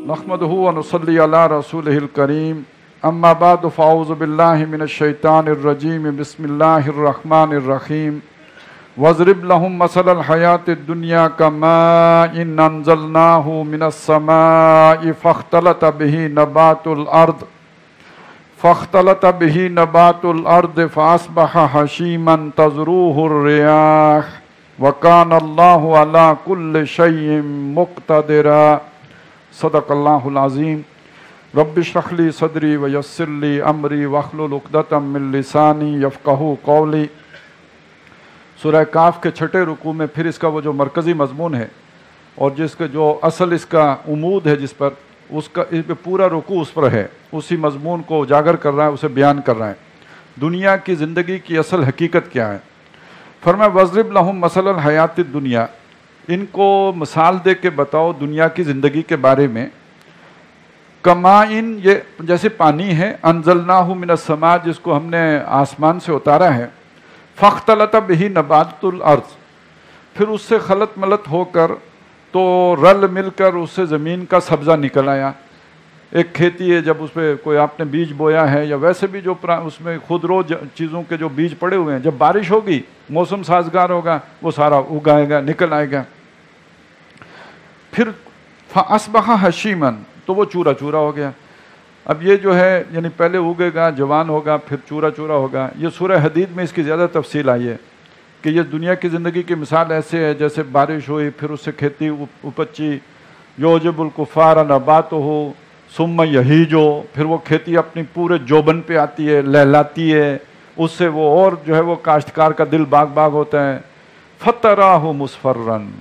नहमदुहु व नुसल्ली अला रसूलिहिल करीम अम्मा बाद फ़ाऊज़ु बिल्लाहि मिनश शैतानिर रजीम बिस्मिल्लाहिर रहमानिर रहीम वज़रिब लहुम मसलल हयातिद दुनिया कमाइन अंज़लनाहु मिनस समाई फ़ख्तलत बिही नबातुल अर्द फ़अस्बह हशीमन तज़रूहुर रियाह व कान अल्लाहु अला कुल्लि शैइन मुक़तदिरा। सदक़ल्लाहुल अज़ीम। रब्बि इश्रह ली सदरी व यस्सिर ली अमरी वहलुल उक़दतम मिन लिसानी यफ़क़हू क़ौली। सूरह काफ के छठे रुकू में फिर इसका वो जो मरकज़ी मज़मून है और जिसके जो असल इसका उमूद है जिस पर उसका इस पर पूरा रुकू उस पर है, उसी मज़मून को उजागर कर रहा है, उसे बयान कर रहा है। दुनिया की ज़िंदगी की असल हकीकत क्या है? फरमाया वज़रिब लहुम मसलल हयातिद दुनिया, इनको मिसाल दे के बताओ दुनिया की ज़िंदगी के बारे में। कमाइन, ये जैसे पानी है, अंज़लनाहु मिनस समा, जिसको हमने आसमान से उतारा है। फ़ख्तलत बिही नबातुल अर्ज़, फिर उससे खलत मलत होकर तो रल मिलकर उससे ज़मीन का सब्ज़ा निकल आया। एक खेती है, जब उस पर कोई आपने बीज बोया है या वैसे भी जो उसमें खुदरो चीज़ों के जो बीज पड़े हुए हैं, जब बारिश होगी, मौसम साजगार होगा, वो सारा उगाएगा, निकल आएगा। फिर फ़अस्बह हशीमन, तो वो चूरा चूरा हो गया। अब ये जो है यानी पहले उगेगा, जवान होगा, फिर चूरा चूरा होगा। ये सूरह हदीद में इसकी ज़्यादा तफसील आई है कि ये दुनिया की ज़िंदगी की मिसाल ऐसे है जैसे बारिश हुई, फिर उससे खेती उपजी, योजिबुल कुफ़ार नबातुहु सुम्मा यहीजो, फिर वो खेती अपनी पूरे जोबन पे आती है, लहलाती है, उससे वो और जो है वो काश्तकार का दिल बाग बाग होता है। फतराहु मुस्फर्रन,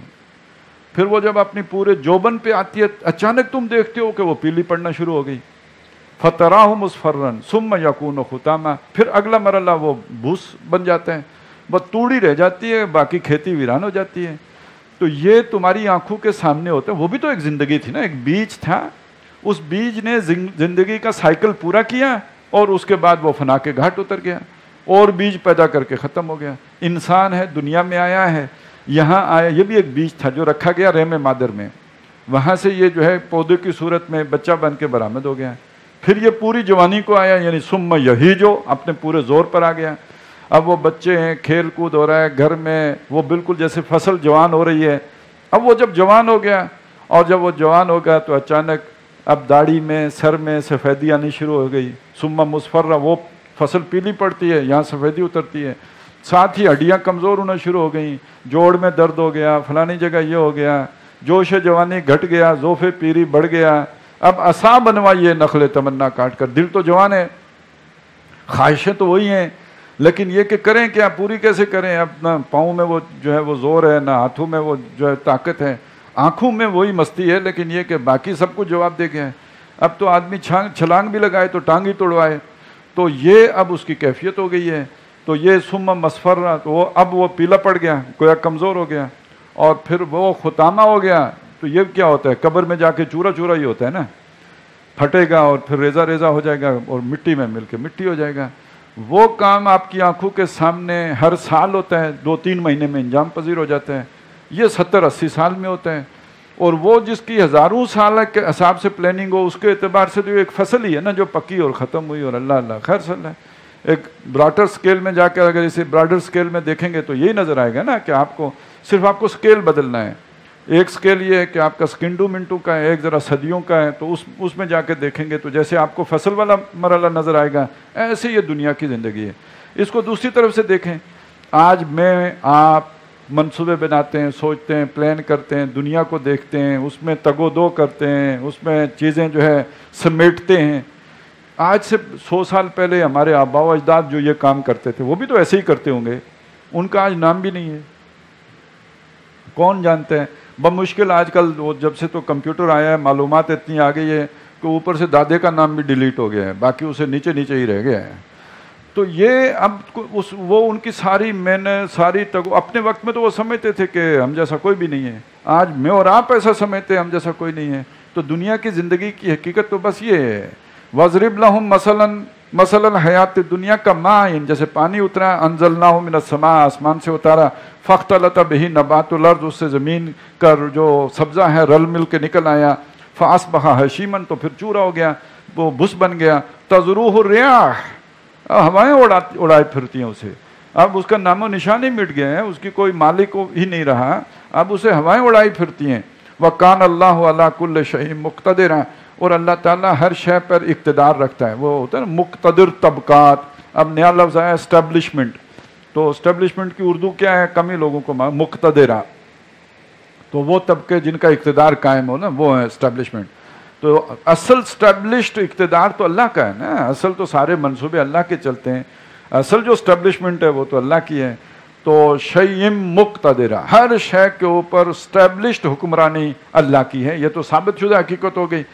फिर वो जब अपनी पूरे जोबन पे आती है, अचानक तुम देखते हो कि वो पीली पड़ना शुरू हो गई। फतराहु मुस्फर्रन सुम्मा यकूनु खुतामा, फिर अगला मरला वो भूस बन जाते हैं, बस तूड़ी रह जाती है, बाकी खेती वीरान हो जाती है। तो ये तुम्हारी आंखों के सामने होता है। वो भी तो एक ज़िंदगी थी ना, एक बीज था, उस बीज ने ज़िंदगी का साइकिल पूरा किया और उसके बाद वो फना के घाट उतर गया और बीज पैदा करके ख़त्म हो गया। इंसान है, दुनिया में आया है, यहाँ आया, ये भी एक बीज था जो रखा गया रहम मादर में, वहाँ से ये जो है पौधे की सूरत में बच्चा बन के बरामद हो गया। फिर ये पूरी जवानी को आया, यानी सुम्मा यही जो अपने पूरे ज़ोर पर आ गया। अब वो बच्चे हैं, खेल कूद हो रहा है घर में, वो बिल्कुल जैसे फसल जवान हो रही है। अब वो जब जवान हो गया, और जब वो जवान हो गया तो अचानक अब दाढ़ी में, सर में सफ़ेदी आनी शुरू हो गई। सुम्मा मुस्फर्रा, वो फसल पीली पड़ती है, यहाँ सफ़ेदी उतरती है, साथ ही हड्डियाँ कमज़ोर होना शुरू हो गई, जोड़ में दर्द हो गया, फलानी जगह ये हो गया, जोश जवानी घट गया, ज़ोफ़े पीरी बढ़ गया। अब असा बनवाइए नखले तमन्ना काट कर, दिल तो जवान है, ख्वाहिशें तो वही हैं, लेकिन ये कि करें क्या, पूरी कैसे करें। अब ना पाँव में वो जो है वो ज़ोर है, ना हाथों में वो जो है ताकत है, आँखों में वही मस्ती है, लेकिन ये कि बाकी सब कुछ जवाब दे के है। अब तो आदमी छलांग भी लगाए तो टांग ही तोड़वाए, तो ये अब उसकी कैफियत हो गई है। तो ये सुम्मा मस्फर्रा, तो वो अब वो पीला पड़ गया, गोया कमज़ोर हो गया, और फिर वो खुतामा हो गया। तो ये क्या होता है, कब्र में जाके चूरा चूरा ही होता है ना, फटेगा और फिर रेजा रेजा हो जाएगा और मिट्टी में मिल के मिट्टी हो जाएगा। वो काम आपकी आंखों के सामने हर साल होता है, 2-3 महीने में इंजाम पजीर हो जाता है। ये 70-80 साल में होता है, और वो जिसकी हज़ारों साल के हिसाब से प्लानिंग हो, उसके एतबार से तो एक फसल ही है ना जो पकी और ख़त्म हुई, और अल्लाह अल्लाह खैर सल है। एक ब्रॉडर स्केल में जाकर अगर इसे ब्रॉडर स्केल में देखेंगे तो यही नज़र आएगा ना कि आपको स्केल बदलना है। एक स्केल ये है कि आपका स्किंडू मिंटू का है, एक ज़रा सदियों का है, तो उसमें जाके देखेंगे तो जैसे आपको फसल वाला मरला नज़र आएगा, ऐसे ये दुनिया की ज़िंदगी है। इसको दूसरी तरफ से देखें, आज मैं आप मंसूबे बनाते हैं, सोचते हैं, प्लान करते हैं, दुनिया को देखते हैं, उसमें तगोदो करते हैं, उसमें चीज़ें जो है समेटते हैं। आज से 100 साल पहले हमारे आबा व अजदाद जो ये काम करते थे, वो भी तो ऐसे ही करते होंगे, उनका आज नाम भी नहीं है, कौन जानते हैं। बमुश्किल आजकल वो जब से तो कंप्यूटर आया है, मालूमात इतनी आ गई है कि ऊपर से दादे का नाम भी डिलीट हो गया है, बाकी उसे नीचे नीचे ही रह गया है। तो ये अब वो उनकी सारी मेहनत, सारी अपने वक्त में तो वो समझते थे कि हम जैसा कोई भी नहीं है। आज मैं और आप ऐसा समझते हैं हम जैसा कोई नहीं है। तो दुनिया की ज़िंदगी की हकीकत तो बस ये है, वज़रिब लहुम मसलन हयात दुनिया का माइन, जैसे पानी उतरा, अंज़लनाहु मिनस समा, आसमान से उतारा, फ़ख्तलत बिही नबातुल अर्ज़, उससे ज़मीन का जो सब्ज़ा है रल मिल के निकल आया, فاصبح حشیمن، تو پھر چورا ہو گیا، وہ بس بن گیا. تزروہ الریاح، ہوائیں اڑائے پھرتی ہیں اسے. اب اس کا نام و نشان ہی مٹ گیا ہے، اس کی کوئی مالک ہی نہیں رہا، اب اسے ہوائیں اڑائی پھرتی ہیں. وَكَانَ اللَّهُ عَلَىٰ كُلِّ شَيْءٍ مُقْتَدِرًا، اور اللہ تعالیٰ ہر شے پر اقتدار رکھتا ہے. وہ ہوتا ہے نا مقتدر طبقات. اب نیا لفظ آیا اسٹیبلشمنٹ، تو اسٹیبلشمنٹ کی اردو کیا ہے؟ کم ہی لوگوں کو مقتدرہ، تو وہ طبقے جن کا اقتدار قائم ہو نا، وہ ہے اسٹیبلشمنٹ. تو اصل اسٹیبلشڈ اقتدار تو اللہ کا ہے نا، اصل تو سارے منصوبے اللہ کے چلتے ہیں، اصل جو اسٹیبلشمنٹ ہے وہ تو اللہ کی ہے. تو شیء مقتدرہ، ہر شے کے اوپر اسٹیبلشڈ حکمرانی اللہ کی ہے. یہ تو ثابت شدہ حقیقت ہو گئی.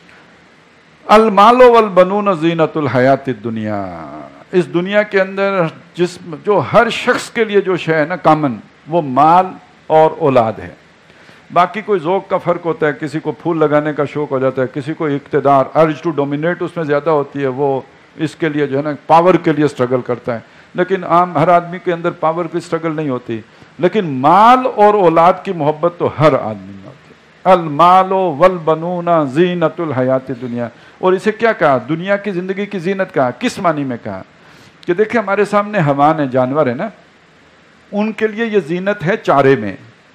المال والبنون زینت الحیات الدنیا، اس دنیا کے اندر جو ہر شخص کے لیے جو شے ہے نا کامن، وہ مال اور اولاد ہے. باقی کوئی ذوق کا فرق ہوتا ہے، کسی کو پھول لگانے کا شوق ہو جاتا ہے، کسی کو اقتدار، ارج ٹو ڈومینیٹ اس میں زیادہ ہوتی ہے، وہ اس کے لیے جو ہے نا پاور کے لیے اسٹرگل کرتا ہے. لیکن عام ہر آدمی کے اندر پاور کی اسٹرگل نہیں ہوتی، لیکن مال اور اولاد کی محبت تو ہر آدمی میں ہوتی ہے. المال والبنون زینت الحیات الدنیا. اور اسے کیا کہا؟ دنیا کی زندگی کی زینت کہا. کس معنی میں کہا؟ کہ دیکھیں ہمارے سامنے حیوان ہیں، جانور ہیں نا، ان کے لیے یہ زینت ہے چارے میں.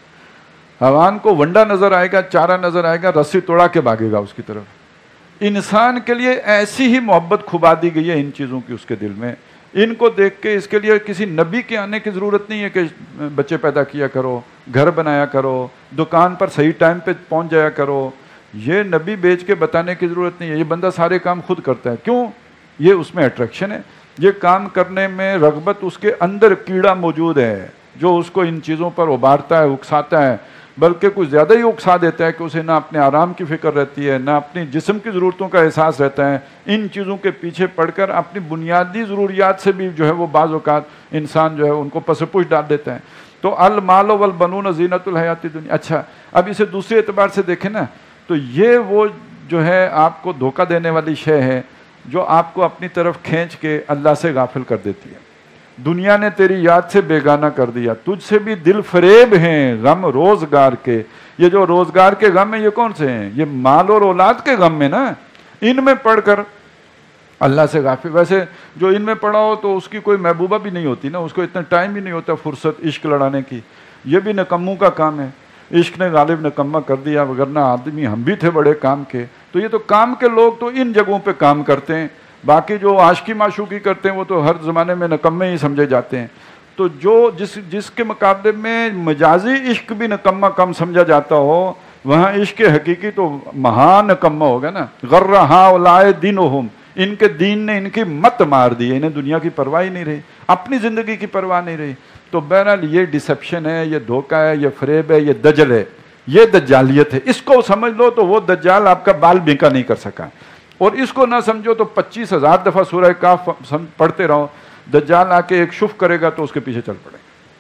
حیوان کو ونڈا نظر آئے گا، چارہ نظر آئے گا، رسی توڑا کے بھاگے گا اس کی طرف. انسان کے لیے ایسی ہی محبت کھبا دی گئی ہے ان چیزوں کی اس کے دل میں. ان کو دیکھ کے اس کے لیے کسی نبی کے آنے کی ضرورت نہیں ہے کہ بچے پیدا کیا کرو، گھر بنایا کرو، دکان پر صحیح ٹائم پہ پہنچ جایا کرو. یہ نبی بیچ کے بتانے کی ضرورت نہیں ہے، یہ بندہ سارے کام خود کرتا ہے. کیوں؟ یہ اس میں اٹریکشن ہے، یہ کام کرنے میں رغبت، اس کے اندر کیڑا موجود ہے جو اس کو ان چیزوں پر ابھارتا ہے، اکساتا ہے، بلکہ کچھ زیادہ ہی اکسا دیتا ہے کہ اسے نہ اپنے آرام کی فکر رہتی ہے، نہ اپنی جسم کی ضرورتوں کا احساس رہتا ہے. ان چیزوں کے پیچھے پڑ کر اپنی بنیادی ضروریات سے بھی جو ہے وہ بعض اوقات انسان جو ہے ان کو پس پوچھ ڈال دیتا ہے. تو المال والبنون زینت الحیات الدنیا. اچھا اب اسے دوسرے اعتبار سے دیکھیں نا، تو یہ وہ جو ہے آپ کو دھوکہ دینے والی شے ہے جو آپ کو اپنی طرف کھینچ کے اللہ سے غافل کر دیتی ہے. دنیا نے تیری یاد سے بیگانہ کر دیا، تجھ سے بھی دل فریب ہیں غم روزگار کے. یہ جو روزگار کے غم ہیں یہ کون سے ہیں؟ یہ مال اور اولاد کے غم میں نا، ان میں پڑھ کر اللہ سے غافل. ویسے جو ان میں پڑھا ہو تو اس کی کوئی محبوبہ بھی نہیں ہوتی نا، اس کو اتنا ٹائم ہی نہیں ہوتا فرصت عشق لڑانے کی. یہ بھی نکموں کا کام ہے، عشق نے غالب نکمہ کر دیا، وگرنہ آدمی ہم بھی تھے بڑے کام کے. تو یہ تو کام کے لوگ تو ان جگہوں پہ کام کرتے ہیں، باقی جو عاشقی معشوقی کرتے ہیں وہ تو ہر زمانے میں نکمے ہی سمجھے جاتے ہیں. تو جو جس کے مقابلے میں مجازی عشق بھی نکمہ کم سمجھا جاتا ہو، وہاں عشق حقیقی تو مہا نکمہ ہوگا نا. غر ہؤلاء دینہم، ان کے دین نے ان کی مت مار دی، انہیں دنیا کی پرواہ ہی نہیں رہی، اپنی زندگی کی پرواہ نہیں رہی. تو بہرحال یہ ڈسپشن ہے، یہ دھوکہ ہے، یہ فریب ہے، یہ دجل ہے، یہ دجالیت ہے. اس کو سمجھ لو تو وہ دجال آپ کا بال بینکا نہیں کر سکا، اور اس کو نہ سمجھو تو 25,000 دفعہ سورہ کہف پڑھتے رہو، دجال آ کے ایک شف کرے گا تو اس کے پیچھے چل پڑے.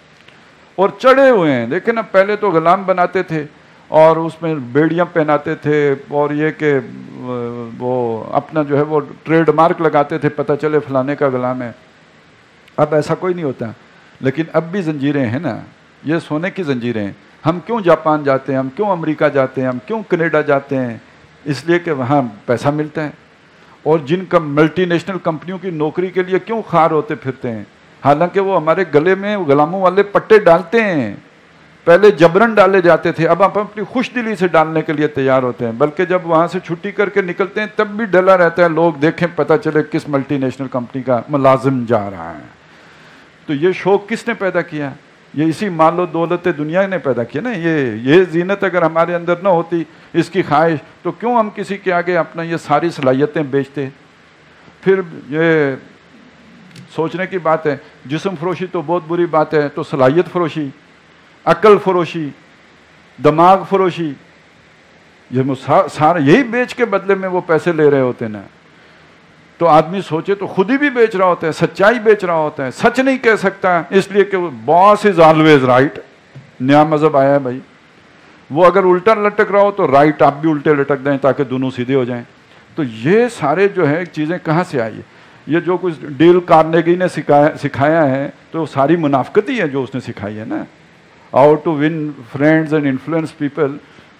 اور چڑھے ہوئے ہیں. دیکھیں نا، پہلے تو غلام بناتے تھے اور اس میں بیڑیاں پہناتے تھے، اور یہ کہ وہ اپنا جو ہے وہ ٹریڈ مارک لگاتے تھے، پتہ چلے فلانے کا غلام ہے. اب ایسا کوئی نہیں ہوتا. لیکن اب بھی زنجیریں ہیں نا، یہ سونے کی زنجیریں ہیں. ہم کیوں جاپان جاتے ہیں، ہم کیوں امریکہ جاتے ہیں، ہم کیوں کینیڈا جاتے ہیں؟ اس لیے کہ وہاں پیسہ ملتا ہے. اور جن کا ملٹی نیشنل کمپنیوں کی نوکری کے لیے کیوں خار ہوتے پھرتے ہیں، حالانکہ وہ ہمارے گلے میں غلاموں والے پٹے ڈالتے ہیں. پہلے جبرن ڈالے جاتے تھے، اب ہم اپنی خوش دلی سے ڈالنے کے لیے تیار ہوتے ہیں. بلکہ جب وہاں سے چھٹی کر کے نکلتے ہیں تب بھی ڈلا رہتا ہے، لوگ دیکھیں پتہ چلے کس ملٹی نیشنل کمپنی کا ملازم جا رہا ہے. تو یہ شوق کس نے پیدا کیا؟ یہ اسی مال و دولت دنیا نے پیدا کیا نا. یہ زینت اگر ہمارے اندر نہ ہوتی، اس کی خواہش، تو کیوں ہم کسی کے آگے اپنا یہ ساری صلاحیتیں بیچتے؟ پھر یہ سوچنے کی بات ہے، جسم فروشی تو بہت بری بات ہے، تو صلاحیت فروشی، عقل فروشی، دماغ فروشی، یہ سارا یہی بیچ کے بدلے میں وہ پیسے لے رہے ہوتے نا. تو آدمی سوچے تو خود ہی بھی بیچ رہا ہوتا ہے، سچائی بیچ رہا ہوتا ہے. سچ نہیں کہہ سکتا اس لیے کہ باس از آلویز رائٹ. نیا مذہب آیا ہے بھائی، وہ اگر الٹا لٹک رہا ہو تو رائٹ آپ بھی الٹے لٹک دیں تاکہ دونوں سیدھے ہو جائیں. تو یہ سارے جو ہے چیزیں کہاں سے آئی؟ یہ جو کچھ ڈیل کارنیگی نے سکھایا ہے تو ساری منافقت ہی ہے جو اس نے سکھائی ہے نا. How to win friends and influence people.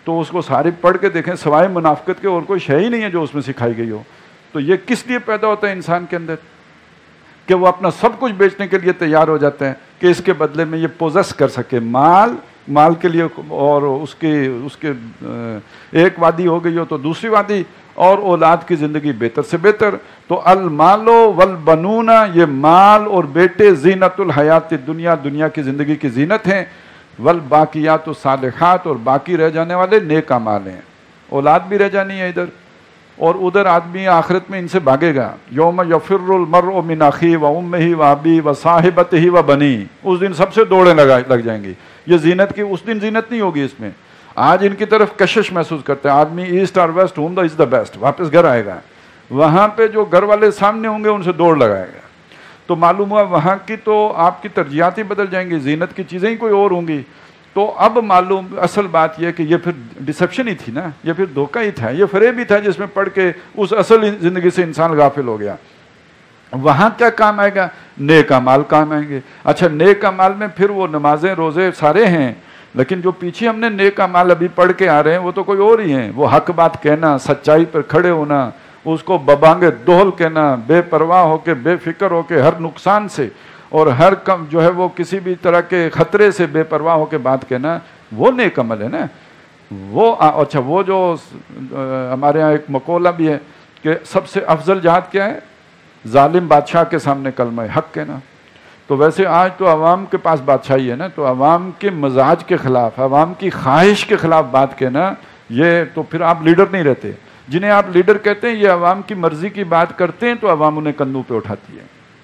تو اس کو ساری پڑھ کے دیکھیں سوائے منافقت کے اور کوئی شے ہی نہیں ہے جو اس میں سکھائی گئی ہو. تو یہ کس لیے پیدا ہوتا ہے انسان کے اندر کہ وہ اپنا سب کچھ بیچنے کے لیے تیار ہو جاتے ہیں کہ اس کے بدلے میں یہ پوزیس کر سکے مال کے لیے, اور اس کے ایک وادی ہو گئی ہو تو دوسری وادی, اور اولاد کی زندگی بہتر سے بہتر. تو المال والبنون, یہ مال اور بیٹے زینت الحیات الدنیا, دنیا کی زندگی کی زینت ہیں. والباقیات الصالحات, اور باقی رہ جانے والے نیک اعمال ہیں. اولاد بھی رہ جانی ہے ادھر, اور ادھر آدمی آخرت میں ان سے بھاگے گا. یوم یفر المرء من اخیہ و امہ و ابیہ و صاحبتہ و بنیہ, اس دن سب سے دوڑیں لگ جائیں گی. یہ زینت کی اس دن زینت نہیں ہوگی اس میں. آج ان کی طرف کشش محسوس کرتے ہیں آدمی, ایسٹ اور west, home the is the best, واپس گھر آئے گا. وہاں پہ جو گھر والے سامنے ہوں گے ان سے دوڑ لگائے گا. تو معلوم ہوا وہاں کی تو آپ کی ترجیحات ہی بدل جائیں گی, زینت کی چیزیں ہی کوئی اور ہوں گی. تو اب معلوم اصل بات یہ کہ یہ پھر ڈسپشن ہی تھی نا, یہ پھر دھوکہ ہی تھا, یہ فریب ہی تھا جس میں پڑھ کے اس اصل زندگی سے انسان غافل ہو گیا. وہاں کیا کام آئے گا؟ نیک اعمال کام آئیں گے. اچھا نیک اعمال میں پھر وہ نمازیں روزے سارے ہیں, لیکن جو پیچھے ہم نے نیک اعمال ابھی پڑھ کے آ رہے ہیں وہ تو کوئی اور ہی ہیں. وہ حق بات کہنا, سچائی پر کھڑے ہونا, اس کو ببانگے دوہل کہنا, بے پرواہ ہو کے, بے فکر ہو کے, ہر نقصان سے اور ہر کم جو ہے وہ کسی بھی طرح کے خطرے سے بے پرواہ ہو کے بات کہنا, وہ نیک عمل ہے نا. وہ اچھا وہ جو ہمارے ہاں ایک مقولہ بھی ہے کہ سب سے افضل جہاد کیا ہے؟ ظالم بادشاہ کے سامنے کلمہ حق کہنا. تو ویسے آج تو عوام کے پاس بادشاہی ہے نا, تو عوام کے مزاج کے خلاف, عوام کی خواہش کے خلاف بات کہنا, یہ تو پھر آپ لیڈر نہیں رہتے. جنہیں آپ لیڈر کہتے ہیں یہ عوام کی مرضی کی بات کرتے ہیں تو عوام انہیں کندھوں پہ اٹھاتی ہے.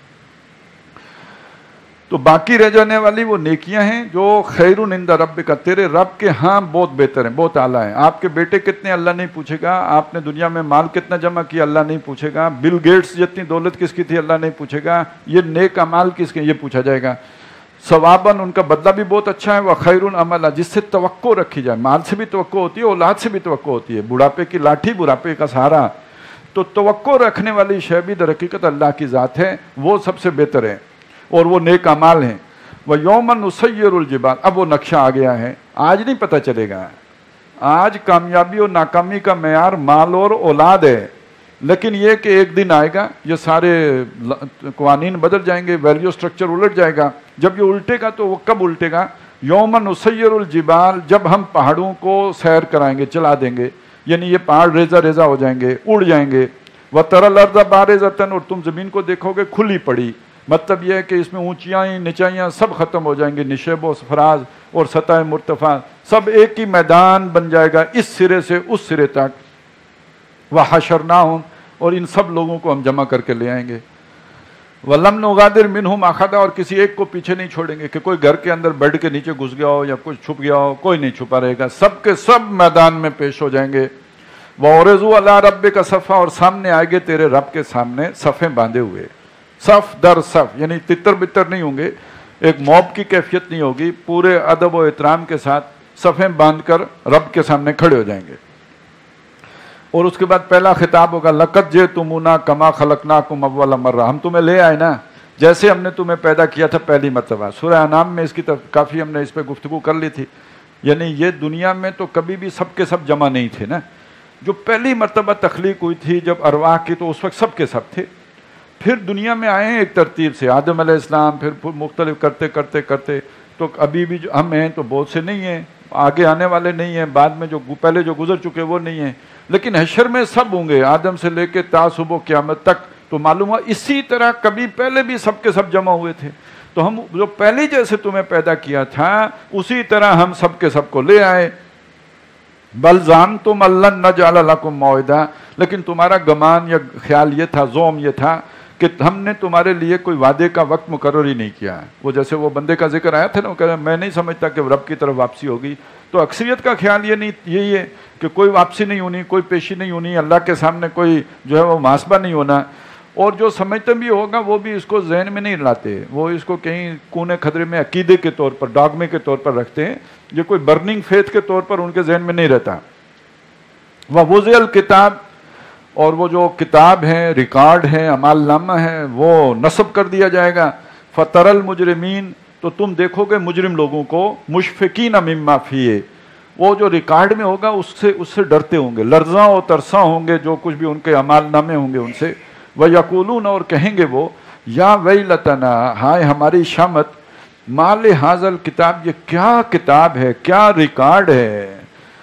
تو باقی رہ جانے والی وہ نیکیاں ہیں جو خیر عند ربک, تیرے رب کے ہاں بہت بہتر ہیں, بہت اعلیٰ ہیں. آپ کے بیٹے کتنے اللہ نہیں پوچھے گا, آپ نے دنیا میں مال کتنا جمع کیا اللہ نہیں پوچھے گا, بل گیٹس جتنی دولت کس کی تھی اللہ نہیں پوچھے گا, یہ نیک اعمال کس کے یہ پوچھا جائے گا. ثواباً ان کا بدلہ بھی بہت اچھا ہے. وہ خیر عملا, جس سے توقع رکھی جائے, مال سے بھی توقع ہوتی ہے, اولاد سے بھی توقع ہوتی ہے. بڑھاپے کی لاٹھی, بڑھاپے کا سہارا, تو توقع رکھنے والی شے بھی در حقیقت اللہ کی ذات ہے, وہ سب سے بہتر ہے اور وہ نیک اعمال ہیں. وَيَوْمَ نُسَيِّرُ الْجِبَالَ, اب وہ نقشہ آ گیا ہے. آج نہیں پتہ چلے گا, آج کامیابی اور ناکامی کا معیار مال اور اولاد ہے, لیکن یہ کہ ایک دن آئے گا یہ سارے قوانین بدل جائیں گے, ویلیو سٹرکچر الٹ جائے گا. جب یہ الٹے گا تو وہ کب الٹے گا؟ یوم نسیر الجبال, جب ہم پہاڑوں کو سیر کرائیں گے, چلا دیں گے, یعنی یہ پہاڑ ریزہ ریزہ ہو جائیں گے, اڑ جائیں گے. وَتَرَى الْأَرْضَ بَارِزَةً, اور تم زمین کو دیکھو گے کھلی پڑی. مطلب یہ ہے کہ اس میں اونچیاں نچائیاں سب ختم ہو جائیں گے, نشیب و فراز اور سطح مرتفع سب ایک ہی میدان بن جائے گا, اس سرے سے اس سرے تک. وَحَشَرْنَاهُمْ, اور ان سب لوگوں کو ہم جمع کر کے لے آئیں گے. وَلَمْ نُغَادِرْ مِنْهُمْ أَحَدًا, اور کسی ایک کو پیچھے نہیں چھوڑیں گے کہ کوئی گھر کے اندر بیڈ کے نیچے گھس گیا ہو یا کچھ چھپ گیا ہو, کوئی نہیں چھپا رہے گا, سب کے سب میدان میں پیش ہو جائیں گے. وَعُرِضُوا عَلَىٰ رَبِّكَ صَفًّا, اور سامنے آئے گے تیرے رب کے سامنے صفیں باندھے ہوئے, صف در صف, یعنی تتر بتر نہیں ہوں گے, ایک موب کی کیفیت نہیں ہوگی, پورے ادب و احترام کے ساتھ صفیں باندھ کر رب کے سامنے کھڑے ہو جائیں گے. اور اس کے بعد پہلا خطاب ہوگا, لَقَدْ جِئْتُمُونَا كَمَا خَلَقْنَاكُمْ أَوَّلَ مَرَّةٍ, ہم تمہیں لے آئے نا جیسے ہم نے تمہیں پیدا کیا تھا پہلی مرتبہ. سورہ انعام میں اس کی کافی ہم نے اس پہ گفتگو کر لی تھی. یعنی یہ دنیا میں تو کبھی بھی سب کے سب جمع نہیں تھے نا, جو پہلی مرتبہ تخلیق ہوئی تھی جب ارواح کی, تو اس وقت سب کے سب تھے. پھر دنیا میں آئے ہیں ایک ترتیب سے, آدم علیہ السلام, پھر مختلف کرتے کرتے کرتے, تو ابھی بھی جو ہم ہیں تو بہت سے نہیں ہیں, آگے آنے والے نہیں ہیں, بعد میں جو پہلے جو گزر چکے وہ نہیں ہیں, لیکن حشر میں سب ہوں گے, آدم سے لے کے تا صبح قیامت تک. تو معلوم ہوا اسی طرح کبھی پہلے بھی سب کے سب جمع ہوئے تھے. تو ہم جو پہلے جیسے تمہیں پیدا کیا تھا اسی طرح ہم سب کے سب کو لے آئے. بل زعمتم ان لن نجعل لکم موعدا, لیکن تمہارا گمان یا خیال یہ تھا, زوم یہ تھا کہ ہم نے تمہارے لیے کوئی وعدے کا وقت مقرر ہی نہیں کیا ہے. وہ جیسے وہ بندے کا ذکر آیا تھا نا, وہ کہہ رہا میں نہیں سمجھتا کہ رب کی طرف واپسی ہوگی. تو اکثریت کا خیال یہی ہے کہ کوئی واپسی نہیں ہونی, کوئی پیشی نہیں ہونی, اللہ کے سامنے کوئی جو ہے وہ محاسبہ نہیں ہونا. اور جو سمجھتے بھی ہوگا وہ بھی اس کو ذہن میں نہیں لاتے, وہ اس کو کہیں کونے خدرے میں عقیدے کے طور پر, ڈاگمے کے طور پر رکھتے ہیں, یہ کوئی برننگ فیتھ کے طور پر ان کے ذہن میں نہیں رہتا. وَوُضِعَ الْكِتَابُ, اور وہ جو کتاب ہے, ریکارڈ ہے, اعمال نامہ ہے, وہ نصب کر دیا جائے گا. فَتَرَى الْمُجْرِمِينَ, تو تم دیکھو گے مجرم لوگوں کو, مُشْفِقِينَ مِمَّا فِيهِ, وہ جو ریکارڈ میں ہوگا اس سے ڈرتے ہوں گے، لرزاں و ترساں ہوں گے جو کچھ بھی ان کے اعمال نامے ہوں گے ان سے. وَيَقُولُونَ اور کہیں گے وہ یا ویلتنا ہائے ہماری شامت مال حاضل کتاب، یہ کیا کتاب ہے، کیا ریکارڈ ہے.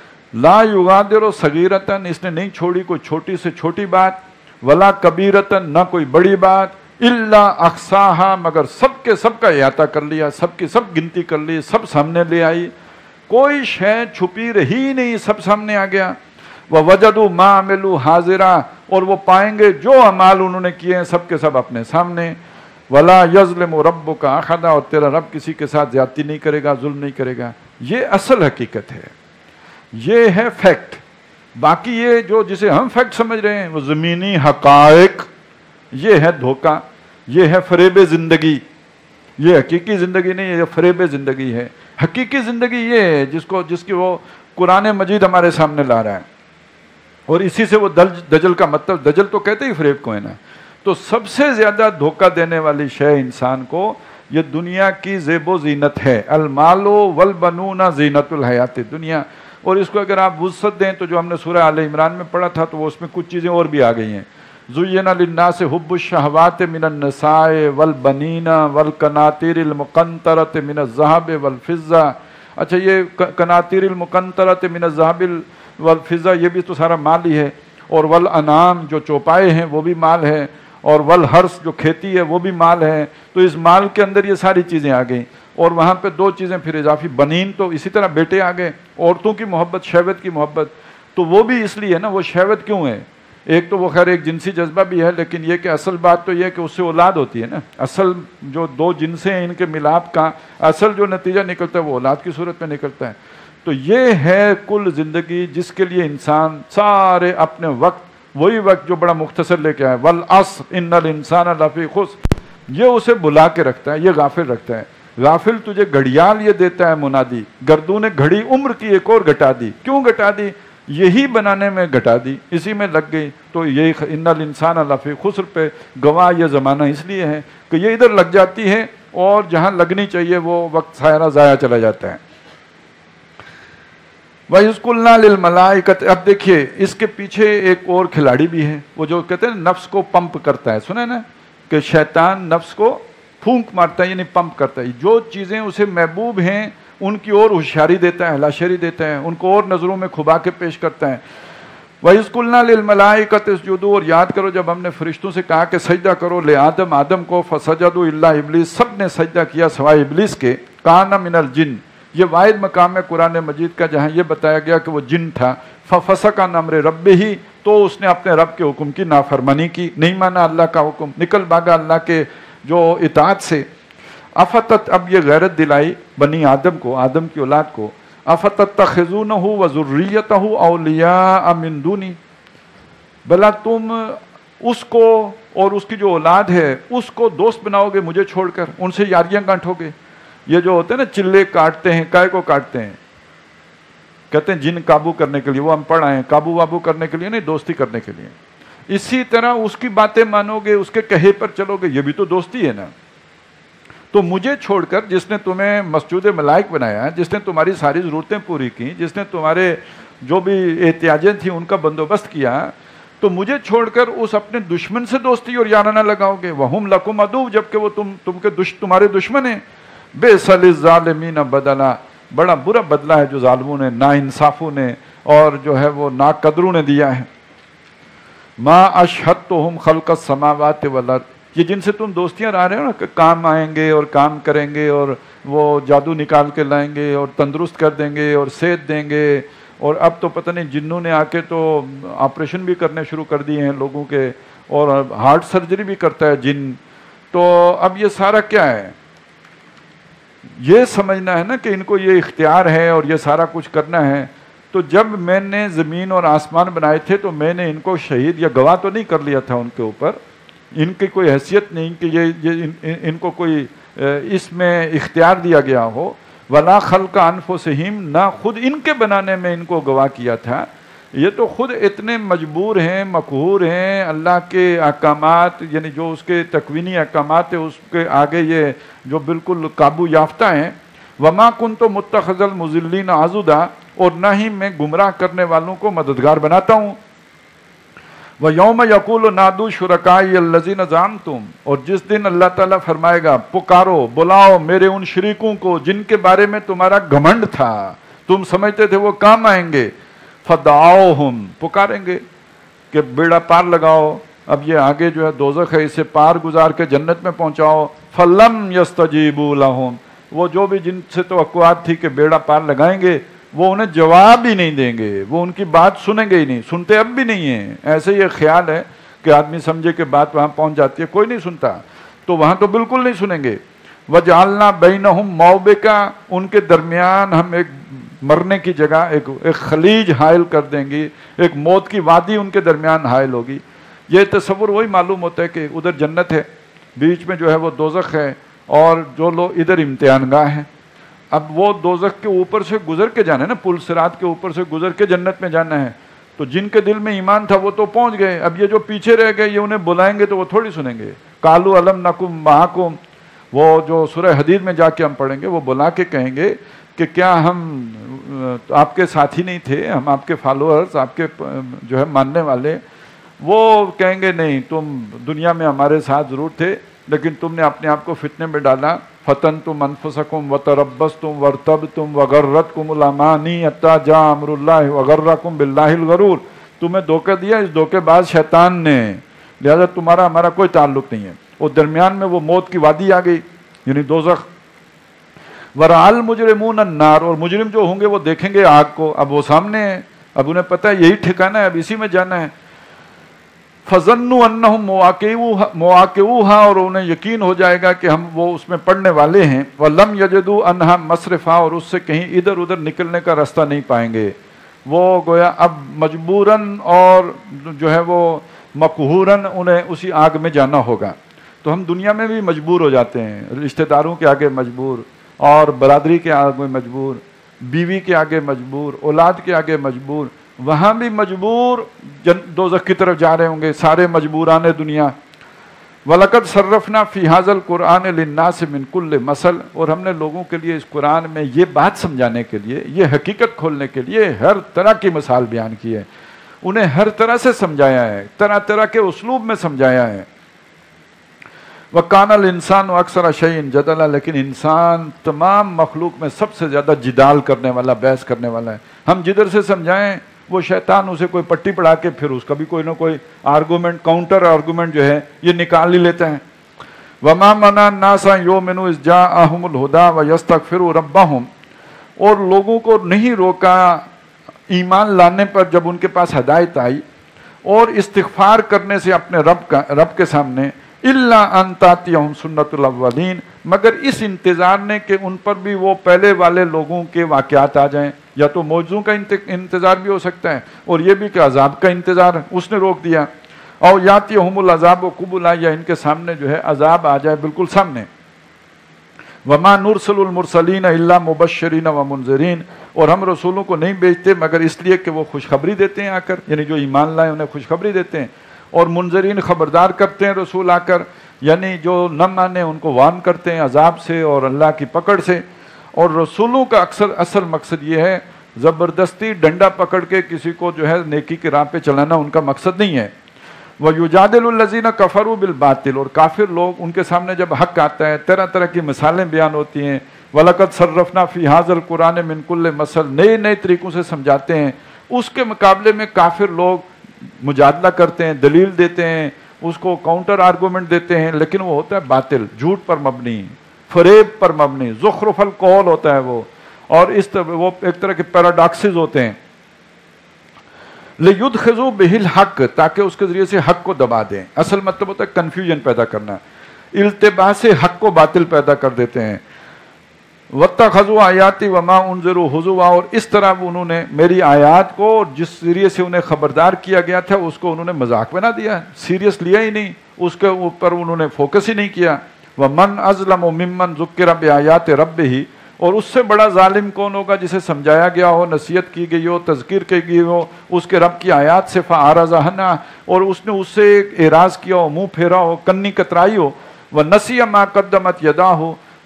لا یغادر صغیرتن اس نے نہیں چھوڑی کوئی چھوٹی سے چھوٹی بات، ولا کبیرتن نہ کوئی بڑی بات، الا احصاها مگر سب کے سب کا احاطہ کر لیا، سب کی سب گنتی کر لی، سب سامنے لے آئی، کوئی شے چھپی رہی نہیں، سب سامنے آ گیا. وَوَجَدُوا مَا عَمِلُوا حَاضِرًا اور وہ پائیں گے جو اعمال انہوں نے کیے ہیں سب کے سب اپنے سامنے. وَلَا يَظْلِمُ رَبُّكَ أَحَدًا اور تیرا رب کسی کے ساتھ زیادتی نہیں کرے گا، ظلم نہیں کرے گا. یہ اصل حقیقت ہے، یہ ہے فیکٹ. باقی یہ جو جسے ہم فیکٹ سمجھ رہے ہیں وہ زمینی حقائق، یہ ہے دھوکہ، یہ ہے فریب زندگی. یہ حقیقی زندگی نہیں ہے، یہ فریب زندگی ہے. حقیقی زندگی یہ ہے جس کی وہ قرآن مجید ہمارے سامنے لا رہا ہے. اور اسی سے وہ دجل کا مطلب، دجل تو کہتے ہی فریب کو ہے نا. تو سب سے زیادہ دھوکہ دینے والی شے انسان کو یہ دنیا کی زیب و زینت ہے. المال والبنون زینت الحیات دنیا. اور اس کو اگر آپ وسعت دیں تو جو ہم نے سورہ آل عمران میں پڑھا تھا تو وہ اس میں کچھ چیزیں اور بھی آ گئی ہیں. زُيِّنَ لِلنَّاسِ حُبُّ الشَّهَوَاتِ مِنَ النِّسَاءِ وَالْبَنِينَ وَالْقَنَاطِيرِ الْمُقَنطَرَةِ مِنَ الذَّهَبِ وَالْفِضَّةِ. اچھا یہ قناطیر المقنطرۃ من الذهب والفضہ یہ بھی تو سارا مال ہی ہے. اور والانعام جو چوپائے ہیں وہ بھی مال ہے، اور والحرث جو کھیتی ہے وہ بھی مال ہے. تو اس مال کے اندر یہ ساری چیزیں آ گئیں. اور وہاں پہ دو چیزیں پھر اضافی، بنین تو اسی طرح بیٹے آ گئے، عورتوں کی محبت، شہوت کی محبت. تو وہ بھی اس لیے نا، وہ شہوت کیوں ہے؟ ایک تو وہ خیر ایک جنسی جذبہ بھی ہے، لیکن یہ کہ اصل بات تو یہ ہے کہ اس سے اولاد ہوتی ہے نا. اصل جو دو جنسیں ہیں ان کے ملاپ کا اصل جو نتیجہ نکلتا ہے وہ اولاد کی صورت میں نکلتا ہے. تو یہ ہے کل زندگی جس کے لیے انسان سارے اپنے وقت، وہی وقت جو بڑا مختصر لے کے آئے، والعصر ان الانسان لفی خسر، یہ اسے بلا کے رکھتا ہے، یہ غافل رکھتا ہے. غافل تجھے گھڑیال یہ دیتا ہے منادی، گردوں نے گھڑی عمر کی ایک اور گھٹا دی. کیوں گھٹا دی؟ یہی بنانے میں گھٹا دی، اسی میں لگ گئی. تو یہی ان الانسان لفی خسر پہ گواہ یہ زمانہ اس لیے ہے کہ یہ ادھر لگ جاتی ہے اور جہاں لگنی چاہیے وہ وقت سارا ضائع چلا جاتا ہے. وَإِذْ قُلْنَا لِلْمَلَائِكَةِ اب دیکھیے اس کے پیچھے ایک اور کھلاڑی بھی ہے، وہ جو کہتے ہیں نفس کو پمپ کرتا ہے. سنے نا کہ شیطان نفس کو پھونک مارتا ہے، یعنی پمپ کرتا ہے. جو چیزیں اسے محبوب ہیں ان کی اور ہوشیاری دیتا ہے، ہلاشری دیتا ہے، ان کو اور نظروں میں کھبا کے پیش کرتا ہے. وَإِذْ قُلْنَا لِلْمَلَائِكَةِ اسْجُدُوا اور یاد کرو جب ہم نے فرشتوں سے کہا کہ سجدہ کرو لآدم آدم کو، فسجدوا الا ابلیس سب نے سجدہ کیا سوائے ابلیس کے. کان من الجن یہ واحد مقام ہے قرآن مجید کا جہاں یہ بتایا گیا کہ وہ جن تھا. ففسق عن امر ربہ تو اس نے اپنے رب کے حکم کی نافرمانی کی، نہیں مانا اللہ کا حکم، نکل بھاگا اللہ کے جو اطاعت سے. افتت اب یہ غیرت دلائی بنی آدم کو، آدم کی اولاد کو. افتتخذونہ وذریتہ اولیاء من دونی بلا تم اس کو اور اس کی جو اولاد ہے اس کو دوست بناؤ گے مجھے چھوڑ کر، ان سے یاریاں گانٹھو گے. یہ جو ہوتے ہیں نا چلے کاٹتے ہیں، کائے کو کاٹتے ہیں؟ کہتے ہیں جن قابو کرنے کے لیے، وہ ہم پڑھ آئے ہیں، قابو وابو کرنے کے لیے نہیں، دوستی کرنے کے لیے. اسی طرح اس کی باتیں مانو گے، اس کے کہے پر چلو گے، یہ بھی تو دوستی ہے نا. تو مجھے چھوڑ کر جس نے تمہیں مسجود ملائک بنایا، جس نے تمہاری ساری ضرورتیں پوری کی، جس نے تمہارے جو بھی احتیاجیں تھیں ان کا بندوبست کیا، تو مجھے چھوڑ کر اس اپنے دشمن سے دوستی اور یارانہ لگاؤ گے. وَهُمْ لَكُمْ عَدُوٌّ جبکہ وہ تمہارے دشمن ہیں. بِئْسَ لِلظَّالِمِينَ بَدَلًا بڑا برا بدلہ ہے جو ظالموں نے، نا انصافوں نے اور جو ہے وہ ناقدروں نے دیا ہے. مَا أَشْهَدتُّهُمْ خَلْقَ السَّمَاوَاتِ وَالْأَرْضِ یہ جن سے تم دوستیاں لا رہے ہو نا کہ کام آئیں گے اور کام کریں گے اور وہ جادو نکال کے لائیں گے اور تندرست کر دیں گے اور صحت دیں گے، اور اب تو پتہ نہیں جنوں نے آ کے تو آپریشن بھی کرنے شروع کر دیے ہیں لوگوں کے، اور ہارٹ سرجری بھی کرتا ہے جن. تو اب یہ سارا کیا ہے؟ یہ سمجھنا ہے نا کہ ان کو یہ اختیار ہے اور یہ سارا کچھ کرنا ہے. تو جب میں نے زمین اور آسمان بنائے تھے تو میں نے ان کو شہید یا گواہ تو نہیں کر لیا تھا ان کے اوپر، ان کی کوئی حیثیت نہیں کہ یہ ان کو کوئی اس میں اختیار دیا گیا ہو. ولا خلق انفسہم نہ خود ان کے بنانے میں ان کو گواہ کیا تھا. یہ تو خود اتنے مجبور ہیں، مقہور ہیں اللہ کے احکامات، یعنی جو اس کے تکوینی احکامات ہیں اس کے آگے یہ جو بالکل قابو یافتہ ہیں. वमा कुन्तु मुत्तखिज़ल मुज़िल्लीन अज़ुदा, और न ही मैं गुमराह करने वालों को मददगार बनाता हूँ। व यौम यक़ूलु नादू शुरकाई अल्लज़ीना ज़अमतुम, और जिस दिन अल्लाह ताला फरमाएगा पुकारो बुलाओ मेरे उन शरीकों को जिनके बारे में तुम्हारा घमंड था, तुम समझते थे वो काम आएंगे। फदआओहुम, पुकारेंगे कि बेड़ा पार लगाओ, अब ये आगे जो है दोज़ख है, इसे पार गुजार के जन्नत में पहुंचाओ। फलम यस्तजीबू लहुम, वो जो भी जिनसे तवक्कुआत थी कि बेड़ा पार लगाएंगे, वो उन्हें जवाब ही नहीं देंगे, वो उनकी बात सुनेंगे ही नहीं, सुनते अब भी नहीं है। ऐसे ये ख्याल है कि आदमी समझे कि बात वहाँ पहुँच जाती है, कोई नहीं सुनता, तो वहाँ तो बिल्कुल नहीं सुनेंगे। वजअलना बैनहुम मौबिका, उनके दरमियान हम एक मरने की जगह एक खलीज हायल कर देंगी, एक मौत की वादी उनके दरमियान हायल होगी। ये तस्वुर वही मालूम होता है कि उधर जन्नत है, बीच में जो है वो दोज़ख है, और जो लोग इधर इम्तिहानगाह है। अब वो दोज़ख के ऊपर से गुजर के जाना है ना, पुल सिरात के ऊपर से गुजर के जन्नत में जाना है, तो जिनके दिल में ईमान था वो तो पहुंच गए। अब ये जो पीछे रह गए, ये उन्हें बुलाएंगे तो वो थोड़ी सुनेंगे। कालू अलम नकुम माकुम, वो जो सूरह हदीद में जाके हम पढ़ेंगे, वो बुला के कहेंगे कि क्या हम आपके साथी नहीं थे, हम आपके फॉलोअर्स, आपके जो है मानने वाले। वो कहेंगे नहीं, तुम दुनिया में हमारे साथ ज़रूर थे, लेकिन तुमने अपने आप को फितने में डाला। फतन तुम अनफुसकुम वतरब्बस तुम वरतब तुम वगर्रतकुमुल अमानी हत्ता जा अमरुल्लाह वगर्रकुम बिल्लाहिल गरूर, तुम्हें धोखा दिया इस धोखेबाज शैतान ने, लिहाजा तुम्हारा हमारा कोई ताल्लुक नहीं है। और दरमियान में वो मौत की वादी आ गई, यानी दोज़ख। वराल मुजरिमून अन्नार, और मुजरिम जो होंगे वो देखेंगे आग को, अब वो सामने है, अब उन्हें पता है यही ठिकाना है, अब इसी में जाना है। फज़न्नु अन्नहुम मुआक़िऊहा, और उन्हें यकीन हो जाएगा कि हम वो उसमें पढ़ने वाले हैं। वलम यजदू अन्हा मसरफ़ा, और उससे कहीं इधर उधर निकलने का रास्ता नहीं पाएंगे। वो गोया अब मजबूरन और जो है वो मकहूरन उन्हें उसी आग में जाना होगा। तो हम दुनिया में भी मजबूर हो जाते हैं, रिश्तेदारों के आगे मजबूर, और बरादरी के आगे मजबूर, बीवी के आगे मजबूर, औलाद के आगे मजबूर, वहाँ भी मजबूर दोज़ख की तरफ जा रहे होंगे सारे मजबूरान दुनिया। वलकद सर्रफना फ़ी हाज़ल कुरान लिन्नास मिन कुल्ल मसल, और हमने लोगों के लिए इस कुरान में ये बात समझाने के लिए, ये हकीकत खोलने के लिए हर तरह की मिसाल बयान की है, उन्हें हर तरह से समझाया है, तरह तरह के उसलूब में समझाया है। वकानल इंसान अक्सर शयइन जदला, लेकिन इंसान तमाम मखलूक में सबसे ज़्यादा जिदाल करने वाला, बहस करने वाला है। हम जिधर से समझाएं वो शैतान उसे कोई पट्टी पढ़ा के फिर उसका भी कोई ना कोई आर्गूमेंट, काउंटर आर्गूमेंट जो है ये निकाल ही लेते हैं। वमा मना नासा योमिनु इज़ जाअहुमुल हुदा व यस्तगफिरु रब्बहुम, और लोगों को नहीं रोका ईमान लाने पर जब उनके पास हदायत आई और इस्तिग़फ़ार करने से अपने रब के सामने, इल्ला अन तातियहुम सुन्नतुल अव्वलीन, मगर इस इंतज़ार ने कि उन पर भी वो पहले वाले लोगों के वाक़यात आ जाएं। या तो मौजू का इंतज़ार भी हो सकता है, और ये भी कि अज़ाब का इंतज़ार उसने रोक दिया। और यातियहुमुल अज़ाब व क़ुबुला, या इनके सामने जो है अज़ाब आ जाए बिल्कुल सामने। वमा नुरसिलुल मुरसलीन इल्ला मुबश्शिरीन व मुनज़िरीन, और हम रसूलों को नहीं भेजते मगर इसलिए कि वो खुशखबरी देते हैं आकर, यानी जो ईमान लाए उन्हें खुशखबरी देते हैं, और मुनज़िरीन खबरदार करते हैं रसूल आकर, यानी जो न माने उनको वार्न करते हैं अजाब से और अल्लाह की पकड़ से। और रसूलों का अक्सर असल मकसद ये है, ज़बरदस्ती डंडा पकड़ के किसी को जो है नेकी के राह पे चलाना उनका मकसद नहीं है। व युजादिलुल्लज़ीना कफ़रू बिल बातिल, और काफिर लोग उनके सामने जब हक आता है तरह तरह की मिसालें बयान होती हैं। वलक़द सर्रफ़ना फ़ी हाज़ल कुरान मिन कुल्ल मसल, नए नए तरीक़ों से समझाते हैं, उसके मुकाबले में काफिर लोग मुजादला करते हैं, दलील देते हैं, उसको काउंटर आर्गूमेंट देते हैं, लेकिन वो होता है बातिल, झूठ पर मबनी, फरेब पर मबनी, ज़ुख़्रुफ़ल क़ौल होता है वो, और इस तरह वो एक तरह के पैराडॉक्सेस होते हैं। लियुदख़िज़ू बिहिल हक़, ताकि उसके ज़रिए से हक़ को दबा दें। असल मतलब होता है कन्फ्यूजन पैदा करना, इल्तिबास से हक़ को बातिल पैदा कर देते हैं। वत्तख़ज़ू आयाती वमा उनज़िरू हुज़ुवा, और इस तरह उन्होंने मेरी आयात को जिस ज़रिए से उन्हें ख़बरदार किया गया था उसको उन्होंने मजाक बना दिया, सीरियस लिया ही नहीं, उसके ऊपर उन्होंने फोकस ही नहीं किया। वमन अज़लमु मिम्मन ज़ुक्किरा बिआयाति रब्बिही, और उससे बड़ा जालिम कौन होगा जिसे समझाया गया हो, नसीहत की गई हो, तज़कीर की गई हो उसके रब की आयात से, फ़अरज़अन्हा, और उसने उससे एराज़ किया हो, मुँह फेरा हो, कन्नी कतराई हो। व नसिया मा क़द्दमत यदाहु,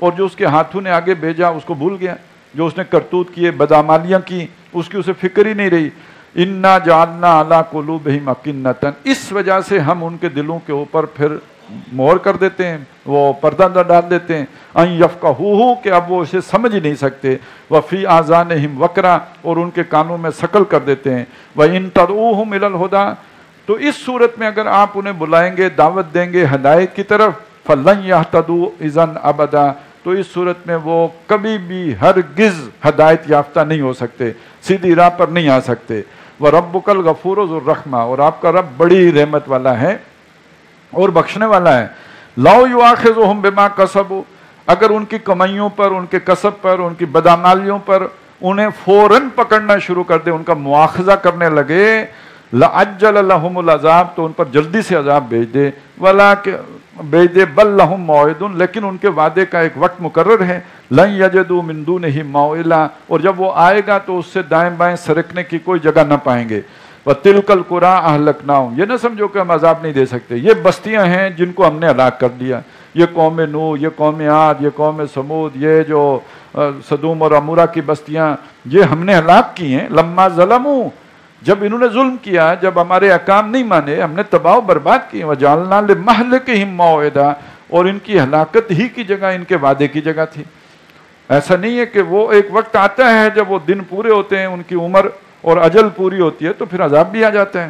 اور جو اس کے ہاتھوں نے آگے بھیجا اس کو بھول گیا، جو اس نے کرتوت کیے، بدعمالیاں کی، اس کی اسے فکر ہی نہیں رہی۔ انا جعلنا علی قلوبہم اکنۃ، اس وجہ سے ہم ان کے دلوں کے اوپر پھر مہر کر دیتے ہیں، وہ پردہ ڈال دیتے ہیں، ان یفقہوہ، کہ اب وہ اسے سمجھ ہی نہیں سکتے، وفی آذانہم وقرا، اور ان کے کانوں میں ثقل کر دیتے ہیں، وان تدعوہم الی الہدی، تو اس صورت میں اگر آپ انہیں بلائیں گے، دعوت دیں گے ہدایت کی طرف، فلن یہتدوا اذا ابدا، تو اس صورت میں وہ کبھی بھی ہرگز ہدایت یافتہ نہیں ہو سکتے، سیدھی راہ پر نہیں آ سکتے۔ وَرَبُّكَ الْغَفُورُ ذُو الرَّحْمَةِ، اور آپ کا رب بڑی رحمت والا ہے اور بخشنے والا ہے۔ لَوْ يُؤَاخِذُهُم بِمَا كَسَبُوا، اگر ان کی کمائیوں پر، ان کے کسب پر، ان کی بدعمالیوں پر انہیں فوراً پکڑنا شروع کر دے، ان کا مواخذہ کرنے لگے، لَعَجَّلَ لَهُمُ الْعَذَابَ، تو ان پر جلدی سے عذاب بھیج دے، بھیج دے، بل لہم موعد، لیکن ان کے وعدے کا ایک وقت مقرر ہے، لن یجدوا من دونہ موئلا، اور جب وہ آئے گا تو اس سے دائیں بائیں سرکنے کی کوئی جگہ نہ پائیں گے۔ وَتِلْكَ الْقُرَىٰ أَهْلَكْنَاهُمْ، یہ نہ سمجھو کہ ہم عذاب نہیں دے سکتے، یہ بستیاں ہیں جن کو ہم نے ہلاک کر دیا، یہ قوم نوح، یہ قوم عاد، یہ قوم سمود، یہ جو سدوم اور عمورہ کی بستیاں، یہ ہم نے ہلاک کی ہیں۔ لما ظلموا، جب انہوں نے ظلم کیا، جب ہمارے احکام نہیں مانے، ہم نے تباہ و برباد کیے۔ وَجَعَلْنَا لِمَهْلِكِهِمْ مَوْعِدًا، اور ان کی ہلاکت ہی کی جگہ ان کے وعدے کی جگہ تھی۔ ایسا نہیں ہے کہ وہ ایک وقت آتا ہے جب وہ دن پورے ہوتے ہیں، ان کی عمر اور اجل پوری ہوتی ہے تو پھر عذاب بھی آ جاتا ہے۔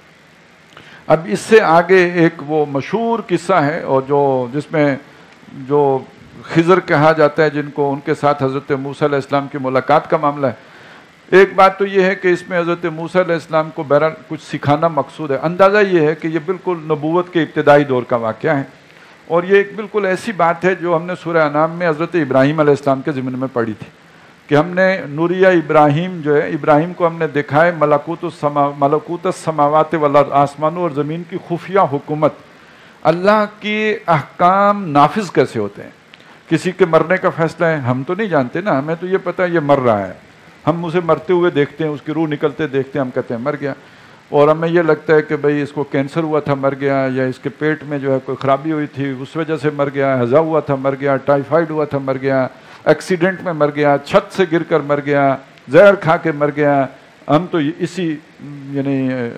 اب اس سے آگے ایک وہ مشہور قصہ ہے، اور جس میں جو خضر کہا جاتا ہے، جن کو ان کے ساتھ حضرت موسیٰ علیہ السلام کی ملاقات کا معاملہ ہے۔ ایک بات تو یہ ہے کہ اس میں حضرت موسیٰ علیہ السلام کو بہرحال کچھ سکھانا مقصود ہے۔ اندازہ یہ ہے کہ یہ بالکل نبوت کے ابتدائی دور کا واقعہ ہے، اور یہ ایک بالکل ایسی بات ہے جو ہم نے سورہ انعام میں حضرت ابراہیم علیہ السلام کے ضمن میں پڑھی تھی، کہ ہم نے نوریہ ابراہیم جو ہے، ابراہیم کو ہم نے دکھائے ملکوت السماوات والارض، آسمانوں اور زمین کی خفیہ حکومت، اللہ کے احکام نافذ کیسے ہوتے ہیں۔ کسی کے مرنے کا فیصلہ ہے، ہم تو نہیں جانتے نا، ہمیں تو یہ پتہ ہے یہ مر رہا ہے، ہم اسے مرتے ہوئے دیکھتے ہیں، اس کی روح نکلتے دیکھتے ہیں، ہم کہتے ہیں مر گیا، اور ہمیں یہ لگتا ہے کہ بھئی اس کو کینسر ہوا تھا مر گیا، یا اس کے پیٹ میں جو ہے کوئی خرابی ہوئی تھی اس وجہ سے مر گیا، ہضا ہوا تھا مر گیا، ٹائیفائڈ ہوا تھا مر گیا، ایکسیڈنٹ میں مر گیا، چھت سے گر کر مر گیا، زہر کھا کے مر گیا۔ ہم تو اسی یعنی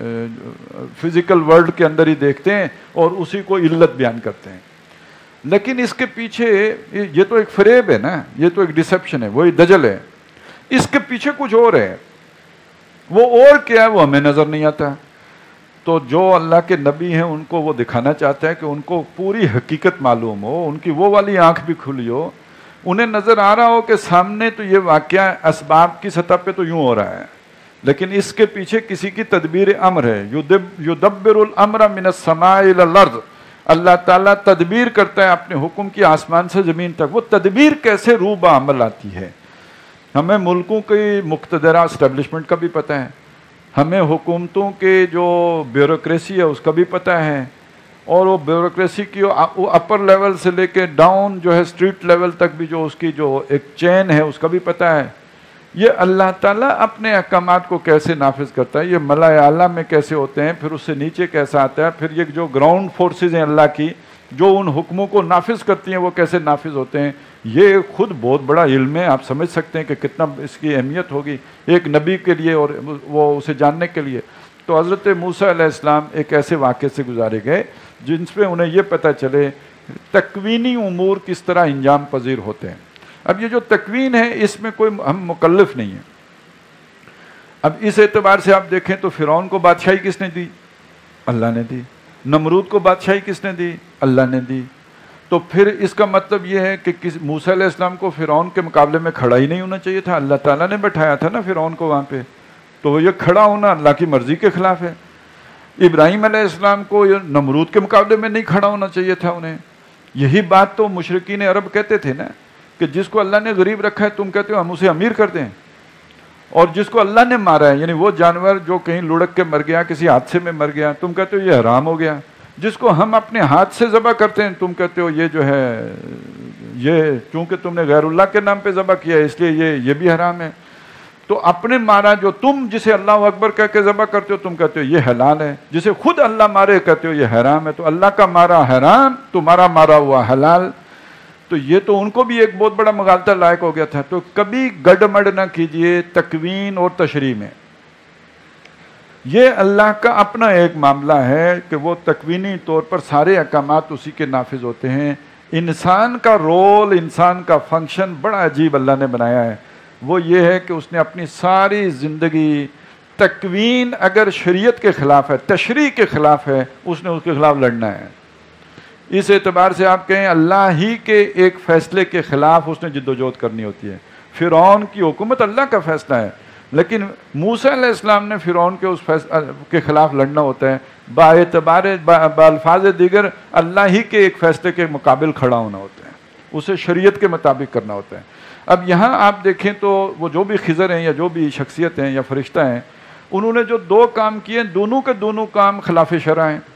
فزیکل ورلڈ کے اندر ہی دیکھتے ہیں اور اسی کو علت بیان کرتے ہیں، لیکن اس کے پیچھے یہ تو ایک فریب ہے نا، یہ تو ایک ڈسیپشن ہے، وہی دجل ہے، اس کے پیچھے کچھ اور ہے، وہ اور کیا ہے وہ ہمیں نظر نہیں آتا۔ تو جو اللہ کے نبی ہیں ان کو وہ دکھانا چاہتا ہے کہ ان کو پوری حقیقت معلوم ہو، ان کی وہ والی آنکھ بھی کھلی ہو، انہیں نظر آ رہا ہو کہ سامنے تو یہ واقعہ اسباب کی سطح پہ تو یوں ہو رہا ہے، لیکن اس کے پیچھے کسی کی تدبیر امر ہے۔ یدبر الامر من السماء الى الارض، اللہ تعالیٰ تدبیر کرتا ہے اپنے حکم کی آسمان سے زمین تک۔ وہ تدبیر کیسے روح بعمل آتی ہے، ہمیں ملکوں کی مقتدرہ اسٹیبلشمنٹ کا بھی پتہ ہے، ہمیں حکومتوں کے جو بیوروکریسی ہے اس کا بھی پتہ ہے، اور وہ بیوروکریسی کی اپر لیول سے لے کے ڈاؤن جو ہے اسٹریٹ لیول تک بھی جو اس کی جو ایک چین ہے اس کا بھی پتہ ہے۔ یہ اللہ تعالیٰ اپنے احکامات کو کیسے نافذ کرتا ہے، یہ ملائے اعلیٰ میں کیسے ہوتے ہیں، پھر اس سے نیچے کیسا آتا ہے، پھر یہ جو گراؤنڈ فورسز ہیں اللہ کی جو ان حکموں کو نافذ کرتی ہیں وہ کیسے نافذ ہوتے ہیں، یہ خود بہت بڑا علم ہے۔ آپ سمجھ سکتے ہیں کہ کتنا اس کی اہمیت ہوگی ایک نبی کے لیے اور وہ اسے جاننے کے لیے۔ تو حضرت موسیٰ علیہ السلام ایک ایسے واقعے سے گزارے گئے جن سے انہیں یہ پتہ چلے تکوینی امور کس طرح انجام پذیر ہوتے ہیں۔ اب یہ جو تکوین ہے اس میں کوئی ہم مکلف نہیں ہیں۔ اب اس اعتبار سے آپ دیکھیں تو فرعون کو بادشاہی کس نے دی؟ اللہ نے دی۔ نمرود کو بادشاہی کس نے دی؟ اللہ نے دی۔ تو پھر اس کا مطلب یہ ہے کہ موسیٰ علیہ السلام کو فرعون کے مقابلے میں کھڑا ہی نہیں ہونا چاہیے تھا، اللہ تعالیٰ نے بٹھایا تھا نا فرعون کو وہاں پہ، تو یہ کھڑا ہونا اللہ کی مرضی کے خلاف ہے۔ ابراہیم علیہ السلام کو یہ نمرود کے مقابلے میں نہیں کھڑا ہونا چاہیے تھا انہیں۔ یہی بات تو مشرکین عرب کہتے تھے نا کہ جس کو اللہ نے غریب رکھا ہے تم کہتے ہو ہم اسے امیر کر دیں، اور جس کو اللہ نے مارا ہے یعنی وہ جانور جو کہیں لڑک کے مر گیا، کسی حادثے میں مر گیا، تم کہتے ہو یہ حرام ہو گیا۔ جس کو ہم اپنے ہاتھ سے ذبح کرتے ہیں تم کہتے ہو یہ جو ہے یہ چونکہ تم نے غیر اللہ کے نام پہ ذبح کیا ہے اس لیے یہ بھی حرام ہے۔ تو اپنے مارا جو تم جسے اللہ اکبر کہہ کے ذبح کرتے ہو تم کہتے ہو یہ حلال ہے، جسے خود اللہ مارے کہتے ہو یہ حرام ہے۔ تو اللہ کا مارا حرام، تمہارا مارا ہوا حلال۔ تو یہ تو ان کو بھی ایک بہت بڑا مغالطہ لائق ہو گیا تھا. تو کبھی گڑمڑ نہ کیجئے تکوین اور تشریح میں. یہ اللہ کا اپنا ایک معاملہ ہے کہ وہ تکوینی طور پر سارے احکامات اسی کے نافذ ہوتے ہیں. انسان کا رول، انسان کا فنکشن بڑا عجیب اللہ نے بنایا ہے. وہ یہ ہے کہ اس نے اپنی ساری زندگی، تکوین اگر شریعت کے خلاف ہے، تشریح کے خلاف ہے، اس نے اس کے خلاف لڑنا ہے. اس اعتبار سے آپ کہیں اللہ ہی کے ایک فیصلے کے خلاف اس نے جدوجہد کرنی ہوتی ہے. فرعون کی حکومت اللہ کا فیصلہ ہے، لیکن موسیٰ علیہ السلام نے فرعون کے اس فیصلے کے خلاف لڑنا ہوتا ہے. بالفاظ دیگر اللہ ہی کے ایک فیصلے کے مقابل کھڑا ہونا ہوتا ہے، اسے شریعت کے مطابق کرنا ہوتا ہے. اب یہاں آپ دیکھیں تو وہ جو بھی خضر ہیں یا جو بھی شخصیت ہیں یا فرشتہ ہیں، انہوں نے جو دو کام کیے، دونوں کے دونوں کام خلاف شرع ہیں.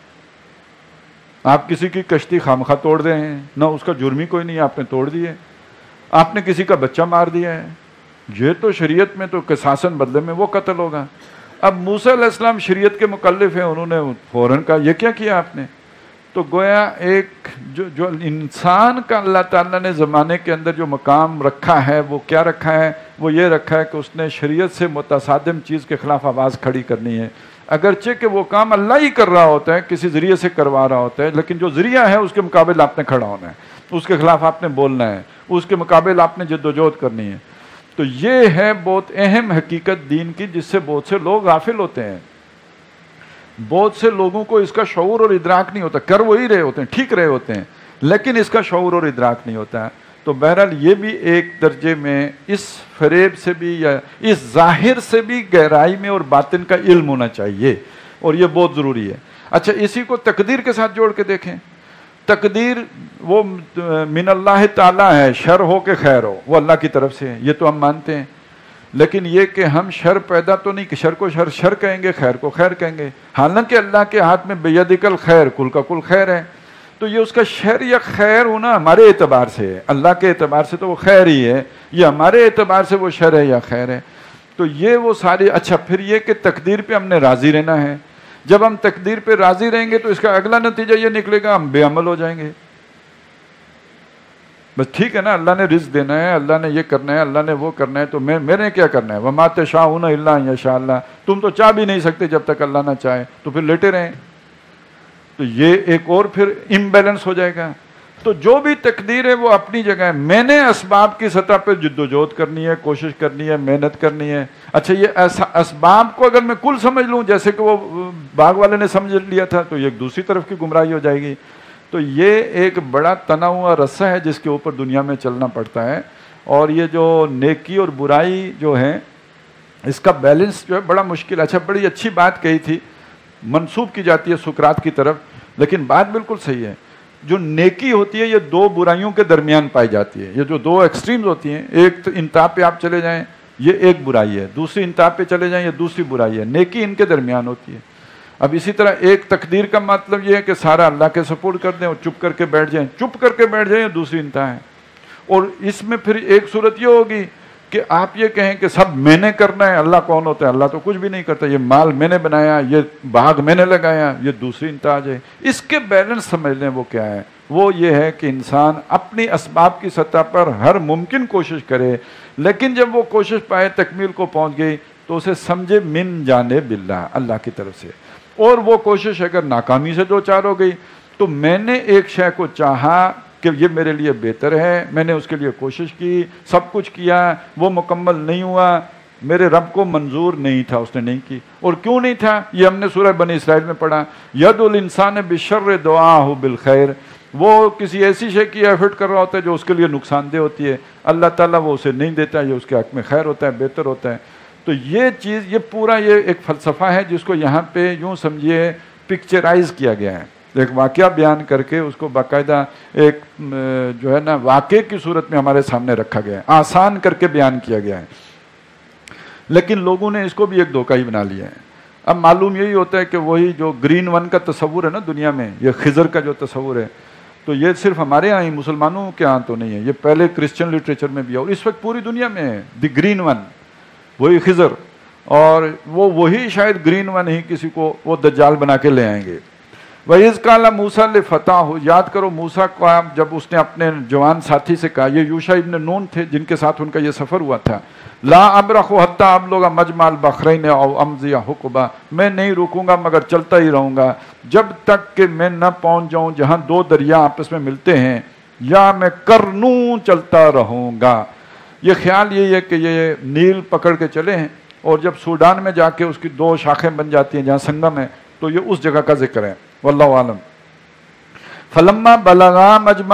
آپ کسی کی کشتی خامخواہ توڑ رہے ہیں، نہ اس کا جرم ہی کوئی نہیں، آپ نے توڑ دی ہے. آپ نے کسی کا بچہ مار دیا ہے، یہ تو شریعت میں تو قصاصاً بدلے میں وہ قتل ہوگا. اب موسیٰ علیہ السلام شریعت کے مکلف ہیں، انہوں نے فوراً کہا یہ کیا کیا آپ نے؟ تو گویا ایک جو انسان کا اللہ تعالیٰ نے زمانے کے اندر جو مقام رکھا ہے، وہ کیا رکھا ہے؟ وہ یہ رکھا ہے کہ اس نے شریعت سے متصادم چیز کے خلاف آواز کھڑی کرنی ہے. اگرچہ کہ وہ کام اللہ ہی کر رہا ہوتا ہے، کسی ذریعے سے کروا رہا ہوتا ہے، لیکن جو ذریعہ ہے اس کے مقابل آپ نے کھڑا ہونا ہے، اس کے خلاف آپ نے بولنا ہے، اس کے مقابل آپ نے جدوجہد کرنی ہے. تو یہ ہے بہت اہم حقیقت دین کی، جس سے بہت سے لوگ غافل ہوتے ہیں. بہت سے لوگوں کو اس کا شعور اور ادراک نہیں ہوتا. کر وہی رہے ہوتے ہیں، ٹھیک رہے ہوتے ہیں، لیکن اس کا شعور اور ادراک نہیں ہوتا. تو بہرحال یہ بھی ایک درجے میں اس فریب سے بھی یا اس ظاہر سے بھی گہرائی میں اور باطن کا علم ہونا چاہیے، اور یہ بہت ضروری ہے. اچھا، اسی کو تقدیر کے ساتھ جوڑ کے دیکھیں. تقدیر وہ من اللہ تعالی ہے، شر ہو کہ خیر ہو وہ اللہ کی طرف سے ہے، یہ تو ہم مانتے ہیں. لیکن یہ کہ ہم شر پیدا تو نہیں کہ شر کو شر کہیں گے، خیر کو خیر کہیں گے، حالانکہ اللہ کے ہاتھ میں بیدک الخیر، کل کا کل خیر ہے. تو یہ اس کا شر یا خیر ہونا ہمارے اعتبار سے ہے، اللہ کے اعتبار سے تو وہ خیر ہی ہے، یہ ہمارے اعتبار سے وہ شر ہے یا خیر ہے. تو یہ وہ سارے. اچھا، پھر یہ کہ تقدیر پہ ہم نے راضی رہنا ہے. جب ہم تقدیر پہ راضی رہیں گے تو اس کا اگلا نتیجہ یہ نکلے گا ہم بے عمل ہو جائیں گے. بس ٹھیک ہے نا، اللہ نے رزق دینا ہے، اللہ نے یہ کرنا ہے، اللہ نے وہ کرنا ہے، تو میں نے کیا کرنا ہے؟ وَمَا تَشَاءُونَ إِلَّا أَن يَشَاءَ اللَّهُ. تم تو چاہ بھی نہیں سکتے جب تک اللہ نہ چاہے، تو پھر لیٹے رہیں. تو یہ ایک اور پھر امبیلنس ہو جائے گا. تو جو بھی تقدیر ہے وہ اپنی جگہ ہے. میں نے اسباب کی سطح پہ جدوجہد کرنی ہے، کوشش کرنی ہے، محنت کرنی ہے. اچھا، یہ اسباب کو اگر میں کل سمجھ لوں جیسے کہ وہ باغ والے نے سمجھ لیا تھا، تو یہ ایک دوسری طرف کی گمراہی ہو جائے گی. تو یہ ایک بڑا تنا ہوا رسہ ہے جس کے اوپر دنیا میں چلنا پڑتا ہے. اور یہ جو نیکی اور برائی جو ہے، اس کا بیلنس جو ہے بڑا مشکل. اچھا، بڑی اچھی بات کہی تھی، منسوب کی جاتی ہے سقراط کی طرف، لیکن بات بالکل صحیح ہے. جو نیکی ہوتی ہے یہ دو برائیوں کے درمیان پائی جاتی ہے. یہ جو دو ایکسٹریمز ہوتی ہیں، ایک انتہا پہ آپ چلے جائیں یہ ایک برائی ہے، دوسری انتہا پہ چلے جائیں یہ دوسری برائی ہے. نیکی ان کے درمیان ہوتی ہے. اب اسی طرح ایک تقدیر کا مطلب یہ ہے کہ سارا اللہ کے سپورٹ کر دیں اور چپ کر کے بیٹھ جائیں. چپ کر کے بیٹھ جائیں یہ دوسری انتہا ہے. اور اس میں پھر ایک صورت یہ ہوگی کہ آپ یہ کہیں کہ سب میں نے کرنا ہے. اللہ کون ہوتا ہے؟ اللہ تو کچھ بھی نہیں کرتا. یہ مال میں نے بنایا، یہ باغ میں نے لگایا، یہ دوسری انتہا ہے. اس کے بیلنس سمجھ لیں وہ کیا ہے. وہ یہ ہے کہ انسان اپنی اسباب کی سطح پر ہر ممکن کوشش کرے، لیکن جب وہ کوشش پائے تکمیل کو پہنچ گئی تو اسے سمجھے من جانب اللہ، اللہ کی طرف سے. اور وہ کوشش اگر ناکامی سے دو چار ہو گئی تو میں نے ایک شے کو چاہا کہ یہ میرے لیے بہتر ہے، میں نے اس کے لیے کوشش کی، سب کچھ کیا، وہ مکمل نہیں ہوا، میرے رب کو منظور نہیں تھا، اس نے نہیں کی. اور کیوں نہیں تھا؟ یہ ہم نے سورہ بنی اسرائیل میں پڑھا، ید الانسان بالشر دعاہ بالخیر. وہ کسی ایسی شے کی ایفرٹ کر رہا ہوتا ہے جو اس کے لیے نقصان دہ ہوتی ہے، اللہ تعالیٰ وہ اسے نہیں دیتا، یہ اس کے حق میں خیر ہوتا ہے، بہتر ہوتا ہے. تو یہ چیز، یہ پورا یہ ایک فلسفہ ہے جس کو یہاں پہ یوں سمجھیے پکچرائز کیا گیا ہے. ایک واقعہ بیان کر کے اس کو باقاعدہ ایک جو ہے نا واقعے کی صورت میں ہمارے سامنے رکھا گیا ہے، آسان کر کے بیان کیا گیا ہے. لیکن لوگوں نے اس کو بھی ایک دھوکہ ہی بنا لیا ہے. اب معلوم یہی ہوتا ہے کہ وہی جو گرین ون کا تصور ہے نا دنیا میں، یہ خضر کا جو تصور ہے، تو یہ صرف ہمارے ہاں ہی، مسلمانوں کے ہاں تو نہیں ہے، یہ پہلے کرسچن لٹریچر میں بھی ہے اور اس وقت پوری دنیا میں ہے. دی گرین ون، وہی خضر، اور وہی شاید گرین ون ہی کسی کو وہ دجال بنا کے لے آئیں گے. وَإِذْ قَالَ مُوسَىٰ لِفَتَاهُ، یاد کرو موسیٰ کو جب اس نے اپنے جوان ساتھی سے کہا، یہ یوشع ابن نون تھے جن کے ساتھ ان کا یہ سفر ہوا تھا، لا ابرخ حتی ابلغ مجمع البحرین او امضی حقبا، میں نہیں رکوں گا مگر چلتا ہی رہوں گا جب تک کہ میں نہ پہنچ جاؤں جہاں دو دریا آپس میں ملتے ہیں، یا میں کرنوں چلتا رہوں گا۔ یہ خیال یہی ہے کہ یہ نیل پکڑ کے چلے ہیں، اور جب سوڈان میں جا کے اس کی دو شاخیں بن جاتی ہیں جہاں سنگم ہے، تو یہ اس جگہ کا ذکر ہے، واللہ عالم۔ فلما بلغا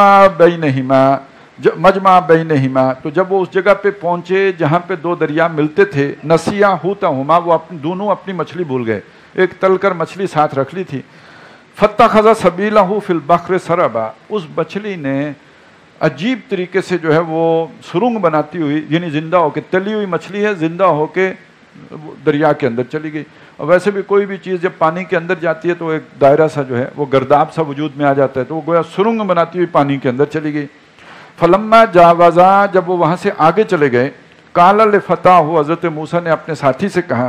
مجمع بینہما، تو جب وہ اس جگہ پہ پہنچے جہاں پہ دو دریا ملتے تھے، نسیا حوتہما، وہ دونوں اپنی مچھلی بھول گئے، ایک تل کر مچھلی ساتھ رکھ لی تھی، فاتخذ سبیلہ فی البحر سربا، اس مچھلی نے عجیب طریقے سے جو ہے وہ سرنگ بناتی ہوئی، یعنی زندہ ہو کے، تلی ہوئی مچھلی ہے، زندہ ہو کے دریا کے اندر چلی گئی۔ اور ویسے بھی کوئی بھی چیز جب پانی کے اندر جاتی ہے تو ایک دائرہ سا جو ہے وہ گرداب سا وجود میں آ جاتا ہے، تو وہ گویا سرنگ بناتی ہوئی پانی کے اندر چلی گئی۔ فلما جاوزا، جب وہ وہاں سے آگے چلے گئے، قال لفتاہ، حضرت موسیٰ نے اپنے ساتھی سے کہا،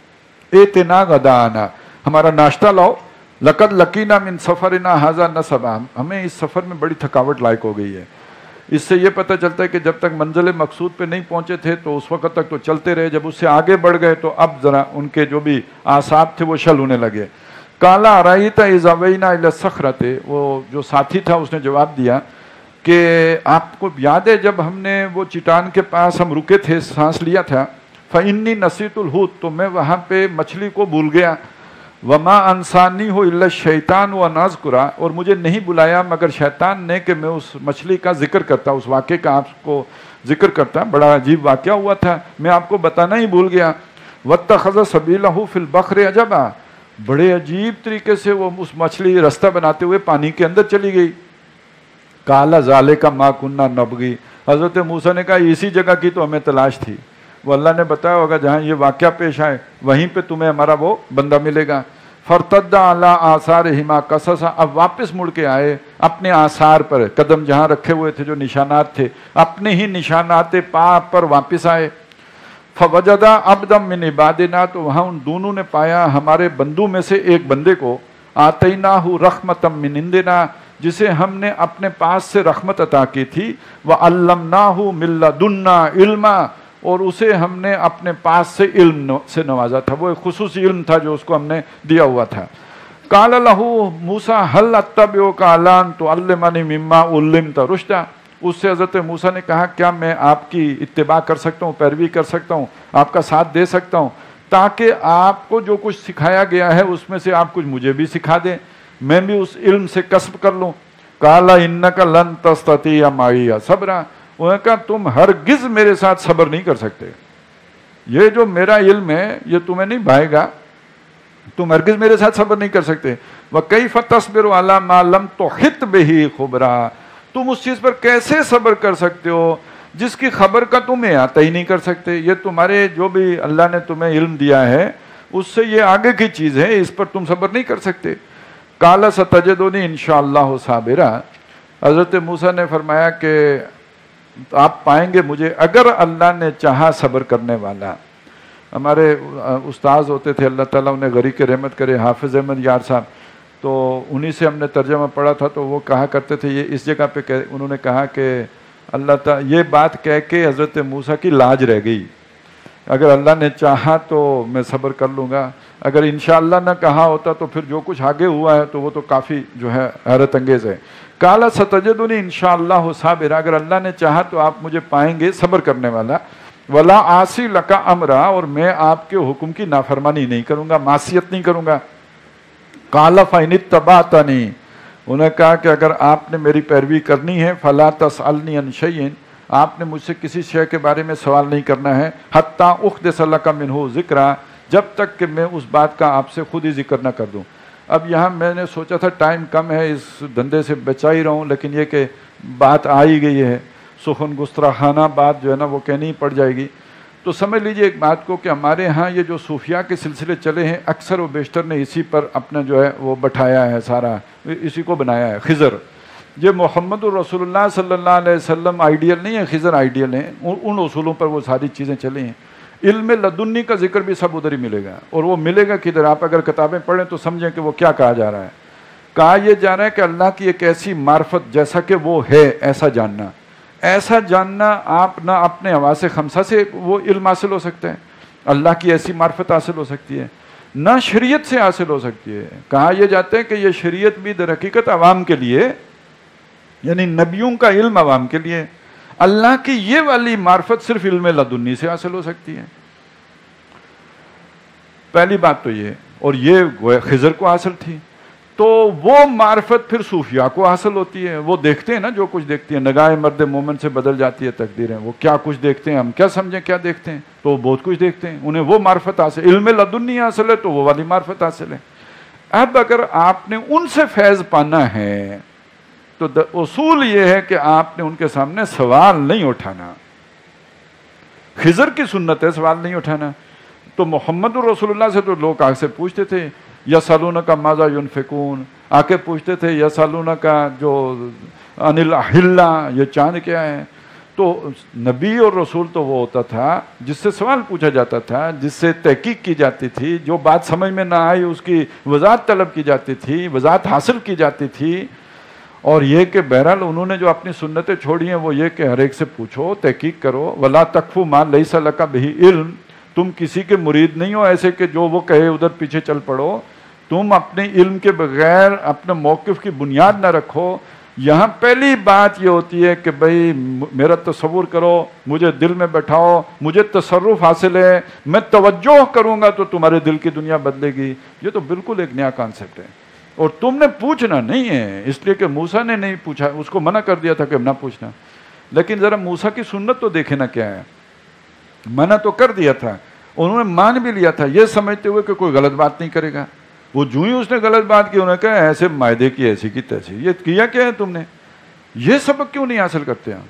ایتنا غدانا، ہمارا ناشتہ لاؤ، لقد لقینا من سفرنا ھذا نصبا، ہمیں اس سفر میں بڑی تھکاوٹ لاحق ہو گئی ہے۔ اس سے یہ پتہ چلتا ہے کہ جب تک منزل مقصود پہ نہیں پہنچے تھے تو اس وقت تک تو چلتے رہے، جب اس سے آگے بڑھ گئے تو اب ذرا ان کے جو بھی اعصاب تھے وہ شل ہونے لگے۔ قال ارأیت اذ اوینا الی الصخرۃ، وہ جو ساتھی تھا اس نے جواب دیا کہ آپ کو یاد ہے جب ہم نے وہ چٹان کے پاس ہم رکے تھے، سانس لیا تھا، فإنی نسیت الحوت، تو میں وہاں پہ مچھلی کو بھول گیا، وما انسانی ہو الا الشیطان وان اذکرہ، اور مجھے نہیں بلایا مگر شیطان نے کہ میں اس مچھلی کا ذکر کرتا، اس واقعے کا آپ کو ذکر کرتا، بڑا عجیب واقعہ ہوا تھا، میں آپ کو بتانا ہی بھول گیا۔ واتخذ سبیلہ فی البحر عجبا، بڑے عجیب طریقے سے وہ اس مچھلی رستہ بناتے ہوئے پانی کے اندر چلی گئی۔ قال ذالک ما کنا نبغی، حضرت موسیٰ نے کہا اسی جگہ کی تو ہمیں تلاش تھی، وہ اللہ نے بتایا ہوگا جہاں یہ واقعہ پیش آئے وہیں پہ تمہیں ہمارا وہ بندہ ملے گا۔ فرتد علی آثارہما قصصا، اب واپس مڑ کے آئے اپنے آثار پر، قدم جہاں رکھے ہوئے تھے جو نشانات تھے، اپنے ہی نشانات پا پر واپس آئے۔ فوجدا عبدا من عبادنا، تو وہاں ان دونوں نے پایا ہمارے بندوں میں سے ایک بندے کو، آتیناہ رحمتا من عندنا، جسے ہم نے اپنے پاس سے رحمت عطا کی تھی، وعلمناہ من لدنا علما، اور اسے ہم نے اپنے پاس سے علم سے نوازا تھا، وہ ایک خصوصی علم تھا جو اس کو ہم نے دیا ہوا تھا۔ قال لہ موسیٰ هل اتبعک علی ان تعلمنی مما علمت رشدا، اس سے حضرت موسیٰ نے کہا کیا میں آپ کی اتباع کر سکتا ہوں، پیروی کر سکتا ہوں، آپ کا ساتھ دے سکتا ہوں، تاکہ آپ کو جو کچھ سکھایا گیا ہے اس میں سے آپ کچھ مجھے بھی سکھا دیں، میں بھی اس علم سے کسب کر لوں۔ قال انک لن تستطیع معی صبرا، انہوں نے کہا تم ہرگز میرے ساتھ صبر نہیں کر سکتے، یہ جو میرا علم ہے یہ تمہیں نہیں بھائے گا، تم ہرگز میرے ساتھ صبر نہیں کر سکتے۔ وَكَيْفَ تَصْبِرُ عَلَىٰ مَا لَمْ تُحِطْ بِهِ خُبْرًا، تم اس چیز پر کیسے صبر کر سکتے ہو جس کی خبر کا تمہیں آتا ہی نہیں کر سکتے، یہ تمہارے جو بھی اللہ نے تمہیں علم دیا ہے اس سے یہ آگے کی چیز ہے، اس پر تم صبر نہیں کر سکتے۔ قَالَ سَتَجِدُنِي إِن شَاءَ اللَّهُ صَابِرًا، حضرت موسیٰ نے فرمایا کہ آپ پائیں گے مجھے اگر اللہ نے چاہا صبر کرنے والا۔ ہمارے استاذ ہوتے تھے، اللہ تعالیٰ انہیں غریق رحمت کرے، حافظ احمد یار صاحب، تو انہی سے ہم نے ترجمہ پڑھا تھا، تو وہ کہا کرتے تھے، یہ اس جگہ پہ انہوں نے کہا کہ اللہ تعالیٰ یہ بات کہہ کے حضرت موسیٰ کی لاج رہ گئی، اگر اللہ نے چاہا تو میں صبر کر لوں گا، اگر انشاءاللہ نہ کہا ہوتا تو پھر جو کچھ آگے ہوا ہے تو وہ تو کافی جو ہے حیرت انگیز ہے۔ قال ستجدنی انشاءاللہ صابرا، اگر اللہ نے چاہا تو آپ مجھے پائیں گے صبر کرنے والا، ولا عاصی لک امرا، اور میں آپ کے حکم کی نافرمانی نہیں کروں گا، معصیت نہیں کروں گا۔ قال فإن اتبعتنی، انہوں نے کہا کہ اگر آپ نے میری پیروی کرنی ہے، فلا تسألنی عن شیء، آپ نے مجھ سے کسی شے کے بارے میں سوال نہیں کرنا ہے، حتی احدث لک منہ ذکرا، جب تک کہ میں اس بات کا آپ سے خود ہی ذکر نہ کر دوں۔ اب یہاں میں نے سوچا تھا ٹائم کم ہے، اس دھندے سے بچا ہی رہا ہوں، لیکن یہ کہ بات آ ہی گئی ہے، سخن گستاخانہ بات جو ہے نا وہ کہنی پڑ جائے گی، تو سمجھ لیجئے ایک بات کو کہ ہمارے ہاں یہ جو صوفیاء کے سلسلے چلے ہیں اکثر و بیشتر نے اسی پر اپنا جو ہے وہ بٹھایا ہے، سارا اسی کو بنایا ہے۔ خضر، یہ محمد الرسول اللہ صلی اللہ علیہ وسلم آئیڈیل نہیں ہے، خضر آئیڈیل ہیں، ان اصولوں پر وہ ساری چیزیں چلی ہیں۔ علم لدنی کا ذکر بھی سب ادھر ہی ملے گا، اور وہ ملے گا کدھر، آپ اگر کتابیں پڑھیں تو سمجھیں کہ وہ کیا کہا جا رہا ہے۔ کہا یہ جا رہا ہے کہ اللہ کی ایک ایسی معرفت جیسا کہ وہ ہے ایسا جاننا آپ نہ اپنے حواس خمسہ سے وہ علم حاصل ہو سکتا ہے، اللہ کی ایسی معرفت حاصل ہو سکتی ہے، نہ شریعت سے حاصل ہو سکتی ہے۔ کہا یہ جاتا ہے کہ یہ شریعت بھی در حقیقت عوام کے لیے، یعنی نبیوں کا علم عوام کے لیے، اللہ کی یہ والی معرفت صرف علم لدنی سے حاصل ہو سکتی ہے۔ پہلی بات تو یہ، اور یہ خضر کو حاصل تھی، تو وہ معرفت پھر صوفیاء کو حاصل ہوتی ہے۔ وہ دیکھتے ہیں نا جو کچھ دیکھتی ہیں، نگاہ مرد مومن سے بدل جاتی ہے تقدیریں، وہ کیا کچھ دیکھتے ہیں، ہم کیا سمجھیں کیا دیکھتے ہیں، تو وہ بہت کچھ دیکھتے ہیں، انہیں وہ معرفت حاصل، علم لدنی حاصل ہے تو وہ والی معرفت حاصل ہے۔ اب اگر آپ نے ان سے فیض پانا ہے تو اصول یہ ہے کہ آپ نے ان کے سامنے سوال نہیں اٹھانا، خضر کی سنت ہے سوال نہیں اٹھانا۔ تو محمد رسول اللہ سے تو لوگ آگ سے پوچھتے تھے یسالونک ماذا ینفقون، آ کے پوچھتے تھے یسالونک جو عن الاحلہ، یہ چاند کیا ہے۔ تو نبی اور رسول تو وہ ہوتا تھا جس سے سوال پوچھا جاتا تھا، جس سے تحقیق کی جاتی تھی، جو بات سمجھ میں نہ آئی اس کی وضاحت طلب کی جاتی تھی، وضاحت حاصل کی جاتی تھی۔ اور یہ کہ بہرحال انہوں نے جو اپنی سنتیں چھوڑی ہیں وہ یہ کہ ہر ایک سے پوچھو، تحقیق کرو، ولا تقف ما لیس لک بہ علم، تم کسی کے مرید نہیں ہو ایسے کہ جو وہ کہے ادھر پیچھے چل پڑو، تم اپنے علم کے بغیر اپنے موقف کی بنیاد نہ رکھو۔ یہاں پہلی بات یہ ہوتی ہے کہ بھئی میرا تصور کرو، مجھے دل میں بٹھاؤ، مجھے تصرف حاصل ہے، میں توجہ کروں گا تو تمہارے دل کی دنیا بدلے گی۔ یہ تو بالکل ایک نیا کانسیپٹ ہے، اور تم نے پوچھنا نہیں ہے، اس لیے کہ موسیٰ نے نہیں پوچھا، اس کو منع کر دیا تھا کہ نہ پوچھنا۔ لیکن ذرا موسیٰ کی سنت تو دیکھے نا کیا ہے، منع تو کر دیا تھا، انہوں نے مان بھی لیا تھا یہ سمجھتے ہوئے کہ کوئی غلط بات نہیں کرے گا۔ وہ جو ہی اس نے غلط بات کی، انہوں نے کہا ایسے معدے کی ایسی کی تیسی، یہ کیا کیا ہے تم نے، یہ سبق کیوں نہیں حاصل کرتے ہیں؟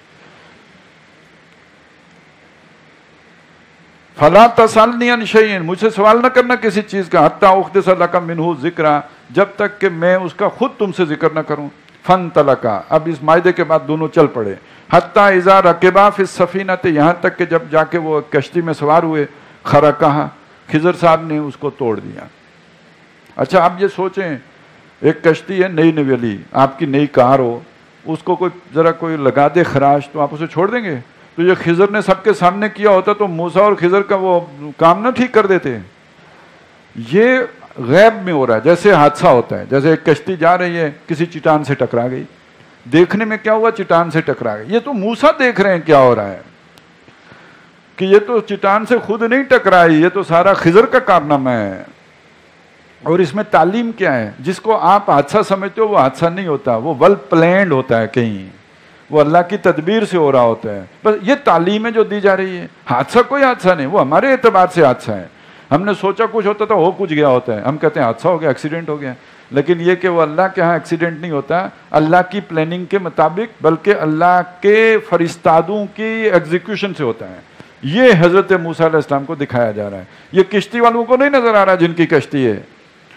فلا تسألنی عن شیء، مجھ سے سوال نہ کرنا کسی چیز کا، حتی احدث لک منہ ذکرا، جب تک کہ میں اس کا خود تم سے ذکر نہ کروں۔ فانطلقا، اب اس معاہدے کے بعد دونوں چل پڑے، حتی اذا رکبا فی السفینۃ، یہاں تک کہ جب جا کے وہ کشتی میں سوار ہوئے، خرقہا، خضر صاحب نے اس کو توڑ دیا۔ اچھا اب یہ سوچیں، ایک کشتی ہے نئی نویلی، آپ کی نئی کار ہو، اس کو کوئی ذرا کوئی لگا دے خراش تو آپ اسے چھوڑ دیں گے؟ تو یہ خضر نے سب کے سامنے کیا ہوتا تو موسیٰ اور خضر کا وہ کام نہ ٹھیک کر دیتے۔ یہ غیب میں ہو رہا ہے، جیسے حادثہ ہوتا ہے، جیسے ایک کشتی جا رہی ہے کسی چٹان سے ٹکرا گئی، دیکھنے میں کیا ہوا، چٹان سے ٹکرا گئی، یہ تو موسیٰ دیکھ رہے ہیں کیا ہو رہا ہے، کہ یہ تو چٹان سے خود نہیں ٹکرائی، یہ تو سارا خضر کا کارنامہ ہے۔ اور اس میں تعلیم کیا ہے، جس کو آپ حادثہ سمجھتے ہو وہ حادثہ نہیں ہوتا، وہ ویل پلینڈ ہوتا ہے، کہیں وہ اللہ کی تدبیر سے ہو رہا ہوتا ہے۔ بس یہ تعلیم ہے جو دی جا رہی ہے، حادثہ کوئی حادثہ نہیں، وہ ہمارے اعتبار سے حادثہ ہے، ہم نے سوچا کچھ ہوتا تھا، ہو کچھ گیا ہوتا ہے، ہم کہتے ہیں حادثہ ہو گیا، ایکسیڈنٹ ہو گیا، لیکن یہ کہ وہ اللہ کے ہاں ایکسیڈنٹ نہیں ہوتا اللہ کی پلاننگ کے مطابق، بلکہ اللہ کے فرستادوں کی ایگزیکیوشن سے ہوتا ہے۔ یہ حضرت موسیٰ علیہ السلام کو دکھایا جا رہا ہے، یہ کشتی والوں کو نہیں نظر آ رہا جن کی کشتی ہے۔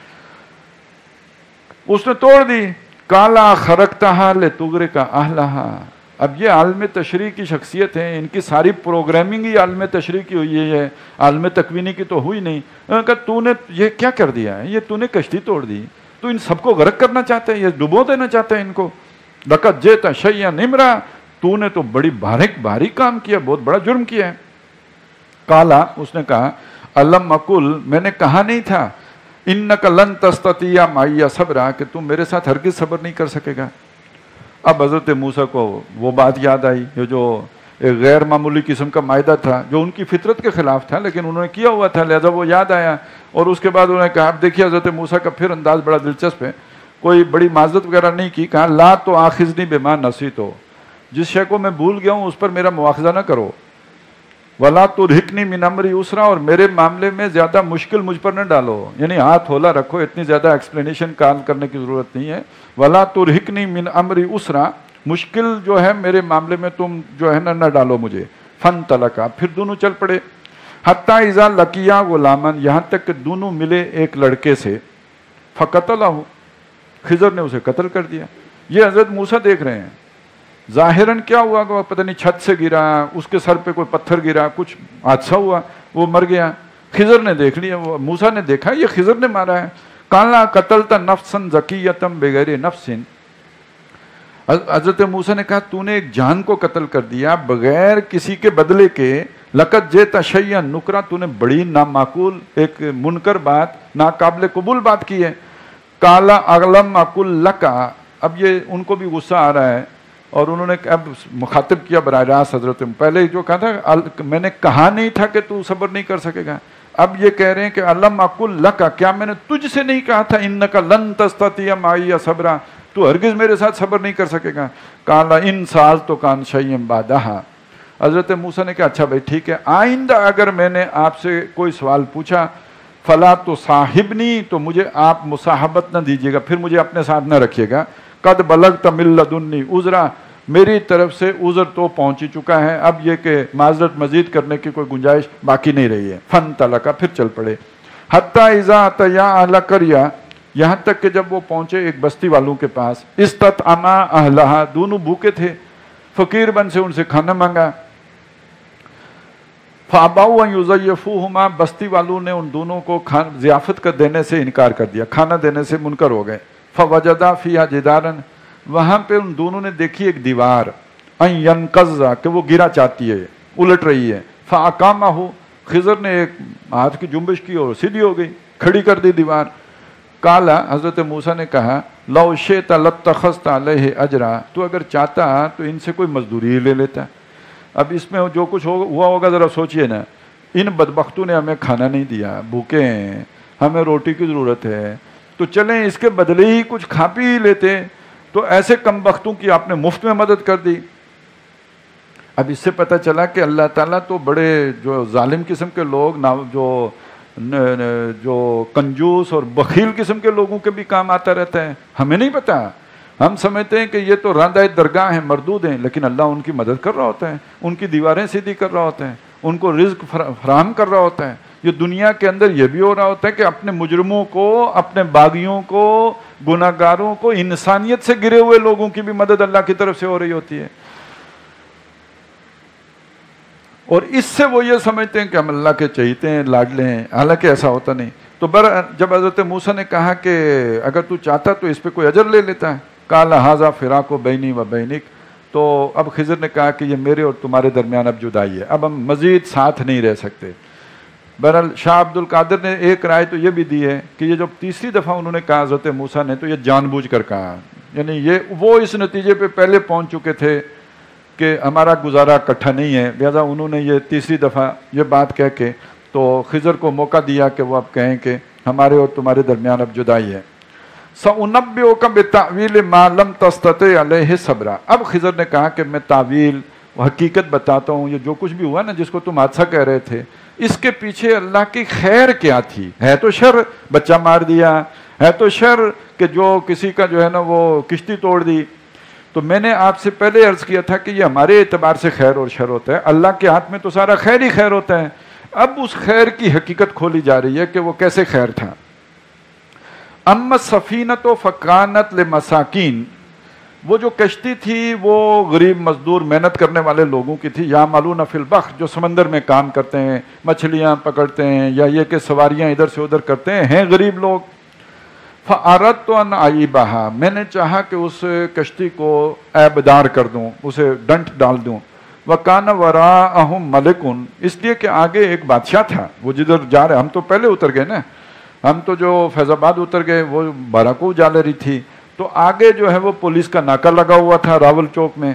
اس نے توڑ دی، کالا خرقتہا لتغرق اہلہا۔ اب یہ عالم تشریح کی شخصیت ہے، ان کی ساری پروگرامنگ ہی عالم تشریح کی ہوئی ہے، عالم تکوینی کی تو ہوئی نہیں۔ انہوں نے کہا تو نے یہ کیا کر دیا ہے، یہ تو نے کشتی توڑ دی، تو ان سب کو غرق کرنا چاہتا ہے، یہ ڈبو دینا چاہتا ہے ان کو۔ لقد جئت شیئا امرا، تو نے تو بڑی بھاری کام کیا، بہت بڑا جرم کیا ہے۔ کالا، اس نے کہا الم اقل، میں نے کہا نہیں تھا انک لن تستطیع معی صبرا، کہ تم میرے ساتھ ہرگز صبر نہیں کر سکے گا۔ اب حضرت موسیٰ کو وہ بات یاد آئی، یہ جو ایک غیر معمولی قسم کا معاہدہ تھا جو ان کی فطرت کے خلاف تھا لیکن انہوں نے کیا ہوا تھا، لہذا وہ یاد آیا۔ اور اس کے بعد انہوں نے کہا، اب دیکھیے حضرت موسیٰ کا پھر انداز بڑا دلچسپ ہے، کوئی بڑی معذرت وغیرہ نہیں کی، کہا لا تو آخذنی بما نسیت، جس شے کو میں بھول گیا ہوں اس پر میرا مواخذہ نہ کرو، ولا ترہقنی من امری یسرا، اور میرے معاملے میں زیادہ مشکل مجھ پر نہ ڈالو، یعنی ہاتھ ہولا رکھو، اتنی زیادہ ایکسپلینیشن کال کرنے کی ضرورت نہیں ہے۔ ولا ترہقنی من امری یسرا، مشکل جو ہے میرے معاملے میں تم جو ہے نہ ڈالو مجھے۔ فانطلقا، پھر دونوں چل پڑے، حتی اذا لقیا غلاما، یہاں تک کہ دونوں ملے ایک لڑکے سے، فقتلہ، خضر نے اسے قتل کر دیا۔ یہ حضرت موسیٰ دیکھ رہے ہیں، ظاہراً کیا ہوا کہ پتہ نہیں چھت سے گرا، اس کے سر پہ کوئی پتھر گرا، کچھ حادثہ ہوا، وہ مر گیا۔ خضر نے دیکھ لیا، وہ موسیٰ نے دیکھا یہ خضر نے مارا ہے، काला कतलता नफ्सन ज़कियतम बगैर नफ्सिन, हजरत मूसा ने कहा तूने एक जान को कत्ल कर दिया बगैर किसी के बदले के, लकत जेता शैयन नुकरा, तूने बड़ी नामाकूल एक मुनकर बात, नाकाबिल कबूल बात की है। काला अगलम अकुल लका, अब ये उनको भी गुस्सा आ रहा है और उन्होंने अब मुखातिब किया बराह रास्त हजरत, पहले जो कहा था मैंने कहा नहीं था कि तू सब्र नहीं कर सकेगा, अब ये कह रहे हैं कि अलम अकुल लका, क्या मैंने तुझसे नहीं कहा था इन्नका लन तस्ततिया माइया सब्रा, तू हरगिज मेरे साथ सब्र नहीं कर सकेगा। काला इन साल तो कान शय्यम बादहा, हजरत मूसा ने कहा अच्छा भाई ठीक है, आइंदा अगर मैंने आपसे कोई सवाल पूछा फला तो साहिबनी, तो मुझे आप मुसाहबत न दीजिएगा, फिर मुझे अपने साथ न रखिएगा। कद बलग तमिल्लदुन्नी उज़रा, मेरी तरफ से उज़र तो पहुंच ही चुका है, अब ये कि माजरत मजीद करने की कोई गुंजाइश बाकी नहीं रही है। फन तलका, फिर चल पड़े। हत्ता इज़ा तया अहला करिया, यहाँ तक कि जब वो पहुंचे एक बस्ती वालों के पास, इस्तत अमा अहलहा, दोनों भूखे थे, फकीर बन से उनसे खाना मांगा। फ़ाबाउ युज़य्यफ़ूहुमा, बस्ती वालों ने उन दोनों को ज़ियाफ़त कर देने से इनकार कर दिया, खाना देने से मुनकर हो गए। फ़वजदा फ़ीहा जिदारन, वहाँ पे उन दोनों ने देखी एक दीवार, अन यनक़ज़्ज़ा, कि वो गिरा चाहती है, उलट रही है। फ़अक़ामहु, खिज़र ने एक हाथ की जुम्बिश की और सीधी हो गई, खड़ी कर दी दीवार। काला, हज़रत मूसा ने कहा लौ शि'ता लत्तख़ज़्ता अलैहि अजरा, तो अगर चाहता तो इनसे कोई मजदूरी ले लेता। अब इसमें जो कुछ हुआ होगा ज़रा सोचिए ना, इन बदबख्तों ने हमें खाना नहीं दिया, भूखे हैं, हमें रोटी की ज़रूरत है, तो चलें इसके बदले ही कुछ खा पी लेते, तो ऐसे कम बख्तों की आपने मुफ्त में मदद कर दी। अब इससे पता चला कि अल्लाह ताला तो बड़े जो जालिम किस्म के लोग ना, जो कंजूस और बखील किस्म के लोगों के भी काम आता रहता है, हमें नहीं पता। हम समझते हैं कि ये तो रांदाए दरगाह हैं, मरदूद हैं, लेकिन अल्लाह उनकी मदद कर रहा होता है, उनकी दीवारें सीधी कर रहा होता है, उनको रिज्क फराहम कर रहा होता है। ये दुनिया के अंदर ये भी हो रहा होता है कि अपने मुजरमों को, अपने बागियों को, गुनाहगारों को, इंसानियत से गिरे हुए लोगों की भी मदद अल्लाह की तरफ से हो रही होती है। और इससे वो ये समझते हैं कि हम अल्लाह के चहीते हैं, लाडले हैं, हालांकि ऐसा होता नहीं। तो जब हज़रत मूसा ने कहा कि अगर तू चाहता तो इस पर कोई अजर ले लेता है, काला हाजा फ़िराक़ु बैनी व बैनिक, तो अब खिज़र ने कहा कि ये मेरे और तुम्हारे दरमियान अब जुदाई है, अब हम मज़ीद साथ नहीं रह सकते। बहरहाल शाह अब्दुल कादिर ने एक राय तो ये भी दी है कि ये जब तीसरी दफ़ा उन्होंने कहा हज़रत मूसा ने, तो ये जानबूझ कर कहा, यानी ये वो इस नतीजे पे पहले पहुंच चुके थे कि हमारा गुजारा इकट्ठा नहीं है, लिहाजा उन्होंने ये तीसरी दफ़ा ये बात कह के तो खिज़र को मौका दिया कि वो अब कहें कि हमारे और तुम्हारे दरमियान अब जुदाई है। सउनब्बिउका बितावील मा लम तस्तति अलैहि सब्रा, अब खिज़र ने कहा कि मैं तावील हकीकत बताता हूँ, ये जो कुछ भी हुआ ना जिसको तुम हादसा कह रहे थे, इसके पीछे अल्लाह की खैर क्या थी। है तो शर, बच्चा मार दिया, है तो शर कि जो किसी का जो है ना वो किश्ती तोड़ दी, तो मैंने आपसे पहले अर्ज किया था कि ये हमारे एतबार से खैर और शर होता है, अल्लाह के हाथ में तो सारा खैर ही खैर होता है। अब उस खैर की हकीकत खोली जा रही है कि वो कैसे खैर था। अम्मा सफीनत फ़कानत लिमसाकीन, वो जो कश्ती थी वो गरीब मजदूर मेहनत करने वाले लोगों की थी। या मालून फिल बख्र, जो समंदर में काम करते हैं, मछलियाँ पकड़ते हैं, या ये कि सवारियाँ इधर से उधर करते हैं गरीब लोग। फ़अरदत तो अन आइबहा, मैंने चाहा कि उस कश्ती को ऐबदार कर दूँ, उसे डंट डाल दूँ। वकान वराअहुम मलिकुन, इसलिए कि आगे एक बादशाह था, वो जिधर जा रहे, हम तो पहले उतर गए ना, हम तो जो फैज़ाबाद उतर गए वो बाराको जा रही थी, तो आगे जो है वो पुलिस का नाका लगा हुआ था रावल चौक में।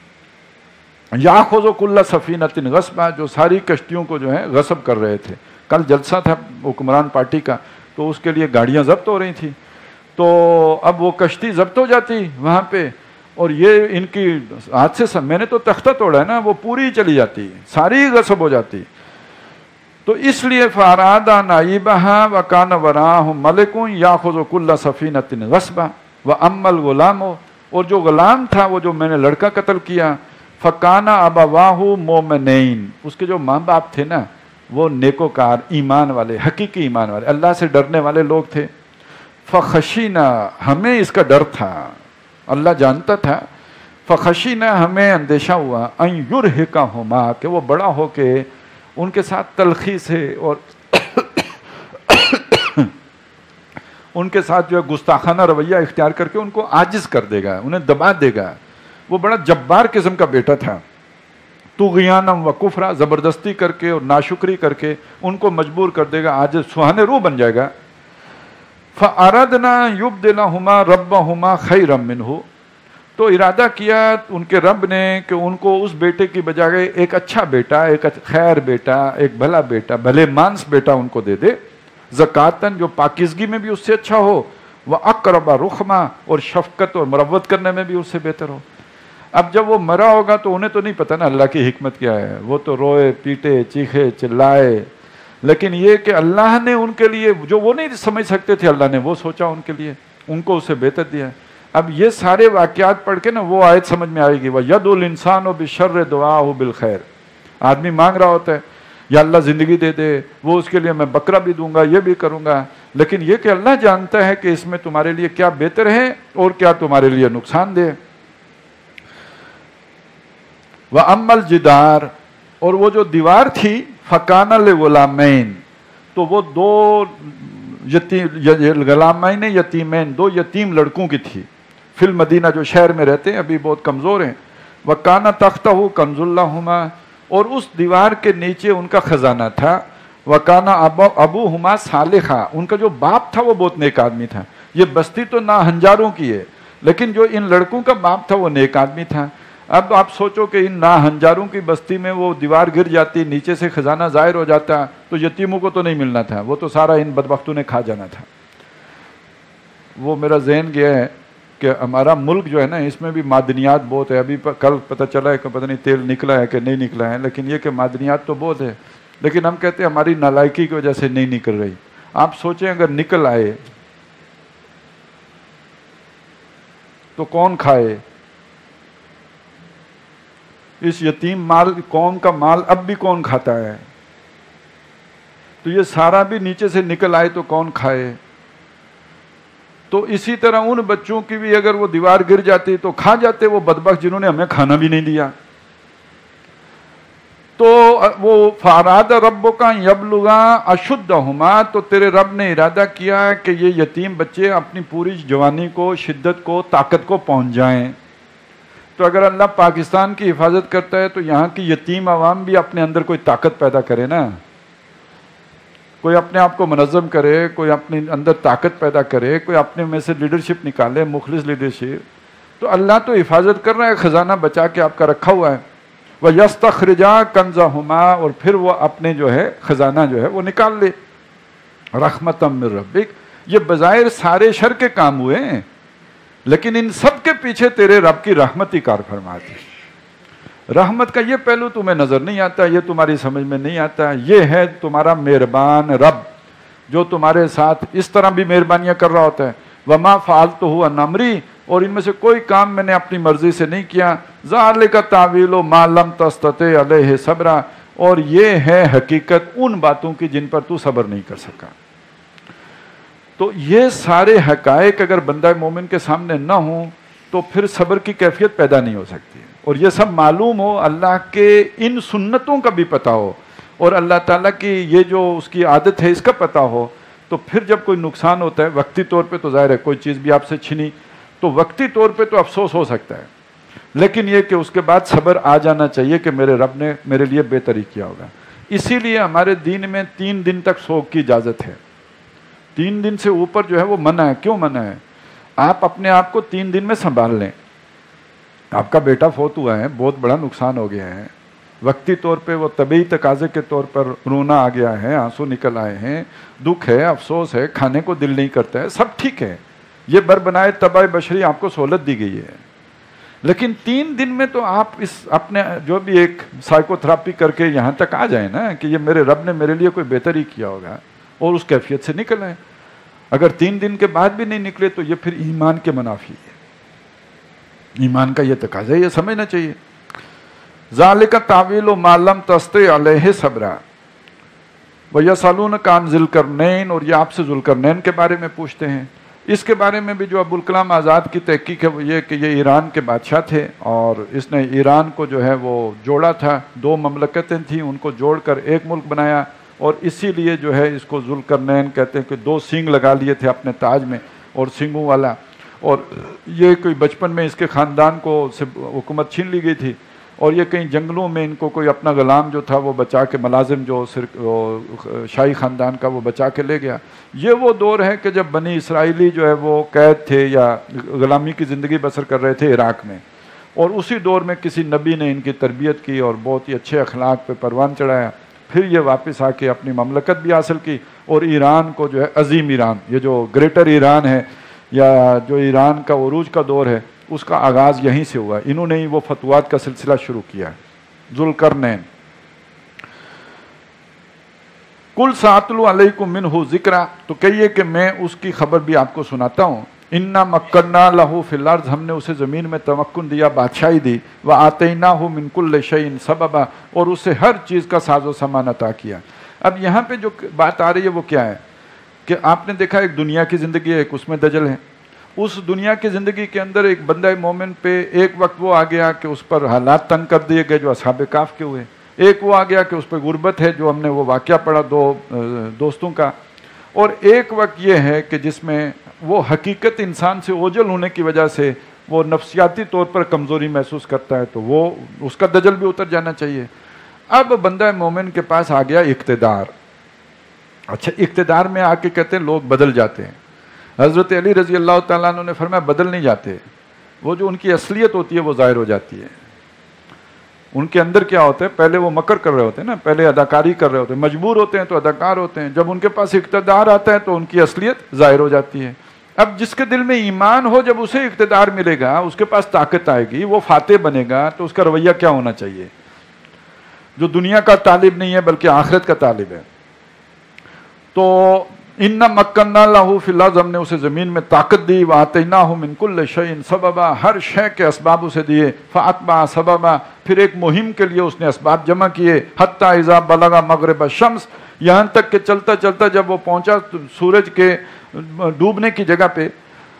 याख़ुज़ु कुल्ला सफ़ीनतिन गस्बा, जो सारी कश्तियों को जो है गस्ब कर रहे थे। कल जलसा था हुक्मरान पार्टी का, तो उसके लिए गाड़ियाँ ज़ब्त हो रही थी, तो अब वो कश्ती ज़ब्त हो जाती वहाँ पे, और ये इनकी हाथ से सब, मैंने तो तख्ता तोड़ा है ना, वो पूरी चली जाती, सारी गस्ब हो जाती। तो इसलिए फ़अरादा नाइबहा व कान वराहुम मलिकुन याख़ुज़ु कुल्ला सफ़ीनतिन गस्बा व अम्मल गुलामो, और जो गुलाम था, वो जो मैंने लड़का कत्ल किया, फ़काना अबवाहु मोमिनैन, उसके जो माँ बाप थे ना वो नेकोकार, ईमान वाले, हकीकी ईमान वाले, अल्लाह से डरने वाले लोग थे। फ़ख़शीना, हमें इसका डर था, अल्लाह जानता था। फ़ख़शीना, हमें अंदेशा हुआ, अन युरहिक़हुमा, कि वो बड़ा हो के उनके साथ तलखी से और ان کے ساتھ جو ہے گستاخانہ رویہ اختیار کر کے ان کو عاجز کر دے گا، انہیں دبا دے گا. وہ بڑا جبار قسم کا بیٹا تھا. طغیانم و کفرا، زبردستی کر کے اور ناشکری کر کے ان کو مجبور کر دے گا، عاجز سوہانے روح بن جائے گا. فَأَرَدْنَا يُبْدِلَهُمَا رَبَّهُمَا خَيْرًا مِّنْهُ، تو ارادہ کیا ان کے رب نے کہ ان کو اس بیٹے کی بجائے ایک اچھا بیٹا، ایک خیر بیٹا، ایک بھلا بیٹا، بھلے مانس بیٹا ان کو دے دے. زکاتن، جو پاکیزگی میں بھی اس سے اچھا ہو، وَأَقْرَبَ رُحْمًا، اور شفقت اور مروت کرنے میں بھی اس سے بہتر ہو. اب جب وہ مرا ہوگا تو انہیں تو نہیں پتہ نا اللہ کی حکمت کیا ہے، وہ تو روئے پیٹے چیخے چلائے، لیکن یہ کہ اللہ نے ان کے لیے جو وہ نہیں سمجھ سکتے تھے، اللہ نے وہ سوچا ان کے لیے، ان کو اسے بہتر دیا. اب یہ سارے واقعات پڑھ کے نا وہ آیت سمجھ میں آئے گی، وَيَدْعُ الْإِنسَانُ بِالشَّرِّ دُعَاءَهُ بِالْخَيْرِ. آدمی مانگ رہا ہوتا ہے یا اللہ زندگی دے دے، وہ اس کے لیے میں بکرا بھی دوں گا، یہ بھی کروں گا، لیکن یہ کہ اللہ جانتا ہے کہ اس میں تمہارے لیے کیا بہتر ہے اور کیا تمہارے لیے نقصان دہ. وَأَمَّا الْجِدَارُ، اور وہ جو دیوار تھی، فَكَانَ لِغُلَامَيْنِ، تو وہ دو غلامین یتیمین، دو یتیم لڑکوں کی تھی. فی المدینہ، جو شہر میں رہتے ہیں، ابھی بہت کمزور ہیں. وَكَانَ تَحْتَهُ كَنْزٌ لَهُمَا، اور اس دیوار کے نیچے ان کا خزانہ تھا. وَكَانَ أَبُوهُمَا صَالِحًا، ان کا جو باپ تھا وہ بہت نیک آدمی تھا. یہ بستی تو ناہنجاروں کی ہے، لیکن جو ان لڑکوں کا باپ تھا وہ نیک آدمی تھا. اب آپ سوچو کہ ان ناہنجاروں کی بستی میں وہ دیوار گر جاتی، نیچے سے خزانہ ظاہر ہو جاتا، تو یتیموں کو تو نہیں ملنا تھا، وہ تو سارا ان بدبختوں نے کھا جانا تھا. وہ میرا ذہن گیا ہے کہ ہمارا ملک جو ہے نا، اس میں بھی معدنیات بہت ہے. ابھی کل پتہ چلا ہے کہ پتہ نہیں تیل نکلا ہے کہ نہیں نکلا ہے، لیکن یہ کہ معدنیات تو بہت ہے، لیکن ہم کہتے ہیں ہماری نالائکی کی وجہ سے نہیں نکل رہی. آپ سوچیں اگر نکل آئے تو کون کھائے؟ اس یتیم مال، قوم کا مال اب بھی کون کھاتا ہے؟ تو یہ سارا بھی نیچے سے نکل آئے تو کون کھائے؟ تو اسی طرح ان بچوں کی بھی اگر وہ دیوار گر جاتی تو کھا جاتے وہ بدبخت جنہوں نے ہمیں کھانا بھی نہیں دیا. تو وہ فاراد ربک یبلغا اشدہما، تو تیرے رب نے ارادہ کیا کہ یہ یتیم بچے اپنی پوری جوانی کو، شدت کو، طاقت کو پہنچ جائیں. تو اگر اللہ پاکستان کی حفاظت کرتا ہے تو یہاں کی یتیم عوام بھی اپنے اندر کوئی طاقت پیدا کرے نا، کوئی اپنے آپ کو منظم کرے، کوئی اپنے اندر طاقت پیدا کرے، کوئی اپنے میں سے لیڈرشپ نکالے، مخلص لیڈرشپ. تو اللہ تو حفاظت کر رہا ہے، خزانہ بچا کے آپ کا رکھا ہوا ہے. وَيَسْتَخْرِجَا كَنْزَهُمَا، اور پھر وہ اپنے جو ہے خزانہ جو ہے وہ نکال لے. رحمتم من ربک، یہ بظاہر سارے شر کے کام ہوئے ہیں، لیکن ان سب کے پیچھے تیرے رب کی رحمت ہی کار فرماتی. رحمت کا یہ پہلو تمہیں نظر نہیں آتا، یہ تمہاری سمجھ میں نہیں آتا. یہ ہے تمہارا مہربان رب جو تمہارے ساتھ اس طرح بھی مہربانیاں کر رہا ہوتا ہے. وما فعلتہ عن امری، اور ان میں سے کوئی کام میں نے اپنی مرضی سے نہیں کیا. ذالک تاویل ما لم تستطع علیہ صبرا، اور یہ ہے حقیقت ان باتوں کی جن پر تو صبر نہیں کر سکا. تو یہ سارے حقائق اگر بندہ مومن کے سامنے نہ ہوں تو پھر صبر کی کیفیت پیدا نہیں ہو سکتی. اور یہ سب معلوم ہو، اللہ کے ان سنتوں کا بھی پتہ ہو، اور اللہ تعالیٰ کی یہ جو اس کی عادت ہے اس کا پتہ ہو، تو پھر جب کوئی نقصان ہوتا ہے وقتی طور پہ، تو ظاہر ہے کوئی چیز بھی آپ سے چھنی تو وقتی طور پہ تو افسوس ہو سکتا ہے، لیکن یہ کہ اس کے بعد صبر آ جانا چاہیے کہ میرے رب نے میرے لیے بہتری کیا ہوگا. اسی لیے ہمارے دین میں 3 دن تک سوگ کی اجازت ہے. 3 دن سے اوپر جو ہے وہ منع ہے. کیوں منع ہے؟ آپ اپنے آپ کو 3 دن میں سنبھال لیں. آپ کا بیٹا فوت ہوا ہے، بہت بڑا نقصان ہو گیا ہے، وقتی طور پہ وہ طبعی تقاضے کے طور پر رونا آ گیا ہے، آنسو نکل آئے ہیں، دکھ ہے، افسوس ہے، کھانے کو دل نہیں کرتا ہے، سب ٹھیک ہے، یہ بربنائے طبع بشری آپ کو سہولت دی گئی ہے. لیکن 3 دن میں تو آپ اس اپنے جو بھی ایک سائیکو تھراپی کر کے یہاں تک آ جائیں نا کہ یہ میرے رب نے میرے لیے کوئی بہتری کیا ہوگا، اور اس کیفیت سے نکل آئے. اگر 3 دن کے بعد بھی نہیں نکلے تو یہ پھر ایمان کے منافی ہے. ایمان کا یہ تقاضا ہے، یہ سمجھنا چاہیے. ذالک تاویل ما لم تستطع علیہ صبرا ویسألونک عن ذی القرنین، اور یہ آپ سے ذوالقرنین کے بارے میں پوچھتے ہیں. اس کے بارے میں بھی جو ابوالکلام آزاد کی تحقیق ہے وہ یہ کہ یہ ایران کے بادشاہ تھے، اور اس نے ایران کو جو ہے وہ جوڑا تھا. 2 مملکتیں تھیں، ان کو جوڑ کر ایک ملک بنایا. اور اسی لیے جو ہے اس کو ذوالقرنین کہتے ہیں کہ 2 سینگ لگا لیے تھے اپنے تاج میں اور سینگوں والا، اور یہ کوئی بچپن میں اس کے خاندان کو سے حکومت چھین لی گئی تھی، اور یہ کہیں جنگلوں میں ان کو کوئی اپنا غلام جو تھا وہ بچا کے، ملازم جو شاہی خاندان کا وہ بچا کے لے گیا۔ یہ وہ دور ہے کہ جب بنی اسرائیلی جو ہے وہ قید تھے یا غلامی کی زندگی بسر کر رہے تھے عراق میں، اور اسی دور میں کسی نبی نے ان کی تربیت کی اور بہت ہی اچھے اخلاق پہ پروان چڑھایا، پھر یہ واپس آ کے اپنی مملکت بھی حاصل کی، اور ایران کو جو ہے عظیم ایران، یہ جو گریٹر ایران ہے یا جو ایران کا عروج کا دور ہے، اس کا آغاز یہیں سے ہوا۔ انہوں نے ہی وہ فتوحات کا سلسلہ شروع کیا ہے۔ ذوالقرنین، کل ساتلو علیکم منہ ذکرا، تو کہیے کہ میں اس کی خبر بھی آپ کو سناتا ہوں۔ انا مکننا لہ فی الارض، ہم نے اسے زمین میں تمکن دیا، بادشاہی دی، وآتیناہ من کل شیء سببا، اور اسے ہر چیز کا ساز و سامان عطا کیا۔ اب یہاں پہ جو بات آ رہی ہے وہ کیا ہے کہ آپ نے دیکھا ایک دنیا کی زندگی ہے، ایک اس میں دجل ہے۔ اس دنیا کی زندگی کے اندر ایک بندہ مومن پہ ایک وقت وہ آ گیا کہ اس پر حالات تنگ کر دیے گئے جو اصحاب کہف کے ہوئے، ایک وہ آ گیا کہ اس پہ غربت ہے جو ہم نے وہ واقعہ پڑھا 2 دوستوں کا، اور ایک وقت یہ ہے کہ جس میں وہ حقیقت انسان سے اوجھل ہونے کی وجہ سے وہ نفسیاتی طور پر کمزوری محسوس کرتا ہے، تو وہ اس کا دجل بھی اتر جانا چاہیے۔ اب بندہ مومن کے پاس آ گیا اقتدار۔ اچھا، اقتدار میں آ کے کہتے ہیں لوگ بدل جاتے ہیں۔ حضرت علی رضی اللہ تعالیٰ عنہ نے فرمایا بدل نہیں جاتے، وہ جو ان کی اصلیت ہوتی ہے وہ ظاہر ہو جاتی ہے۔ ان کے اندر کیا ہوتا ہے، پہلے وہ مکر کر رہے ہوتے ہیں نا، پہلے اداکاری کر رہے ہوتے ہیں، مجبور ہوتے ہیں تو اداکار ہوتے ہیں، جب ان کے پاس اقتدار آتا ہے تو ان کی اصلیت ظاہر ہو جاتی ہے۔ اب جس کے دل میں ایمان ہو، جب اسے اقتدار ملے گا، اس کے پاس طاقت آئے گی، وہ فاتح بنے گا، تو اس کا رویہ کیا ہونا چاہیے؟ جو دنیا کا طالب نہیں ہے بلکہ آخرت کا طالب ہے۔ تو انا مکننا لہ فی الارض، ہم نے اسے زمین میں طاقت دی، وآتیناہ من کل شیء سببا، ہر شے کے اسباب اسے دیے، فاتبع سببا، پھر ایک مہم کے لیے اس نے اسباب جمع کیے، حتی اذا بلغ مغرب الشمس، یہاں تک کہ چلتا چلتا جب وہ پہنچا سورج کے ڈوبنے کی جگہ پہ،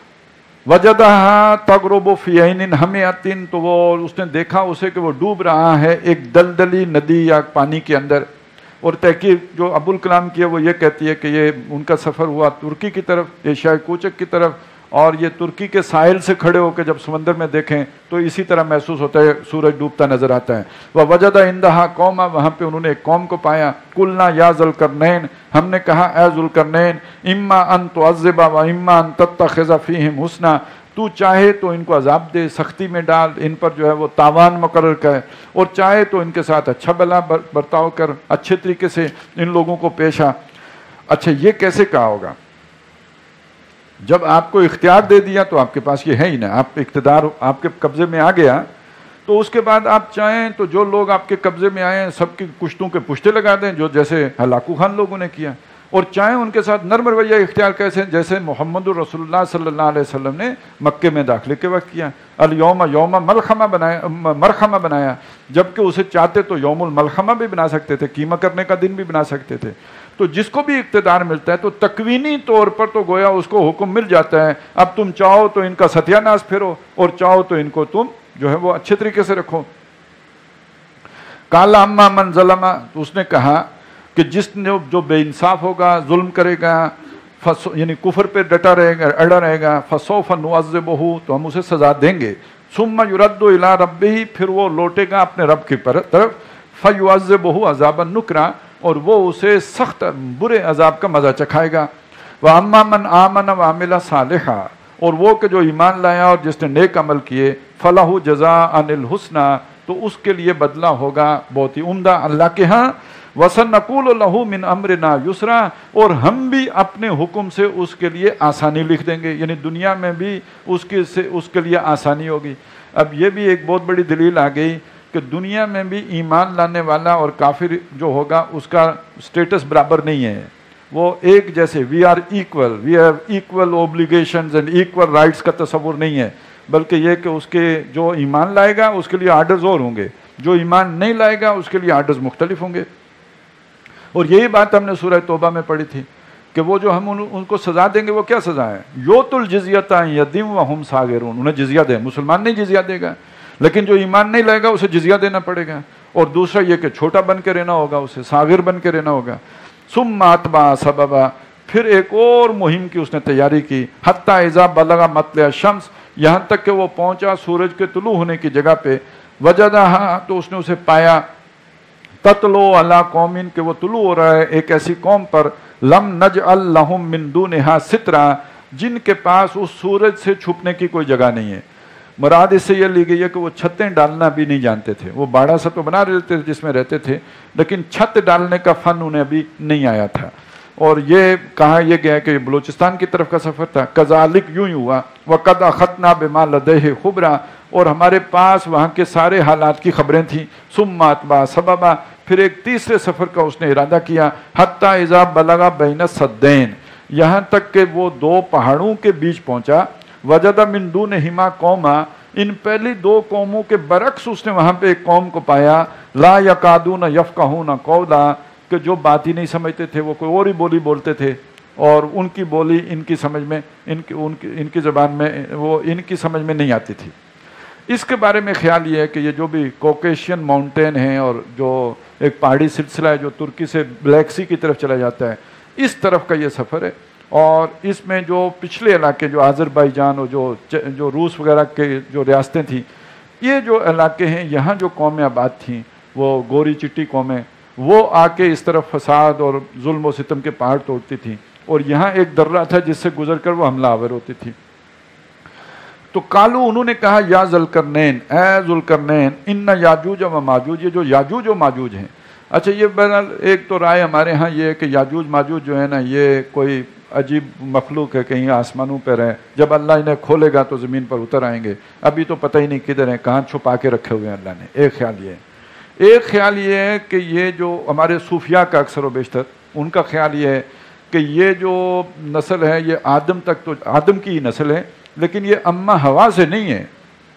وجدہا تغرب فی عین حمیۃ، تو وہ اس نے دیکھا اسے کہ وہ ڈوب رہا ہے ایک دلدلی ندی یا پانی کے اندر۔ اور تحقیق جو ابوالکلام کی ہے وہ یہ کہتی ہے کہ یہ ان کا سفر ہوا ترکی کی طرف، ایشیائے کوچک کی طرف، اور یہ ترکی کے ساحل سے کھڑے ہو کے جب سمندر میں دیکھیں تو اسی طرح محسوس ہوتا ہے، سورج ڈوبتا نظر آتا ہے۔ وَوَجَدَ عِندَهَا قَوْمًا، وہاں پہ انہوں نے ایک قوم کو پایا۔ قُلْنَا يَا ذَا الْقَرْنَيْنِ، ہم نے کہا اے ذوالقرنین، إِمَّا أَن تُعَذِّبَ وَإِمَّا أَن تَتَّخِذَ فِيهِمْ حُسْنًا، تو چاہے تو ان کو عذاب دے، سختی میں ڈال، ان پر جو ہے وہ تاوان مقرر کر، اور چاہے تو ان کے ساتھ اچھا بھلا برتاؤ کر، اچھے طریقے سے ان لوگوں کو پیش آ۔ اچھا، یہ کیسے کہا ہوگا؟ جب آپ کو اختیار دے دیا تو آپ کے پاس یہ ہے ہی نا، آپ اقتدار آپ کے قبضے میں آ گیا، تو اس کے بعد آپ چاہیں تو جو لوگ آپ کے قبضے میں آئے ہیں سب کی کشتوں کے پشتے لگا دیں، جو جیسے ہلاکو خان لوگوں نے کیا، اور چاہیں ان کے ساتھ نرم رویہ اختیار کیسے، جیسے محمد رسول اللہ صلی اللہ علیہ وسلم نے مکے میں داخلے کے وقت کیا، الیوم یوم مرخمہ بنایا، جبکہ اسے چاہتے تو یوم الملخمہ بھی بنا سکتے تھے، قیمہ کرنے کا دن بھی بنا سکتے تھے۔ تو جس کو بھی اقتدار ملتا ہے تو تکوینی طور پر تو گویا اس کو حکم مل جاتا ہے، اب تم چاہو تو ان کا ستیہ ناش پھرو، اور چاہو تو ان کو تم جو ہے وہ اچھے طریقے سے رکھو۔ قال اما من ظلم، تو اس نے کہا کہ جس نے جو بے انصاف ہوگا، ظلم کرے گا، یعنی کفر پہ ڈٹا رہے گا، اڑا رہے گا، فسوف نعذبہ، تو ہم اسے سزا دیں گے، ثم یرد الی ربہ، پھر وہ لوٹے گا اپنے رب کی طرف، فیعذبہ عذابا نکرا، اور وہ اسے سخت برے عذاب کا مزہ چکھائے گا۔ واما من آمن وعمل صالحا، اور وہ کہ جو ایمان لایا اور جس نے نیک عمل کیے، فلہ جزاء الحسنی، تو اس کے لیے بدلہ ہوگا بہت ہی عمدہ اللہ کے ہاں۔ وَسَنَّقُولُ لَهُ مِنْ أَمْرِنَا يُسْرًا، اور ہم بھی اپنے حکم سے اس کے لیے آسانی لکھ دیں گے، یعنی دنیا میں بھی اس کے لیے آسانی ہوگی۔ اب یہ بھی ایک بہت بڑی دلیل آ گئی کہ دنیا میں بھی ایمان لانے والا اور کافر جو ہوگا اس کا سٹیٹس برابر نہیں ہے، وہ ایک جیسے we are equal obligations and equal rights کا تصور نہیں ہے، بلکہ یہ کہ اس کے جو ایمان لائے گا اس کے لیے آرڈرز اور ہوں گے، جو ایمان نہیں لائے گا اس کے لیے آرڈرز مختلف ہوں گے۔ اور یہی بات ہم نے سورہ توبہ میں پڑھی تھی کہ وہ جو ہم ان کو سزا دیں گے وہ کیا سزا ہے، یوت الجزیۃ یدیم وہم صاغرون، انہیں جزیہ دے، مسلمان نہیں جزیہ دے گا، لیکن جو ایمان نہیں لائے گا اسے جزیہ دینا پڑے گا، اور دوسرا یہ کہ چھوٹا بن کے رہنا ہوگا، اسے صاغر بن کے رہنا ہوگا۔ सुम्मा अतबा सबबा, फिर एक और मुहिम की उसने तैयारी की, हत्ता इज़ा बलगा मतला शम्स, यहाँ तक कि वो पहुंचा सूरज के तुलू होने की जगह पे, वजदहा, तो उसने उसे पाया, ततलो अला कौमिन, के वो तुलू हो रहा है एक ऐसी कौम पर, लम नजअल लहुम मिन दूनिहा सित्रा, जिनके पास उस सूरज से छुपने की कोई जगह नहीं है। मुराद इससे यह ली गई है कि वो छतें डालना भी नहीं जानते थे। वो बाड़ा सा तो बना रहते थे जिसमें रहते थे, लेकिन छत डालने का फन उन्हें अभी नहीं आया था। और ये कहा यह गया कि बलूचिस्तान की तरफ का सफ़र था। कज़ालिक यूं ही हुआ, वक़द अख़ज़ना बिमा लदैहि खुबरा, और हमारे पास वहाँ के सारे हालात की खबरें थीं। सुम्मा अतबा सबबा, फिर एक तीसरे सफ़र का उसने इरादा किया, हत्ता इज़ा बलगा बैन सद्दैन, यहाँ तक कि वो दो पहाड़ों के बीच पहुँचा। वजदा मिन दूनहिमा कौमा, इन पहली दो कौमों के बरक्स उसने वहाँ पे एक कौम को पाया, ला यकादून यफ़क़हून क़ौला, कि जो बात ही नहीं समझते थे, वो कोई और ही बोली बोलते थे, और उनकी बोली इनकी समझ में, इनकी ज़बान में वो इनकी समझ में नहीं आती थी। इसके बारे में ख्याल ये है कि ये जो भी कॉकेशियन माउंटेन हैं और जो एक पहाड़ी सिलसिला है जो तुर्की से ब्लैक सी की तरफ चला जाता है, इस तरफ का ये सफ़र है। और इसमें जो पिछले इलाके जो आज़रबाईजान और जो रूस वगैरह के जो रियासतें थीं, ये जो इलाके हैं, यहाँ जो कौमें आबाद थीं, वो गोरी चिट्टी कौमें, वो आके इस तरफ फसाद और जुल्म व सितम के पहाड़ तोड़ती थीं, और यहाँ एक दर्रा था जिससे गुजर कर वो हमला आवर होती थी। तो कालू, उन्होंने कहा, या ज़ुल्करनैन, ए ज़ुल्करनैन, इन्ना याजूज व माजूज, ये जो याजूज व माजूज हैं। अच्छा, ये बहरहाल एक तो राय हमारे यहाँ ये है कि याजूज माजूज जो है ना, ये कोई अजीब मखलूक है, कहीं आसमानों पर है, जब अल्लाह इन्हें खोलेगा तो ज़मीन पर उतर आएंगे, अभी तो पता ही नहीं किधर हैं, कहाँ छुपा के रखे हुए हैं अल्लाह ने। एक ख्याल ये है। एक ख्याल ये है कि ये जो हमारे सूफिया का अक्सर व बेशतर, उनका ख्याल ये है कि ये जो नस्ल है ये आदम तक तो आदम की ही नस्ल है, लेकिन ये अम्मा हवा से नहीं है।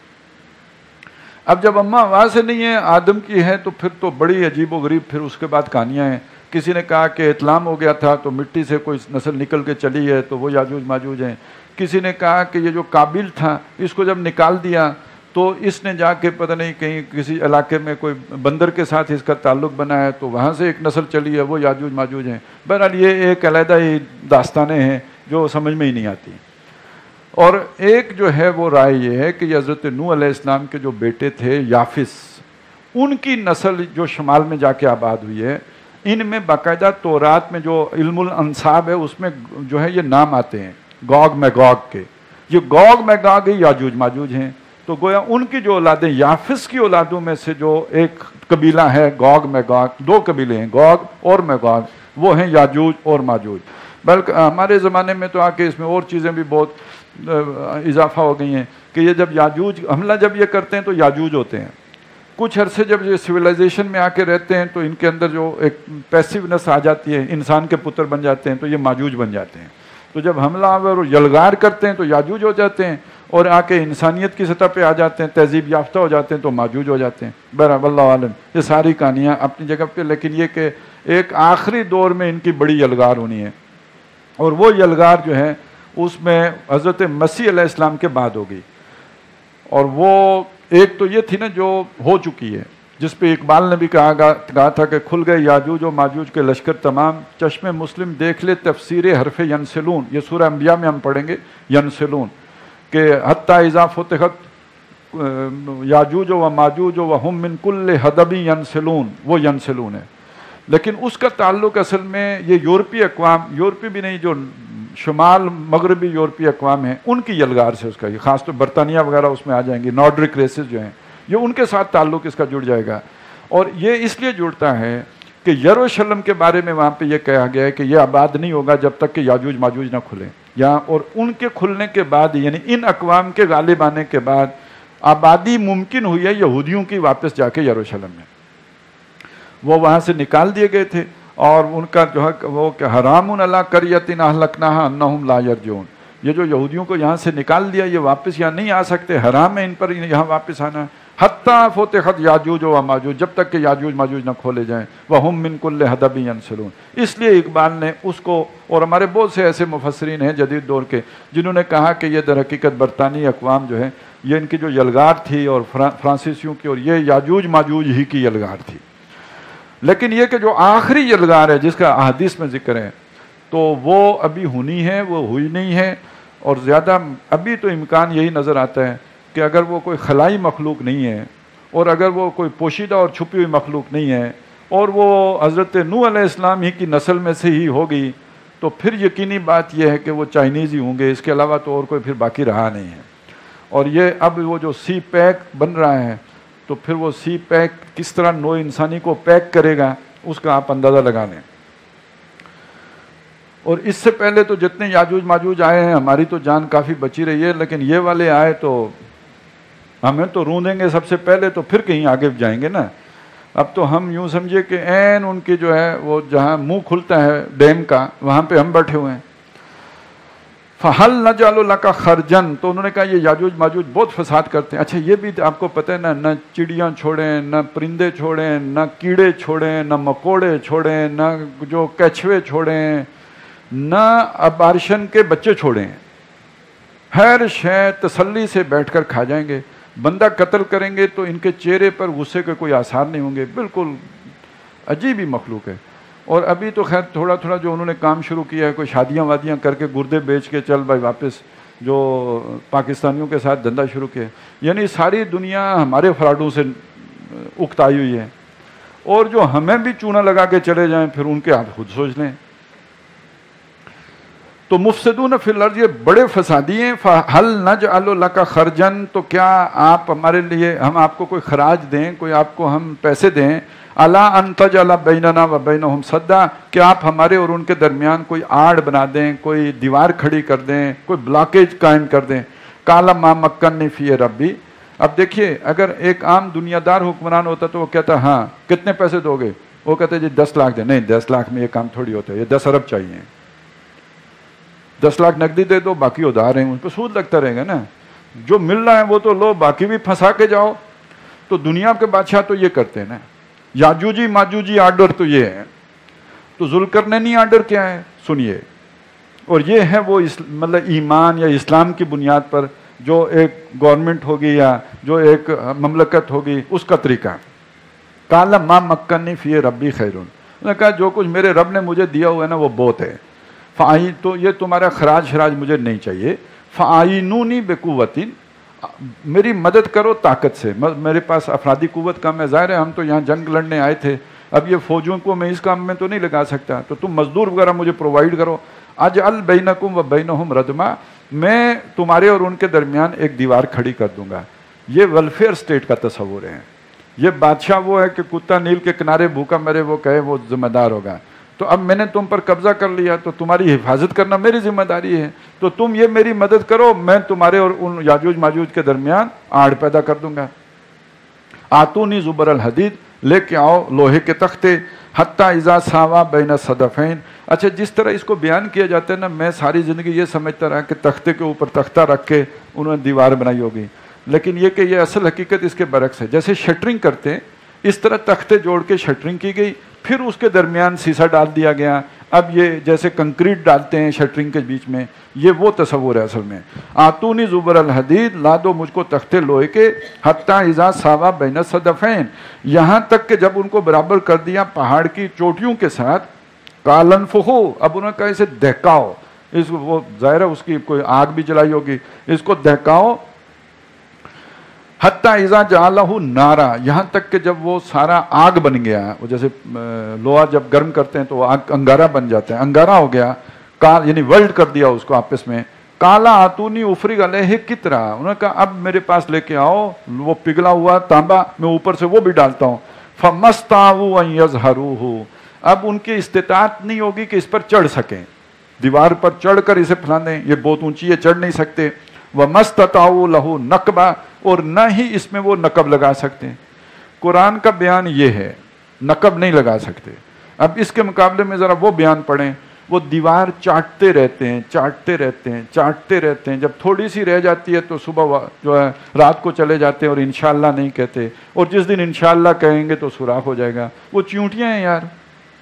अब जब अम्मा हवा से नहीं है, आदम की है, तो फिर तो बड़ी अजीब व गरीब फिर उसके बाद कहानियाँ हैं। किसी ने कहा कि इतलाम हो गया था तो मिट्टी से कोई नस्ल निकल के चली है, तो वो याजूज माजूज हैं। किसी ने कहा कि ये जो काबिल था, इसको जब निकाल दिया तो इसने जाके पता नहीं कहीं किसी इलाके में कोई बंदर के साथ इसका ताल्लुक़ बना है, तो वहाँ से एक नस्ल चली है, वो याजूज माजूज हैं। बहरहाल ये एक अलहदा ही दास्तानें हैं जो समझ में ही नहीं आती। और एक जो है वो राय ये है कि हज़रत नूह अलैहिस्सलाम के जो बेटे थे याफिस, उनकी नस्ल जो शुमाल में जाके आबाद हुई है, इनमें बाकायदा तौरात में जो इल्मुल अंसाब है उसमें जो है ये नाम आते हैं गॉग मैगॉग के। ये गॉग मैगॉग ही याजूज माजूज हैं। तो गोया उनकी जो औलादें, याफिस की औलादों में से जो एक कबीला है गॉग मैगॉग, दो कबीले हैं गॉग और मैगॉग, वो हैं याजूज और माजूज। बल्कि हमारे ज़माने में तो आके इसमें और चीज़ें भी बहुत इजाफा हो गई हैं कि ये जब याजूज हमला जब ये करते हैं तो याजूज होते हैं। कुछ अरसे जब ये सिविलाइजेशन में आके रहते हैं तो इनके अंदर जो एक पैसिवनेस आ जाती है, इंसान के पुत्र बन जाते हैं, तो ये माजूज बन जाते हैं। तो जब हमला और यलगार करते हैं तो याजूज हो जाते हैं, और आके इंसानियत की सतह पे आ जाते हैं, तहजीब याफ्ता हो जाते हैं, तो माजूज हो जाते हैं। बहरहाल वल्लाहु आलम, ये सारी कहानियाँ अपनी जगह पे, लेकिन ये कि एक आखिरी दौर में इनकी बड़ी यलगार होनी है, और वो यलगार जो है उसमें हज़रत मसीह अलैहिस्सलाम के बाद होगी। और वो एक तो ये थी ना जो हो चुकी है, जिस पे इकबाल ने भी कहा था कि खुल गए याजूज और माजूज के लश्कर तमाम, चश्मे मुस्लिम देख ले तफसीर हरफ़े यनसलून, ये सूरह अंबिया में हम पढ़ेंगे यनसलून के हत्ता इज़ा फुतिहत याजूज व माजूज व हुम मिन कुल्ल हदबी यनसलून, वो यनसलून है। लेकिन उसका ताल्लुक असल में ये यूरोपीय अक़वाम, यूरोपीय भी नहीं, जो शुमाल मगरबी यूरोपीय अक़वाम हैं उनकी यलगार से उसका, ये ख़ास तो बरतानिया वगैरह उसमें आ जाएंगी, नॉर्डिक रेसेस जो हैं, ये उनके साथ ताल्लुक़ इसका जुड़ जाएगा। और ये इसलिए जुड़ता है कि यरूशलेम के बारे में वहाँ पे ये कहा गया है कि ये आबाद नहीं होगा जब तक कि याजूज माजूज ना खुलें यहाँ, और उनके खुलने के बाद, यानी इन अक़वाम के गालिब आने के बाद आबादी मुमकिन हुई है यहूदियों की वापस जाके यरूशलेम में। वो वहाँ से निकाल दिए गए थे, और उनका जो है वो क्या हरामुन अला करियतिन अहलकनाहा अन्नहुम ला यरजून, ये जो यहूदियों को यहाँ से निकाल दिया, ये वापस यहाँ नहीं आ सकते, हराम है इन पर यहाँ वापस आना। हत्ता फुतिहत याजूज व माजूज, जब तक कि याजूज माजूज न खोले जाएं, व हुम मिन कुल्ल हदबी यनसलून। इसलिए इकबाल ने उसको, और हमारे बहुत से ऐसे मुफस्सिरीन हैं जदीद दौर के जिन्होंने कहा कि ये दर हकीकत बरतानी अक़वाम जो है, ये इनकी जो यलगार थी और फ्रांसीसियों की, और ये याजूज माजूज ही की यलगार थी। لیکن یہ کہ جو آخری یلغار ہے جس کا احادیث میں ذکر ہے تو وہ ابھی ہونی ہے، وہ ہوئی نہیں ہے، اور زیادہ ابھی تو امکان یہی نظر آتا ہے کہ اگر وہ کوئی خلائی مخلوق نہیں ہے، اور اگر وہ کوئی پوشیدہ اور چھپی ہوئی مخلوق نہیں ہے، اور وہ حضرت نوح علیہ السلام ہی کی نسل میں سے ہی ہوگی، تو پھر یقینی بات یہ ہے کہ وہ چائنیز ہی ہوں گے، اس کے علاوہ تو اور کوئی پھر باقی رہا نہیں ہے۔ اور یہ اب وہ جو سی پیک بن رہا ہے، تو پھر وہ سی پیک کس طرح نوع انسانی کو پیک کرے گا اس کا آپ اندازہ لگا لیں۔ اور اس سے پہلے تو جتنے یاجوج ماجوج آئے ہیں ہماری تو جان کافی بچی رہی ہے، لیکن یہ والے آئے تو ہمیں تو رون گے سب سے پہلے، تو پھر کہیں آگے جائیں گے نا۔ اب تو ہم یوں سمجھے کہ عین ان کی جو ہے وہ جہاں منہ کھلتا ہے ڈیم کا وہاں پہ ہم بیٹھے ہوئے ہیں۔ فَهَلْ نَجْعَلُ لَكَ خَرْجًا، تو انہوں نے کہا یہ یاجوج ماجوج بہت فساد کرتے ہیں۔ اچھا یہ بھی آپ کو پتہ ہے نا، نہ چڑیاں چھوڑیں، نہ پرندے چھوڑیں، نہ کیڑے چھوڑیں، نہ مکوڑے چھوڑیں، نہ جو کچھوے چھوڑیں، نہ ابارشن کے بچے چھوڑیں، ہر شے تسلی سے بیٹھ کر کھا جائیں گے۔ بندہ قتل کریں گے تو ان کے چہرے پر غصے کے کوئی آثار نہیں ہوں گے، بالکل عجیب ہی مخلوق ہے۔ اور ابھی تو خیر تھوڑا تھوڑا جو انہوں نے کام شروع کیا ہے، کوئی شادیاں وادیاں کر کے گردے بیچ کے چل بھائی واپس جو پاکستانیوں کے ساتھ دھندا شروع کیا، یعنی ساری دنیا ہمارے فراڈوں سے اکتائی ہوئی ہے، اور جو ہمیں بھی چونا لگا کے چلے جائیں پھر ان کے آپ خود سوچ لیں۔ تو مفسدون فی الارض یہ بڑے فسادی ہیں۔ فَهَلْ نَجْعَلُ لَكَ خَرْجًا، تو کیا آپ ہمارے لیے، ہم آپ کو کوئی خراج دیں، کوئی آپ کو ہم پیسے دیں، عَلَىٰ أَن تَجْعَلَ بَيْنَنَا وَبَيْنَهُمْ سَدًّا، کہ آپ ہمارے اور ان کے درمیان کوئی آڑ بنا دیں، کوئی دیوار کھڑی کر دیں، کوئی بلاکیج قائم کر دیں۔ قَالَ مَا مَكَّنِّي فِيهِ رَبِّي، اب دیکھیے اگر ایک عام دنیا دار حکمران ہوتا تو وہ کہتا ہاں کتنے پیسے دو گے، وہ کہتے جی 10 لاکھ دیں، نہیں 10 لاکھ میں یہ کام تھوڑی ہوتا ہے، یہ 10 ارب چاہیے، 10 لاکھ نقدی دے دو، باقی ادھار ہیں، ان پہ سود لگتا رہے گا نا، جو مل رہا ہے وہ تو لو، باقی بھی پھنسا کے جاؤ۔ تو دنیا کے بادشاہ تو یہ کرتے ہیں نا۔ یاجوجی ماجوجی آرڈر تو یہ ہے۔ تو ذوالقرنینی آرڈر کیا ہے سنیے، اور یہ ہے وہ مطلب ایمان یا اسلام کی بنیاد پر جو ایک گورنمنٹ ہوگی یا جو ایک مملکت ہوگی اس کا طریقہ۔ قال ما مکنی فی ربی خیر، انہوں نے کہا جو کچھ میرے رب نے مجھے دیا ہوا ہے نا وہ بہت ہے، تو یہ تمہارا خراج شراج مجھے نہیں چاہیے، فَعَيْنُونِي بِقُوَّةٍ، میری مدد کرو طاقت سے، میرے پاس افرادی قوت کم ہے، ظاہر ہے ہم تو یہاں جنگ لڑنے آئے تھے، اب یہ فوجوں کو میں اس کام میں تو نہیں لگا سکتا، تو تم مزدور وغیرہ مجھے پرووائڈ کرو۔ اجعل بینکم و بینہم ردما، میں تمہارے اور ان کے درمیان ایک دیوار کھڑی کر دوں گا۔ یہ ویلفیئر سٹیٹ کا تصور ہے۔ یہ بادشاہ وہ ہے کہ کتا نیل کے کنارے بھوکا مرے وہ کہے وہ ذمہ دار ہوگا، تو اب میں نے تم پر قبضہ کر لیا تو تمہاری حفاظت کرنا میری ذمہ داری ہے، تو تم یہ میری مدد کرو، میں تمہارے اور ان یاجوج ماجوج کے درمیان آڑ پیدا کر دوں گا۔ آتونی زبر الحدید، لے کے آؤ لوہے کے تختے، حتی اذا ساوا بین الصدفین۔ اچھا جس طرح اس کو بیان کیا جاتا ہے نا، میں ساری زندگی یہ سمجھتا رہا کہ تختے کے اوپر تختہ رکھ کے انہوں نے دیوار بنائی ہوگی، لیکن یہ کہ یہ اصل حقیقت اس کے برعکس ہے۔ جیسے شٹرنگ کرتے ہیں اس طرح تختے جوڑ کے شٹرنگ کی گئی، پھر اس کے درمیان سیسا ڈال دیا گیا، اب یہ جیسے کنکریٹ ڈالتے ہیں شٹرنگ کے بیچ میں، یہ وہ تصور ہے اصل میں۔ آتونی زبر الحدید، لا دو مجھ کو تختے لوہے کے، حتی اذا ساوا بین الصدفین، یہاں تک کہ جب ان کو برابر کر دیا پہاڑ کی چوٹیوں کے ساتھ، قال انفخو، اب انہوں نے کہا اسے دہکاؤ، اس وہ ظاہر ہے اس کی کوئی آگ بھی جلائی ہوگی، اس کو دہکاؤ، حتی اذا جعلہ نارا، یہاں تک کہ جب وہ سارا آگ بن گیا، وہ جیسے لوہا جب گرم کرتے ہیں تو وہ آگ انگارہ بن جاتا ہے، انگارہ ہو گیا، یعنی ولڈ کر دیا اس کو آپس میں۔ کالا آتونی افرغ علیہ کترا، انہوں نے کہا اب میرے پاس لے کے آؤ وہ پگھلا ہوا تانبا، میں اوپر سے وہ بھی ڈالتا ہوں۔ فمستطاعوا ان یظہروہ، اب ان کی استطاعت نہیں ہوگی کہ اس پر چڑھ سکیں، دیوار پر چڑھ کر اسے پھیلا دیں، یہ بہت اونچی ہے چڑھ نہیں سکتے۔ وَمَسْتَطَاعُوا لَهُ نَقْبًا، اور نہ ہی اس میں وہ نقب لگا سکتے ہیں۔ قرآن کا بیان یہ ہے، نقب نہیں لگا سکتے۔ اب اس کے مقابلے میں ذرا وہ بیان پڑھیں، وہ دیوار چاٹتے رہتے ہیں، چاٹتے رہتے ہیں، چاٹتے رہتے ہیں، جب تھوڑی سی رہ جاتی ہے تو صبح جو ہے رات کو چلے جاتے ہیں اور انشاءاللہ نہیں کہتے، اور جس دن انشاءاللہ کہیں گے تو سوراخ ہو جائے گا۔ وہ چیونٹیاں ہیں یار۔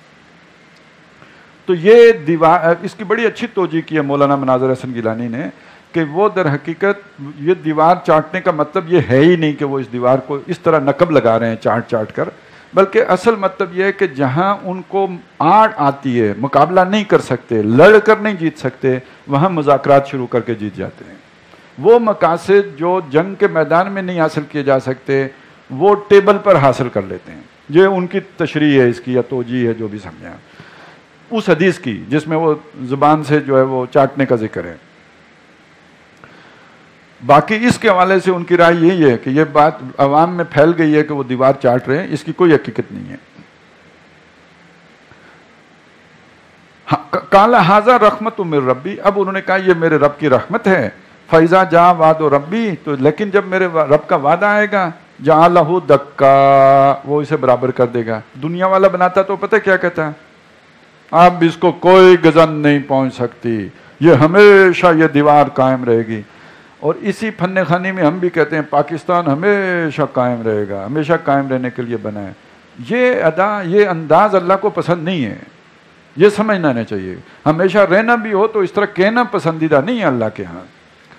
تو یہ دیوار، اس کی بڑی اچھی توجہ کی ہے مولانا مناظر حسن گیلانی نے، کہ وہ در حقیقت یہ دیوار چاٹنے کا مطلب یہ ہے ہی نہیں کہ وہ اس دیوار کو اس طرح نقب لگا رہے ہیں چاٹ چاٹ کر، بلکہ اصل مطلب یہ ہے کہ جہاں ان کو آڑ آتی ہے، مقابلہ نہیں کر سکتے، لڑ کر نہیں جیت سکتے، وہاں مذاکرات شروع کر کے جیت جاتے ہیں۔ وہ مقاصد جو جنگ کے میدان میں نہیں حاصل کیے جا سکتے وہ ٹیبل پر حاصل کر لیتے ہیں۔ یہ ان کی تشریح ہے اس کی، یا توجیہ ہے، جو بھی سمجھیں اس حدیث کی جس میں وہ زبان سے جو ہے وہ چاٹنے کا ذکر ہے۔ باقی اس کے حوالے سے ان کی رائے یہی ہے کہ یہ بات عوام میں پھیل گئی ہے کہ وہ دیوار چاٹ رہے ہیں، اس کی کوئی حقیقت نہیں ہے۔ قال ھذا رحمت من ربی، اب انہوں نے کہا یہ میرے رب کی رحمت ہے۔ فیضا جا وعد ربی، تو لیکن جب میرے رب کا وعدہ آئے گا جعلہ دکا، وہ اسے برابر کر دے گا۔ دنیا والا بناتا تو پتہ کیا کہتا ہے، اب اس کو کوئی گزن نہیں پہنچ سکتی، یہ ہمیشہ یہ دیوار قائم رہے گی۔ اور اسی فن خانی میں ہم بھی کہتے ہیں پاکستان ہمیشہ قائم رہے گا، ہمیشہ قائم رہنے کے لیے بنا ہے۔ یہ ادا، یہ انداز اللہ کو پسند نہیں ہے، یہ سمجھنا نہیں چاہیے۔ ہمیشہ رہنا بھی ہو تو اس طرح کہنا پسندیدہ نہیں ہے اللہ کے ہاں۔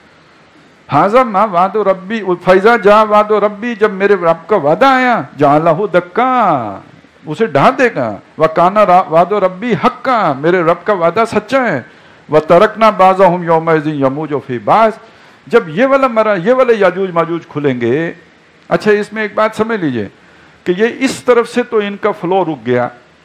ھذا ما وعد ربی فیضا جا وعد ربی، جب میرے رب کا وعدہ آیا جعلہ دکا، اسے ڈھا دے گا۔ وکان وعد ربی حقا، میرے رب کا وعدہ سچا ہے۔ وترکنا بعضهم یومئذ یموج فی بعض، جب یہ والا مرا، یہ والے یاجوج ماجوج کھلیں گے۔ اچھا اس میں ایک بات سمجھ لیجئے کہ یہ اس طرف سے تو ان کا فلو رک گیا،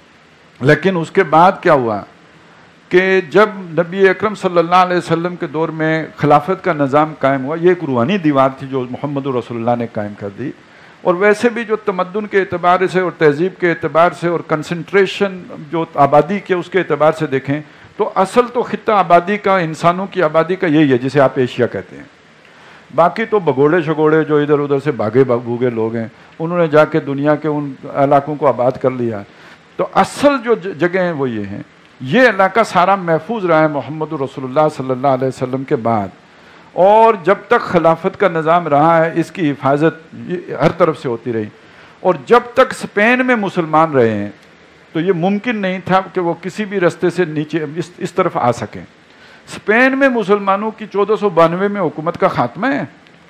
لیکن اس کے بعد کیا ہوا کہ جب نبی اکرم صلی اللہ علیہ وسلم کے دور میں خلافت کا نظام قائم ہوا، یہ ایک روحانی دیوار تھی جو محمد رسول اللہ نے قائم کر دی۔ اور ویسے بھی جو تمدن کے اعتبار سے اور تہذیب کے اعتبار سے اور کنسنٹریشن جو آبادی کے اس کے اعتبار سے دیکھیں تو اصل تو خطہ آبادی کا، انسانوں کی آبادی کا یہی ہے جسے آپ ایشیا کہتے ہیں۔ باقی تو بگوڑے شگوڑے جو ادھر ادھر سے بھاگے بھوگے لوگ ہیں، انہوں نے جا کے دنیا کے ان علاقوں کو آباد کر لیا۔ تو اصل جو جگہ ہیں وہ یہ ہیں۔ یہ علاقہ سارا محفوظ رہا ہے محمد رسول اللہ صلی اللہ علیہ وسلم کے بعد، اور جب تک خلافت کا نظام رہا ہے اس کی حفاظت ہر طرف سے ہوتی رہی۔ اور جب تک اسپین میں مسلمان رہے ہیں تو یہ ممکن نہیں تھا کہ وہ کسی بھی رستے سے نیچے اس طرف آ سکیں۔ اسپین میں مسلمانوں کی 1492 میں حکومت کا خاتمہ ہے،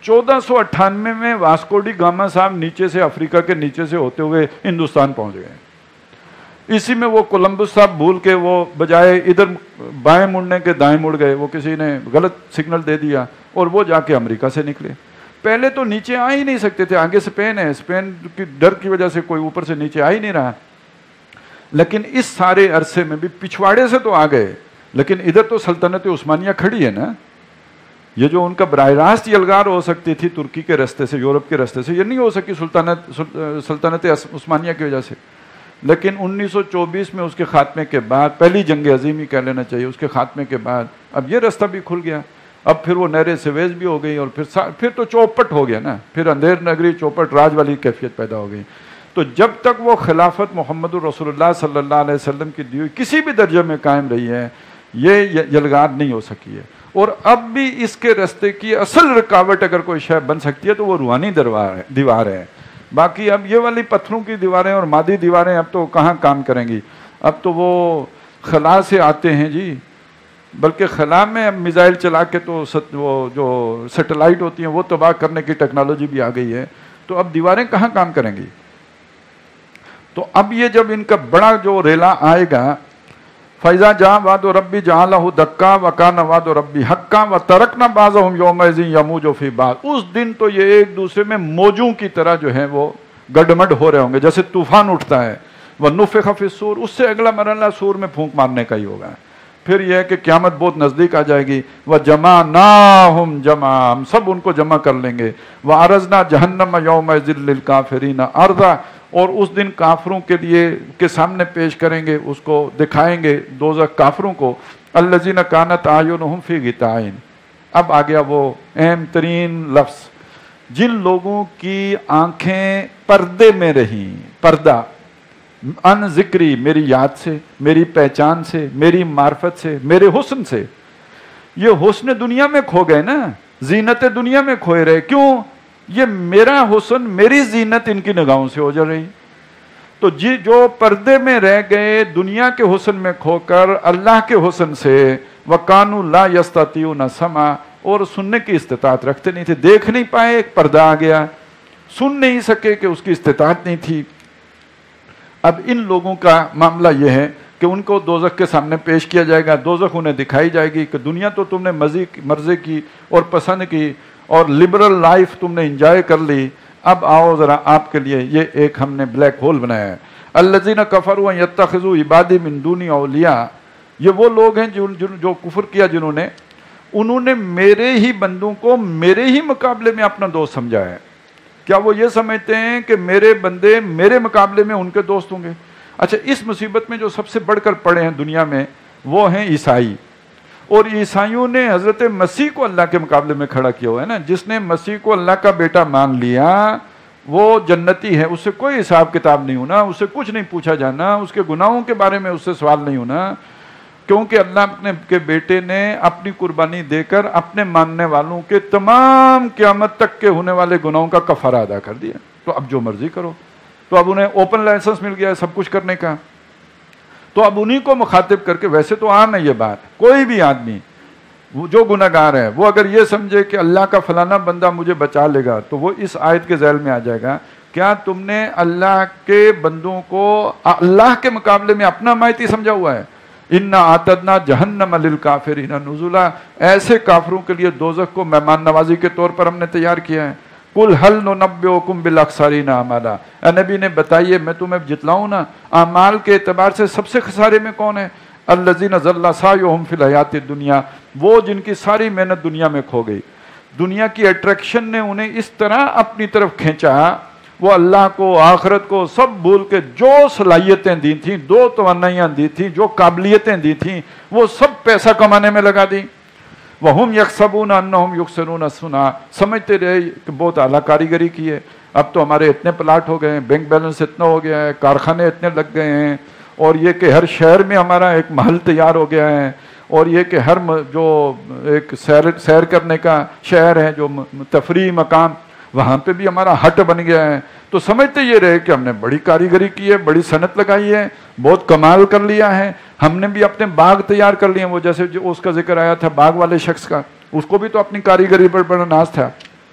1498 میں واسکو ڈی گاما صاحب نیچے سے، افریقہ کے نیچے سے ہوتے ہوئے ہندوستان پہنچ گئے۔ اسی میں وہ کولمبس صاحب بھول کے وہ بجائے ادھر بائیں مڑنے کے دائیں مڑ گئے، وہ کسی نے غلط سگنل دے دیا اور وہ جا کے امریکہ سے نکلے۔ پہلے تو نیچے آ ہی نہیں سکتے تھے، آگے اسپین ہے، اسپین کی ڈر کی وجہ سے کوئی اوپر سے نیچے آ ہی نہیں رہا۔ لیکن اس سارے عرصے میں بھی پچھواڑے سے تو آ گئے، لیکن ادھر تو سلطنت عثمانیہ کھڑی ہے نا۔ یہ جو ان کا براہ راست یلغار ہو سکتی تھی ترکی کے راستے سے، یورپ کے راستے سے، یہ نہیں ہو سکی سلطنت عثمانیہ کی وجہ سے۔ لیکن 1924 میں اس کے خاتمے کے بعد، پہلی جنگ عظیم ہی کہہ لینا چاہیے، اس کے خاتمے کے بعد اب یہ راستہ بھی کھل گیا۔ اب پھر وہ نہر سویز بھی ہو گئی، اور پھر تو چوپٹ ہو گیا نا، پھر اندھیر نگری چوپٹ راج والی کیفیت پیدا ہو گئی۔ تو جب تک وہ خلافت محمد رسول اللہ صلی اللہ علیہ وسلم کی دی ہوئی کسی بھی درجے میں قائم رہی ہے، یہ یلغار نہیں ہو سکی ہے۔ اور اب بھی اس کے راستے کی اصل رکاوٹ اگر کوئی شے بن سکتی ہے تو وہ روحانی دیوار ہے۔ باقی اب یہ والی پتھروں کی دیواریں اور مادی دیواریں اب تو کہاں کام کریں گی، اب تو وہ خلا سے آتے ہیں جی، بلکہ خلا میں اب میزائل چلا کے تو وہ جو سیٹلائٹ ہوتی ہیں وہ تباہ کرنے کی ٹیکنالوجی بھی آ گئی ہے، تو اب دیواریں کہاں کام کریں گی۔ تو اب یہ جب ان کا بڑا جو ریلا آئے گا، فیضا جا وعد ربی جعلہ دکا وکان وعد ربی حقا وترکنا بعضهم یومئذ یموج فی بعض، اس دن تو یہ ایک دوسرے میں موجوں کی طرح جو ہے وہ گڈمڈ ہو رہے ہوں گے، جیسے طوفان اٹھتا ہے۔ ونفخ فی الصور، اس سے اگلا مرحلہ سور میں پھونک مارنے کا ہی ہوگا۔ پھر یہ ہے کہ قیامت بہت نزدیک آ جائے گی۔ وجمعناہم جمعا، ہم سب ان کو جمع کر لیں گے۔ وعرضنا جہنم یومئذ للکافرین عرضا، اور اس دن کافروں کے لیے کے سامنے پیش کریں گے، اس کو دکھائیں گے دوزخ کافروں کو۔ الذین کانت اعینہم فی غطاء، اب آ گیا وہ اہم ترین لفظ، جن لوگوں کی آنکھیں پردے میں رہیں، پردہ ان ذکری، میری یاد سے، میری پہچان سے، میری معرفت سے، میرے حسن سے۔ یہ حسن دنیا میں کھو گئے نا، زینت دنیا میں کھوئے رہے، کیوں؟ یہ میرا حسن، میری زینت ان کی نگاہوں سے اوجھل رہی۔ تو جو پردے میں رہ گئے دنیا کے حسن میں کھو کر اللہ کے حسن سے، وَقَانُوا لَا يَسْتَطِيعُونَ سَمْعًا، اور سننے کی استطاعت رکھتے نہیں تھے، دیکھ نہیں پائے، ایک پردہ آ گیا، سن نہیں سکے کہ اس کی استطاعت نہیں تھی۔ اب ان لوگوں کا معاملہ یہ ہے کہ ان کو دوزخ کے سامنے پیش کیا جائے گا، دوزخ انہیں دکھائی جائے گی کہ دنیا تو تم نے مرضی کی اور پسند کی اور لبرل لائف تم نے انجوائے کر لی، اب آؤ ذرا آپ کے لیے یہ ایک ہم نے بلیک ہول بنایا ہے۔ الذین کفروا یتخذوا عبادی من دونی اولیاء، یہ وہ لوگ ہیں جو کفر کیا انہوں نے میرے ہی بندوں کو میرے ہی مقابلے میں اپنا دوست سمجھا ہے۔ کیا وہ یہ سمجھتے ہیں کہ میرے بندے میرے مقابلے میں ان کے دوست ہوں گے؟ اچھا، اس مصیبت میں جو سب سے بڑھ کر پڑے ہیں دنیا میں وہ ہیں عیسائی، اور عیسائیوں نے حضرت مسیح کو اللہ کے مقابلے میں کھڑا کیا ہوا ہے نا۔ جس نے مسیح کو اللہ کا بیٹا مان لیا وہ جنتی ہے، اس سے کوئی حساب کتاب نہیں ہونا، اس سے کچھ نہیں پوچھا جانا، اس کے گناہوں کے بارے میں اس سے سوال نہیں ہونا، کیونکہ اللہ اپنے کے بیٹے نے اپنی قربانی دے کر اپنے ماننے والوں کے تمام قیامت تک کے ہونے والے گناہوں کا کفارہ ادا کر دیا۔ تو اب جو مرضی کرو، تو اب انہیں اوپن لائسنس مل گیا ہے سب کچھ کرنے کا، تو اب انہی کو مخاطب کر کے، ویسے تو عام ہے یہ بات، کوئی بھی آدمی جو گناہگار ہے وہ اگر یہ سمجھے کہ اللہ کا فلانا بندہ مجھے بچا لے گا تو وہ اس آیت کے ذیل میں آ جائے گا۔ کیا تم نے اللہ کے بندوں کو اللہ کے مقابلے میں اپنا مائتی سمجھا ہوا ہے؟ اِنَّا اعْتَدْنَا جَهَنَّمَ لِلْكَافِرِينَ نُزُلًا، ایسے کافروں کے لیے دوزخ کو مہمان نوازی کے طور پر ہم نے تیار کیا ہے۔ قُلْ هَلْ نُنَبِّئُكُمْ بِالْأَخْسَرِينَ أَعْمَالًا، اے نبی نے بتائیے میں تمہیں جتلاؤں نا اعمال کے اعتبار سے سب سے خسارے میں کون ہے؟ الَّذِينَ ضَلَّ سَعْيُهُمْ فِي الْحَيَاةِ الدُّنْيَا، وہ جن کی ساری محنت دنیا میں کھو گئی، دنیا کی اٹریکشن نے انہیں اس طرح اپنی طرف کھینچا، وہ اللہ کو آخرت کو سب بھول کے جو صلاحیتیں دی تھیں، دو توانائیاں دی تھیں، جو قابلیتیں دی تھیں، وہ سب پیسہ کمانے میں لگا دی۔ وَهُمْ يَحْسَبُونَ أَنَّهُمْ يُحْسِنُونَ صُنْعًا، سمجھتے رہے کہ بہت اعلیٰ کاریگری کی ہے، اب تو ہمارے اتنے پلاٹ ہو گئے ہیں، بینک بیلنس اتنا ہو گیا ہے، کارخانے اتنے لگ گئے ہیں، اور یہ کہ ہر شہر میں ہمارا ایک محل تیار ہو گیا ہے، اور یہ کہ ہر جو ایک سیر کرنے کا شہر ہے، جو تفریح مقام، وہاں پہ بھی ہمارا ہٹ بن گیا ہے۔ تو سمجھتے یہ رہے کہ ہم نے بڑی کاریگری کی ہے، بڑی صنعت لگائی ہے، بہت کمال کر لیا ہے، ہم نے بھی اپنے باغ تیار کر لیے ہیں۔ وہ جیسے جو اس کا ذکر آیا تھا باغ والے شخص کا، اس کو بھی تو اپنی کاریگری پر بڑا ناز تھا۔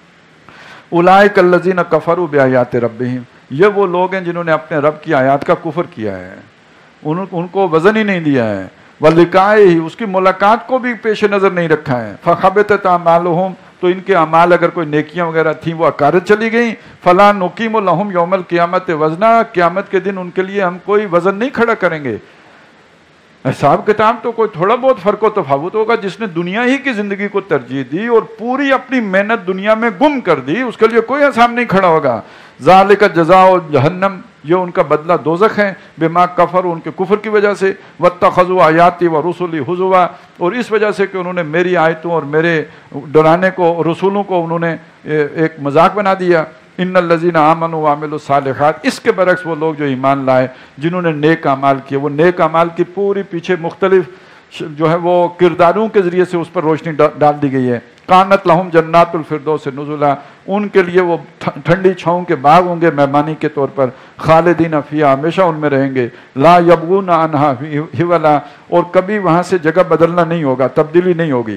اولئک الذین کفروا بآیات ربہم، یہ وہ لوگ ہیں جنہوں نے اپنے رب کی آیات کا کفر کیا ہے، ان کو وزن ہی نہیں دیا ہے، وَلِقَائِهِ، اس کی ملاقات کو بھی پیش نظر نہیں رکھا ہے، فَخَبِطَتْ أَعْمَالُهُمْ، تو ان کے اعمال اگر کوئی نیکیاں وغیرہ تھیں وہ اکارت چلی گئیں، فَلَا نُقِيمُ لَهُمْ يَوْمَ الْقِيَامَةِ وَزْنًا، قیامت کے دن ان کے لیے ہم کوئی وزن نہیں کھڑا کریں گے۔ حساب کتاب تو کوئی تھوڑا بہت فرق و تفاوت ہوگا، جس نے دنیا ہی کی زندگی کو ترجیح دی اور پوری اپنی محنت دنیا میں گم کر دی، اس کے لیے کوئی حساب نہیں کھڑا ہوگا۔ ذَلِكَ جَزَاءُ جَهَنَّمَ، یہ ان کا بدلہ دوزخ ہے، بما کفر، ان کے کفر کی وجہ سے، واتخذوا آیاتی ورسلی ہزوا، اور اس وجہ سے کہ انہوں نے میری آیتوں اور میرے ڈرانے کو، رسولوں کو انہوں نے ایک مذاق بنا دیا۔ ان الذین آمنوا وعملوا الصالحات، اس کے برعکس وہ لوگ جو ایمان لائے، جنہوں نے نیک اعمال کیے، وہ نیک اعمال کی پوری پیچھے مختلف جو ہے وہ کرداروں کے ذریعے سے اس پر روشنی ڈال دی گئی ہے۔ کانت لہم جنات الفردوس نزلا، ان کے لیے وہ ٹھنڈی چھاؤں کے باغ ہوں گے مہمانی کے طور پر، خالدین فیہا، ہمیشہ ان میں رہیں گے، لا یبغون عنہا حولا، اور کبھی وہاں سے جگہ بدلنا نہیں ہوگا، تبدیلی نہیں ہوگی۔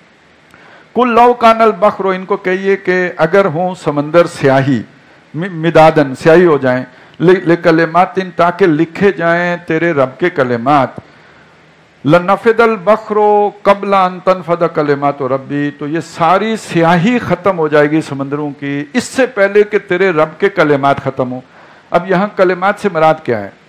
کل لو کان البحر، ان کو کہیے کہ اگر ہوں سمندر سیاہی، مدادن، سیاہی ہو جائیں، لکلمات، تاکہ لکھے جائیں تیرے رب کے کلمات، لنفد البحر قبل ان تنفد کلمات ربی، تو یہ ساری سیاہی ختم ہو جائے گی سمندروں کی اس سے پہلے کہ تیرے رب کے کلمات ختم ہوں۔ اب یہاں کلمات سے مراد کیا ہے؟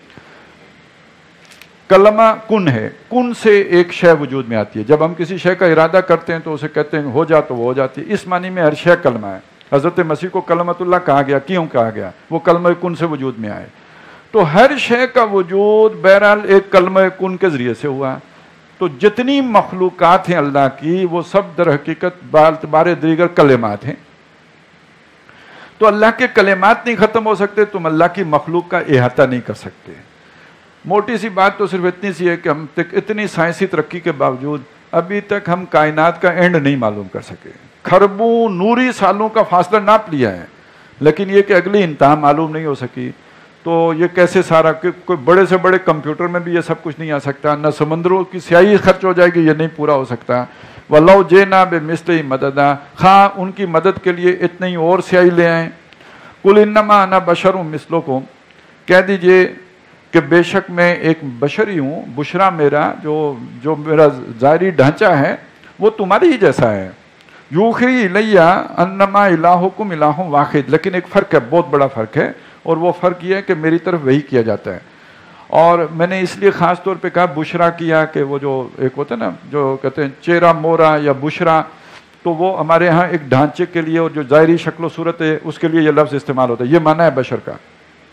کلمہ کن ہے، کن سے ایک شے وجود میں آتی ہے، جب ہم کسی شے کا ارادہ کرتے ہیں تو اسے کہتے ہیں ہو جا، تو وہ ہو جاتی ہے، اس معنی میں ہر شے کلمہ ہے۔ حضرت مسیح کو کلمۃ اللہ کہا گیا، کیوں کہا گیا؟ وہ کلمہ کن سے وجود میں آئے، تو ہر شے کا وجود بہرحال ایک کلمہ کن کے ذریعے سے ہوا۔ تو جتنی مخلوقات ہیں اللہ کی، وہ سب در حقیقت بار دیگر کلمات ہیں۔ تو اللہ کے کلمات نہیں ختم ہو سکتے، تم اللہ کی مخلوق کا احاطہ نہیں کر سکتے۔ موٹی سی بات تو صرف اتنی سی ہے کہ ہم اتنی سائنسی ترقی کے باوجود ابھی تک ہم کائنات کا اینڈ نہیں معلوم کر سکے، کھربوں نوری سالوں کا فاصلہ ناپ لیا ہے، لیکن یہ کہ اگلی انتہا معلوم نہیں ہو سکی۔ تو یہ کیسے سارا، کوئی بڑے سے بڑے کمپیوٹر میں بھی یہ سب کچھ نہیں آ سکتا، نہ سمندروں کی سیاہی خرچ ہو جائے گی، یہ نہیں پورا ہو سکتا۔ وَلَوْ جِئْنَا بِمِثْلِهِ مَدَدًا، خواہ ان کی مدد کے لیے اتنے ہی اور سیاہی لے آئیں۔ قُلْ إِنَّمَا أَنَا بَشَرٌ مِثْلُكُمْ، کہہ دیجئے کہ بے شک میں ایک بشری ہوں، بشرا میرا جو میرا ظاہری ڈھانچہ ہے وہ تمہاری ہی جیسا ہے. یوحی الیہ انما الہکم الہ واحد، لیکن ایک فرق ہے، بہت بڑا فرق ہے، اور وہ فرق یہ ہے کہ میری طرف وہی کیا جاتا ہے. اور میں نے اس لیے خاص طور پہ کہا بشرا کیا کہ وہ جو ایک ہوتا ہے نا جو کہتے ہیں چہرہ مورا یا بشرا، تو وہ ہمارے ہاں ایک ڈھانچے کے لیے اور جو ظاہری شکل و صورت ہے اس کے لیے یہ لفظ استعمال ہوتا ہے، یہ معنی ہے بشر کا.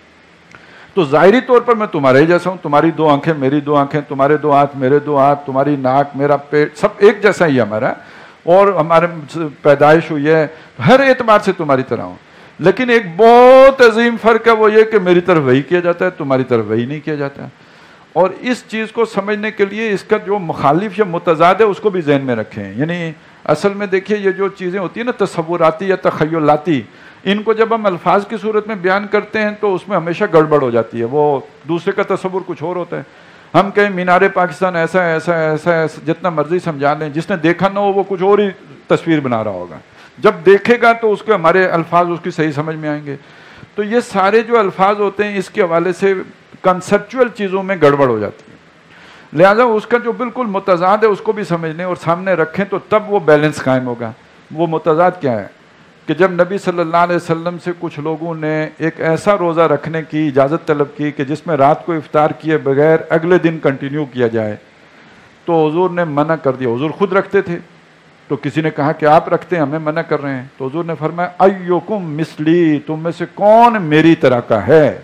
تو ظاہری طور پر میں تمہارے ہی جیسا ہوں، تمہاری 2 آنکھیں میری 2 آنکھیں، تمہارے 2 ہاتھ میرے 2 ہاتھ، تمہاری ناک میرا پیٹ، سب ایک جیسا ہی ہے ہمارا، اور ہمارے پیدائش ہوئی ہے ہر اعتبار سے تمہاری طرح ہوں. لیکن ایک بہت عظیم فرق ہے، وہ یہ کہ میری طرف وہی کیا جاتا ہے، تمہاری طرف وہی نہیں کیا جاتا. اور اس چیز کو سمجھنے کے لیے اس کا جو مخالف یا متضاد ہے اس کو بھی ذہن میں رکھیں. یعنی اصل میں دیکھیے یہ جو چیزیں ہوتی ہیں نا تصوراتی یا تخیلاتی، ان کو جب ہم الفاظ کی صورت میں بیان کرتے ہیں تو اس میں ہمیشہ گڑبڑ ہو جاتی ہے. وہ دوسرے کا تصور کچھ اور ہوتا ہے. ہم کہیں مینار پاکستان ایسا ایسا ایسا ایسا، جتنا مرضی سمجھا لیں، جس نے دیکھا نہ ہو وہ کچھ اور ہی تصویر بنا رہا ہوگا. جب دیکھے گا تو اس کے ہمارے الفاظ اس کی صحیح سمجھ میں آئیں گے. تو یہ سارے جو الفاظ ہوتے ہیں اس کے حوالے سے کنسیپچول چیزوں میں گڑبڑ ہو جاتی ہے. لہذا اس کا جو بالکل متضاد ہے اس کو بھی سمجھنے اور سامنے رکھیں تو تب وہ بیلنس قائم ہوگا. وہ متضاد کیا ہے کہ جب نبی صلی اللہ علیہ وسلم سے کچھ لوگوں نے ایک ایسا روزہ رکھنے کی اجازت طلب کی کہ جس میں رات کو افطار کیے بغیر اگلے دن کنٹینیو کیا جائے، تو حضور نے منع کر دیا. حضور خود رکھتے تھے، تو کسی نے کہا کہ آپ رکھتے ہیں، ہمیں منع کر رہے ہیں. تو حضور نے فرمایا ایوکم مثلی، تم میں سے کون میری طرح کا ہے؟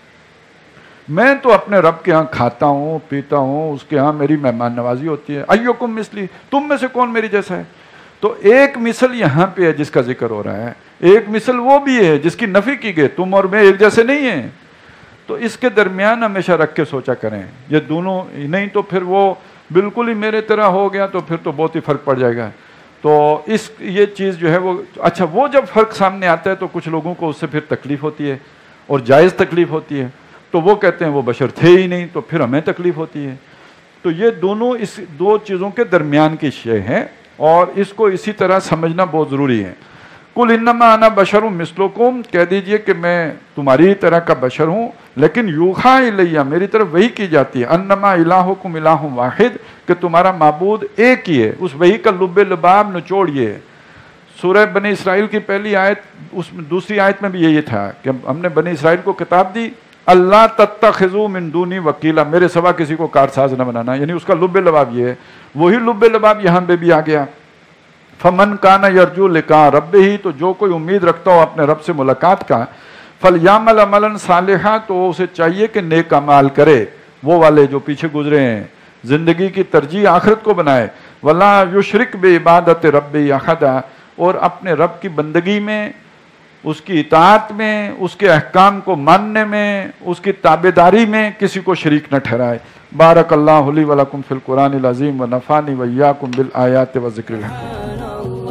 میں تو اپنے رب کے ہاں کھاتا ہوں پیتا ہوں، اس کے ہاں میری مہمان نوازی ہوتی ہے. ایوکم مثلی، تم میں سے کون میری جیسا ہے؟ تو ایک مثل یہاں پہ ہے جس کا ذکر ہو رہا ہے، ایک مثل وہ بھی ہے جس کی نفی کی گئی، تم اور میں ایک جیسے نہیں ہیں. تو اس کے درمیان ہمیشہ رکھ کے سوچا کریں، یہ دونوں نہیں تو پھر وہ بالکل ہی میرے طرح ہو گیا تو پھر تو بہت ہی فرق پڑ جائے گا. تو یہ چیز جو ہے وہ اچھا، وہ جب فرق سامنے آتا ہے تو کچھ لوگوں کو اس سے پھر تکلیف ہوتی ہے اور جائز تکلیف ہوتی ہے. تو وہ کہتے ہیں وہ بشر تھے ہی نہیں، تو پھر ہمیں تکلیف ہوتی ہے. تو یہ دونوں اس 2 چیزوں کے درمیان کی شے ہیں، اور اس کو اسی طرح سمجھنا بہت ضروری ہے. قل انما انا بشر مثلکم، کہہ دیجئے کہ میں تمہاری طرح کا بشر ہوں، لیکن یوحی الیہ، میری طرف وہی کی جاتی ہے، انما الہکم الہ واحد، کہ تمہارا معبود ایک ہی ہے. اس وہی کا لب لباب نچوڑ یہ ہے. سورہ بنی اسرائیل کی پہلی آیت، اس میں دوسری آیت میں بھی یہی تھا کہ ہم نے بنی اسرائیل کو کتاب دی، اللہ تتخذوا من دونی وکیلا، میرے سوا کسی کو کارساز نہ بنانا. یعنی اس کا لب لباب یہ ہے. وہی لب لباب یہاں پہ بھی آ گیا. فمن کان یرجو لقاء ربہ، تو جو کوئی امید رکھتا ہو اپنے رب سے ملاقات کا، فلیعمل عملا صالحا، تو اسے چاہیے کہ نیک اعمال کرے. وہ والے جو پیچھے گزرے ہیں، زندگی کی ترجیح آخرت کو بنائے. ولا یشرک بعبادت ربہ احدا، اور اپنے رب کی بندگی میں، اس کی اطاعت میں، اس کے احکام کو ماننے میں، اس کی تابعداری میں کسی کو شریک نہ ٹھہرائے. بارک اللہ لی ولکم فی القرآن العظیم ونفعنی وایاکم بالآیات والذکر الحکیم.